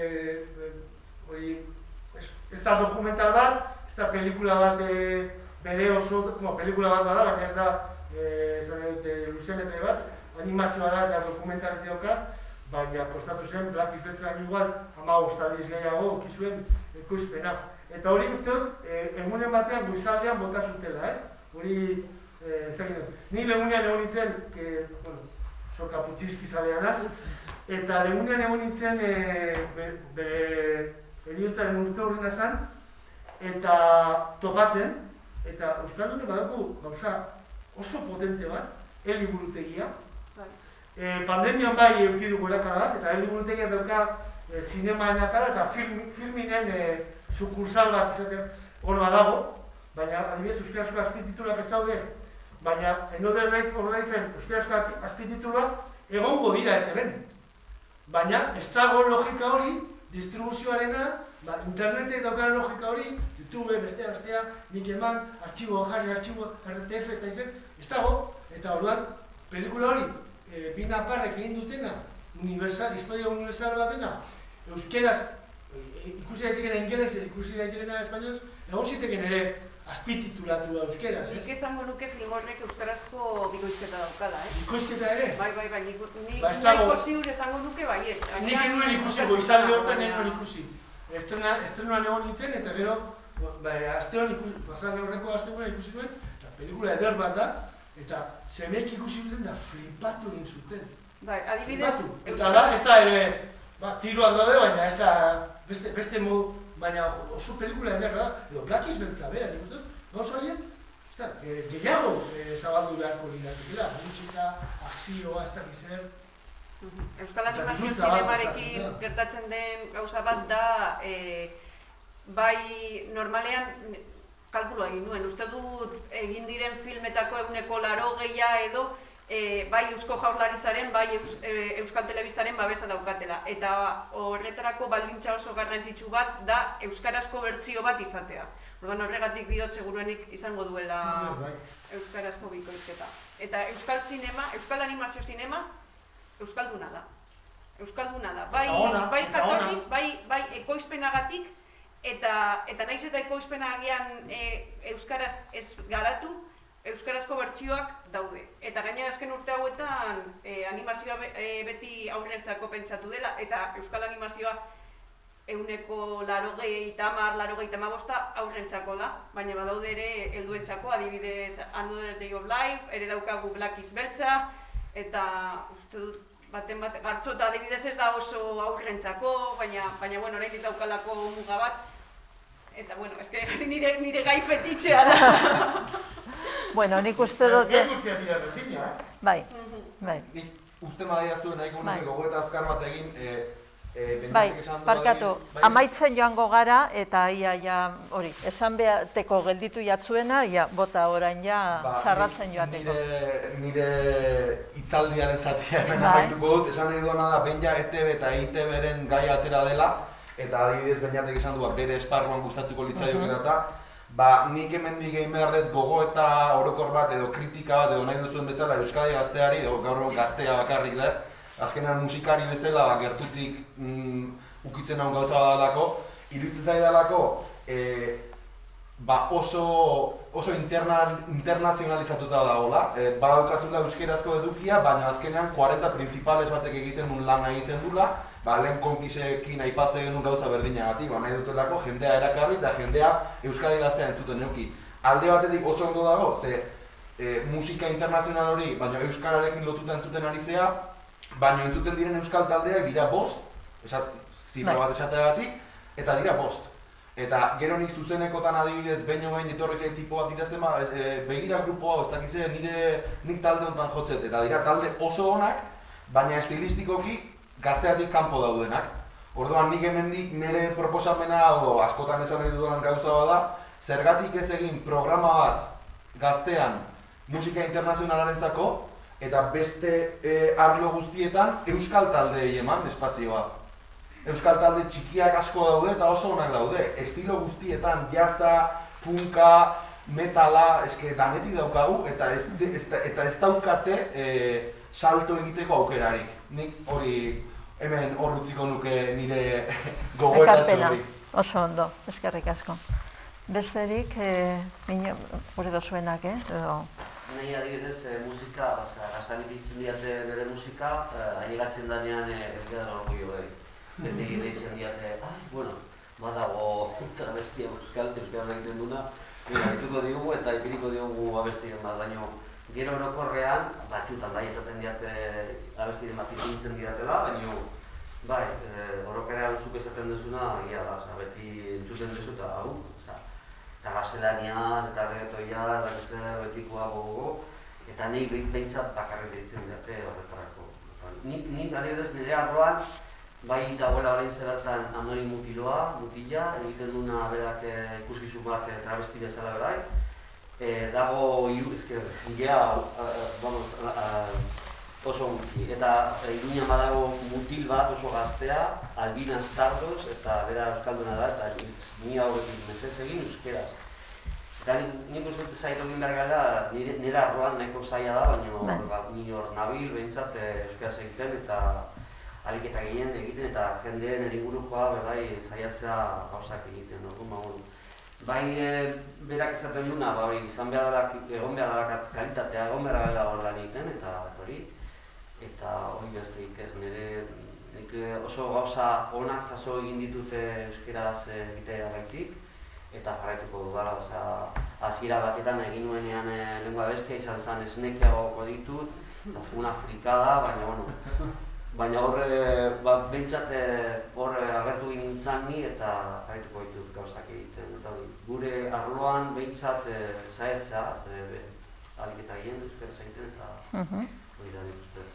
ez da dokumental bat, ez da pelikula bat bere oso, pelikula bat bada, baina ez da luzenetre bat, animazioa da eta dokumentalik dauka, baina kostatu zen, Blakiz Beltzak igual, ama ostadiz gehiago, okizuen ekoizpena. Eta hori uste dut, egunen batean goizaldean bota zutela, hori, ez da gino. Ni legunean egon nintzen, oso kaputxizki zaleanaz. Eta legunean egon nintzen eriotzaren urte horrena zen, eta topatzen, eta Euskaldunek badako gauza oso potente bat, eliburutegia. Pandemian bai eukidu gorakada, eta eliburutegia dauka zinemaan atala eta filminen sukursal bat izaten hor badago, baina adibidez euskarazko azpitituluak ez daude, baina Another Life of Life-en euskarazko azpitituluak egongo dira eta ben. Baina ez dago logika hori, distribuzioarena, internetek daukan logika hori, YouTube, bestea, bestea, nik eman, artxibo, jarri, artxibo, R T F, ez da izan, ez dago, eta orduan, pelikula hori, bi naparrek egin dutena, universal, historia universal bat dena, euskeraz, ikusi daitekena ingeles, ikusi daitekena espainoz, egon ziteken ere azpititulatu da euskeraz, ez? Nik esango nuke film horrek euskarazko bikoizketa daukala, eh? Bikoizketa ere? Bai, bai, bai, nik nahiko ziur esango nuke baiet. Nik enuen ikusi, goizalde hortan enuen ikusi. Estrenoan egon nintzen, eta gero, astean ikusi, pasan horreko astean ikusi nuen, eta pelikula eder bat da, eta semeek ikusi duten da flipatu egin zuten. Bai, adibidez... Eta da, ez da ere, tiroak daude, baina ez da, beste modu, baina oso pelikula eder da, edo Blakiz beltza bera, nik uste, gauz horien, gehiago zabaldu beharko liratekela, musika, akzioa, ez dakiz zer. Euskal Animazio Zinemarekin gertatzen den gauza bat da, bai normalean, kalkulo egin nuen, uste dut egin diren filmetako eguneko laro gehia edo bai Eusko Jaurlaritzaren, bai Euskal Telebistaren babesa daukatela. Eta horretarako baldintza oso garrantzitsu bat da euskarazko bertsio bat izatea. Orduan horregatik diot seguruenik izango duela euskarazko bikoizketa. Eta Euskal Zinema, Euskal Animazio Zinema, euskalduna da. Euskalduna da. Bai jatorriz, bai ekoizpenagatik, eta naiz eta ekoizpena agian euskaraz ez garatu, euskarazko bertsioak daude. Eta gainera azken urte hauetan animazioa beti aurrentzako pentsatu dela, eta euskal animazioa ehuneko laurogeita hamar, laurogeita hamabosta aurrentzako da, baina badaude ere helduentzako, adibidez Another Day of Life, ere daukagu Blakiz beltza, eta uste dut baten bat, Gartxota adibidez ez da oso aurrentzako, baina bueno, oraindik daukalako muga bat, eta bueno, eske nire gai fetitxea da. Bueno, nik uste dut... Gai guztia dira berdina, eh? Bai, bai. Nik uste madia zuen nahiko nuke gogoeta azkar bat egin, bai, parkatu, amaitzen joango gara, eta ia, hori, esan behateko gelditu jatzuena, ia, bota orain ja, zarratzen joateko. Nire hitzaldiaren zatia hemen amaituko dut, esan nahi duena da, behin ja E T B eta E T B-ren gai atera dela, eta adibidez behin esan du, bere esparruan gustatuko litzaiokena eta, ba, nik hemendik egin behar dut gogo eta orokor bat, edo kritika bat, edo nahi duzuen bezala, Euskadi gazteari, edo gaur gaztea bakarrik da, azkenean musikari bezala, gertutik ukitzen hau gauza badalako, iruditzen zaidalako oso internazionalizatuta dagoela, badaukazula euskerazko edukia, baina azkenean kuarenta principales batek egiten duen lana egiten dula, lehen konkisekin aipatzen genuen gauza berdinagatik, nahi dutelako jendea erakarri eta jendea Euskadi gaztea entzuten neuki. Alde batetik oso ondo dago, ze musika internazional hori, baina euskararekin lotuta entzuten ari zea, baina entzuten diren euskal taldeak dira bost, zifra bat esateagatik, eta dira bost. Eta gero nik zuzenekotan adibidez, behin behin etorri zei tipo bat idazten, begira grupo hau, ez dakize nik talde honetan jotzet, eta dira talde oso onak, baina estilistikoki gazteatik kanpo daudenak. Orduan nik hemendik nire proposamena, o askotan esan nahi dudan gauza bada, zergatik ez egin programa bat gaztean musika internazionalarentzako, eta beste arlo guztietan euskal taldeei eman espazioa. Euskal talde txikiak asko daude eta oso onak daude. Estilo guztietan, jazza, punka, metala, eske danetik daukagu eta ez daukate salto egiteko aukerarik. Nik hori hemen hor utziko nuke nire gogoetatxo hori. Oso ondo, eskerrik asko. Besterik, hori dozuenak, eh? Nahi adibidez, musika, gaztanik izten diate nire musika, ailegatzen danean egiten orgullo behi. Beti egiten diate, bueno, badago travestia euskal, euskaraz egiten duna, egituko diogu eta ipiriko diogu abestien bat, baina Gero orokorrean, batxutan bai esaten diate abestiren bat ikintzen diatela, baina bai, orokorrean zuk esaten duzuna, ia da, beti entzuten duzu eta hau, eta gaztelaniaz, eta reggaetoia, eta betikoa gogo, eta nik behintzat bakarrik deitzen diate horretarako. Nik adibidez nire arloan, bai dagoela orain zebertan Amari Mutiloa, Mutila, egiten duna berak ikuskizun bat travesti bezala berai. Dago, ezker, ja, vamos, oso gutxi. Eta Iruña badago mutil bat oso gaztea, Albina Stardos, eta bera euskalduna da, eta ni haurekin mesez egin euskeraz. Eta nik uste zaitu egin behar gala, nire arroan nahiko zaila da, baina ni hor nabil behintzat euskeraz egiten eta aliketa gehien egiten eta jendeen eringurukoa bai zaiatzea gauzak egiten. Bai berak ezaten duna, izan behar da, egon behar da kalitatea, egon behar da hor lan egiten eta hori. Eta hori besteik ez, nire oso gauza onak jaso egin ditute euskeraz egitea gaitik eta jarraituko dudala, hasiera batetan egin nuenean lengua bestia izan zen esnekiagoko ditut, una frikada, baina bueno, baina horre, behintzat horre agertu egin nintzen ni eta jarraituko ditut gauzak egiten. Gure arloan behintzat zaetzea, aliketa egin euskeraz egiten eta hori da nik uste.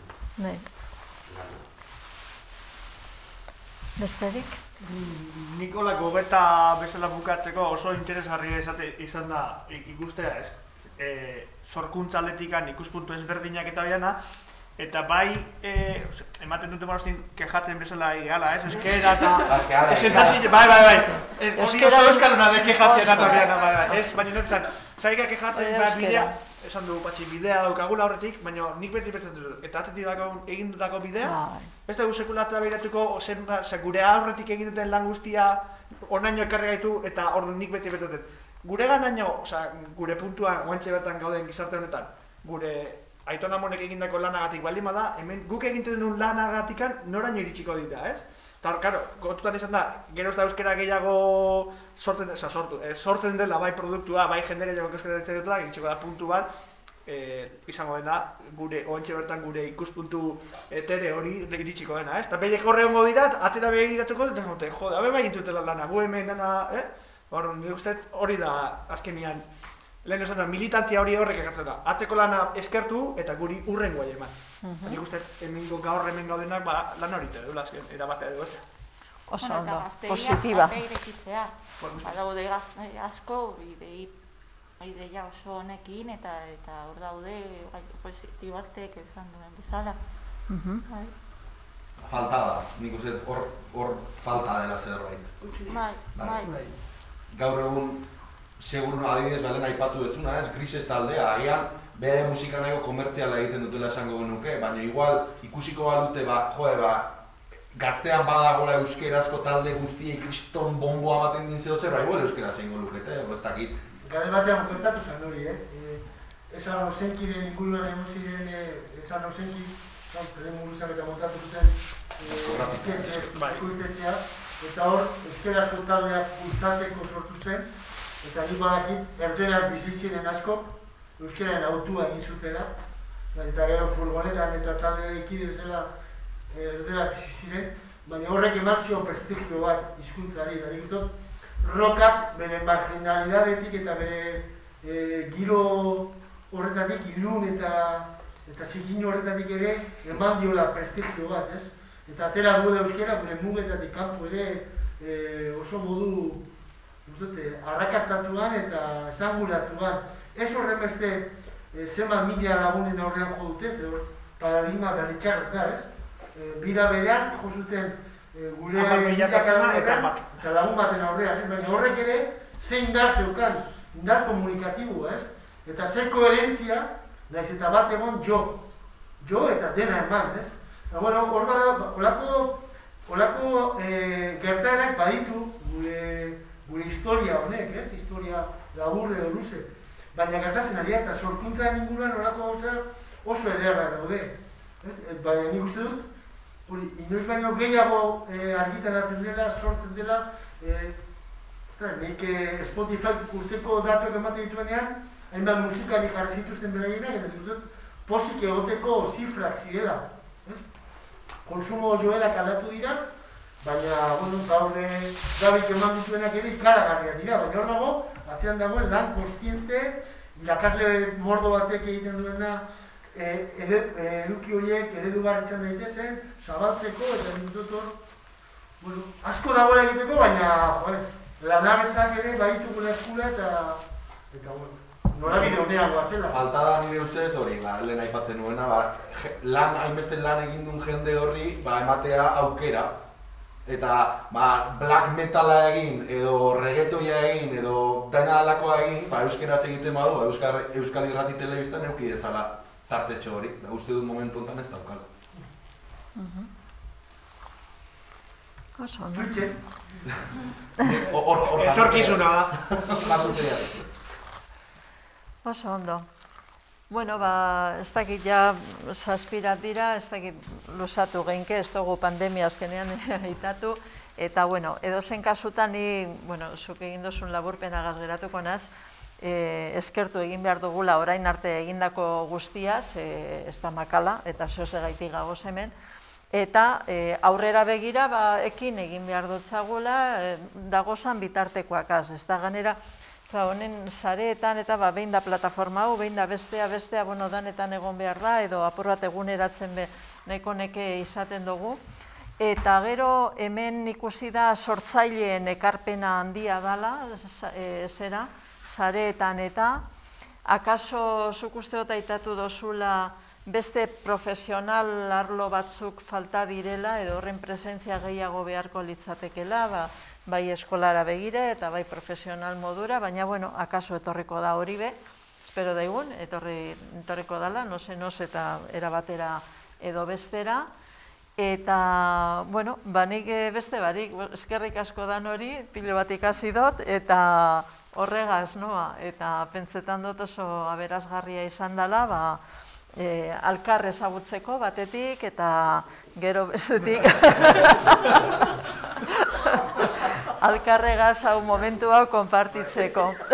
Besterik? Nikola gogeta bezala bukatzeko oso interesgarria izan da ikustea sorkuntza aldetikan ikuspuntu ezberdinak eta biana, eta bai ematen dute maroztin kejatzen bezala egeala, ez? Euskera eta esentazile, bai, bai, bai, hori oso euskaluna de kejatzen eta biana, bai, bai, ez, baina netzan, zaigak kejatzen bidea, esan dugu patxi bidea daukagula horretik, baina nik beti bertzen dut, eta atzetik egin dutako bidea, ez dugu sekulatza behiratuko, gure aurretik egin duten lan guztia onaino ekarri gaitu, eta hor nik beti bertzen dut. Gure ganaino, gure puntuan, oantxe bertan gauden gizarte honetan, gure Aiton Amonek egindako lanagatik baldin bada, hemen guk egiten duen lanagatikan noraino iritsiko dita, ez? Eta, karo, gotutan izan da, gero ez da euskera gehiago sortzen dela, bai produktua, bai jendere gehiago euskera ditzen dutela, iritsiko da puntu bat, izango dena, oantxe bertan gure ikuspuntu etere hori iritsiko dena, ez? Eta behiek horre hongo dira, atzeta behiratuko dut, eta jode, habe bai intzutela lana, gu hemen dena, eh? Hor, nire uste hori da azkenian, lehen esan da, militantzia hori horrek ekartzen da. Atzeko lana eskertu eta guri urren guai eman. Nik uste hemengo gaur hemen gaudenak lan hori edo azken, erabatea edo ez da. Oso ondo, positiba. Ate irekitzea. Badaude asko, ideia oso honekin eta hor daude positibatek esan duen bezala. Falta da, nik uste hor falta dela zerbait. Bai, bai. Gaur egun seguru adibidez balen aipatu dezuna, ez, Grises taldea, agian bere musika nahiko komertziala egiten dutela esango genuke, baina igual ikusiko balute, ba, joe, ba, gaztean badagoela euskerazko talde guztiei kriston bonboa ematen din zeo zer, ba, igual euskera zeingo lukete, ez dakit. Gade batean kontatu zen hori, eh? Esan Osenkiren inguruan egon ziren, esan Osenki, lehen muruzak eta montatu zuten ikusketxea, eta hor euskerazko taldeak bultzatzeko sortu zen, eta nik badakit, erderaz bizitzenen asko, euskaren autua egin zutela, eta gero furgonetan eta talde ekide bezala erderaz bizitziren, baina horrek eman zion prestigio bat hizkuntzari, eta nik dut, rockak bere marginalidadetik eta bere giro horretatik, ilun eta zigin horretatik ere eman diola prestigio bat, ez? Eta atera duela euskera, gure mugetatik kanpo ere oso modu arrakastatuan eta esanguratuan. Ez horren beste zenbat mila lagunen aurrean jo dute, zehor paradigma berritxarrez da, ez? Bira berean jo zuten gure milakatzen eta lagun baten aurrean, baina horrek ere ze indar zeukan, indar komunikatiboa, ez? Eta ze koherentzia, naiz eta bat egon jo, jo eta dena eman, ez? Eta, bueno, hor bada, holako gertaerak baditu gure historia honek, ez? Historia labur edo luze. Baina gertatzen ari eta sorkuntzaren inguruan horako gauza oso ederra daude. Baina nik uste dut, inoiz baino gehiago argitaratzen dela, sortzen dela, nik Spotify urteko datuak ematen dituenean, hainbat musikari jarri zituzten beraienak, eta dut pozik egoteko zifrak zirela. Konsumo joerak aldatu dira, baina, bueno, gaur Gabik eman dituenak ere ikaragarriak dira, baina hor dago, atzean dagoen lan kostiente, irakasle mordo batek egiten duena, eduki horiek eredu barritzen daitezen, zabaltzeko, eta dut hor, bueno, asko dagoela egiteko, baina, joder, lanabezak ere baitugula eskula eta, eta, bueno, norabide honean goazela. Falta da nire ustez hori, ba, lehen aipatzen nuena, ba, lan, hainbeste lan egin duen jende horri, ba, ematea aukera. Eta, ba, black metala egin, edo reggaetoia egin, edo dena alakoa egin, ba, euskeraz egiten badu, ba, Euskal, Euskal Irrati Telebistan euki dezala tartetxo hori. Da, uste dut momentu honetan ez daukala. Oso, ondo. Twitche. Etorkizuna da. Oso ondo. Bueno, ba, ez dakit ja zazpirat dira, ez dakit lusatu geinke, ez dugu pandemia azkenean eitatu, eta, bueno, edozen kasutan ni, bueno, zuk egin duzun laburpenagaz geratuko naz, eskertu egin behar dugula orain arte egindako guztiaz, ez da makala, eta zozegaitik gagoz hemen, eta aurrera begira, ba, ekin egin behar dutzagula, dagozan bitartekoakaz, ez da ganera, honen zareetan eta behin da plataforma hau, behin da bestea, bestea, bueno, danetan egon behar da, edo apur bat eguneratzen nahiko neke izaten dugu. Eta gero hemen ikusi da sortzaileen ekarpena handia dela, zera, zareetan eta, akaso zuk uste dut aitatu dozula beste profesional arlo batzuk falta direla, edo horren presentzia gehiago beharko litzatekela, bai eskolara begira eta bai profesional modura, baina, bueno, akaso etorriko da hori be, espero daigun, etorriko dala, no se nos eta erabatera edo bestera, eta, bueno, banik beste barik, eskerrik asko dan hori, pilo bat ikasi dut, eta horregaz, noa, eta pentsetan dut oso aberasgarria izan dela, ba, alkar ezagutzeko batetik, eta gero bestetik, alkarregaz hau momentu hau konpartitzeko.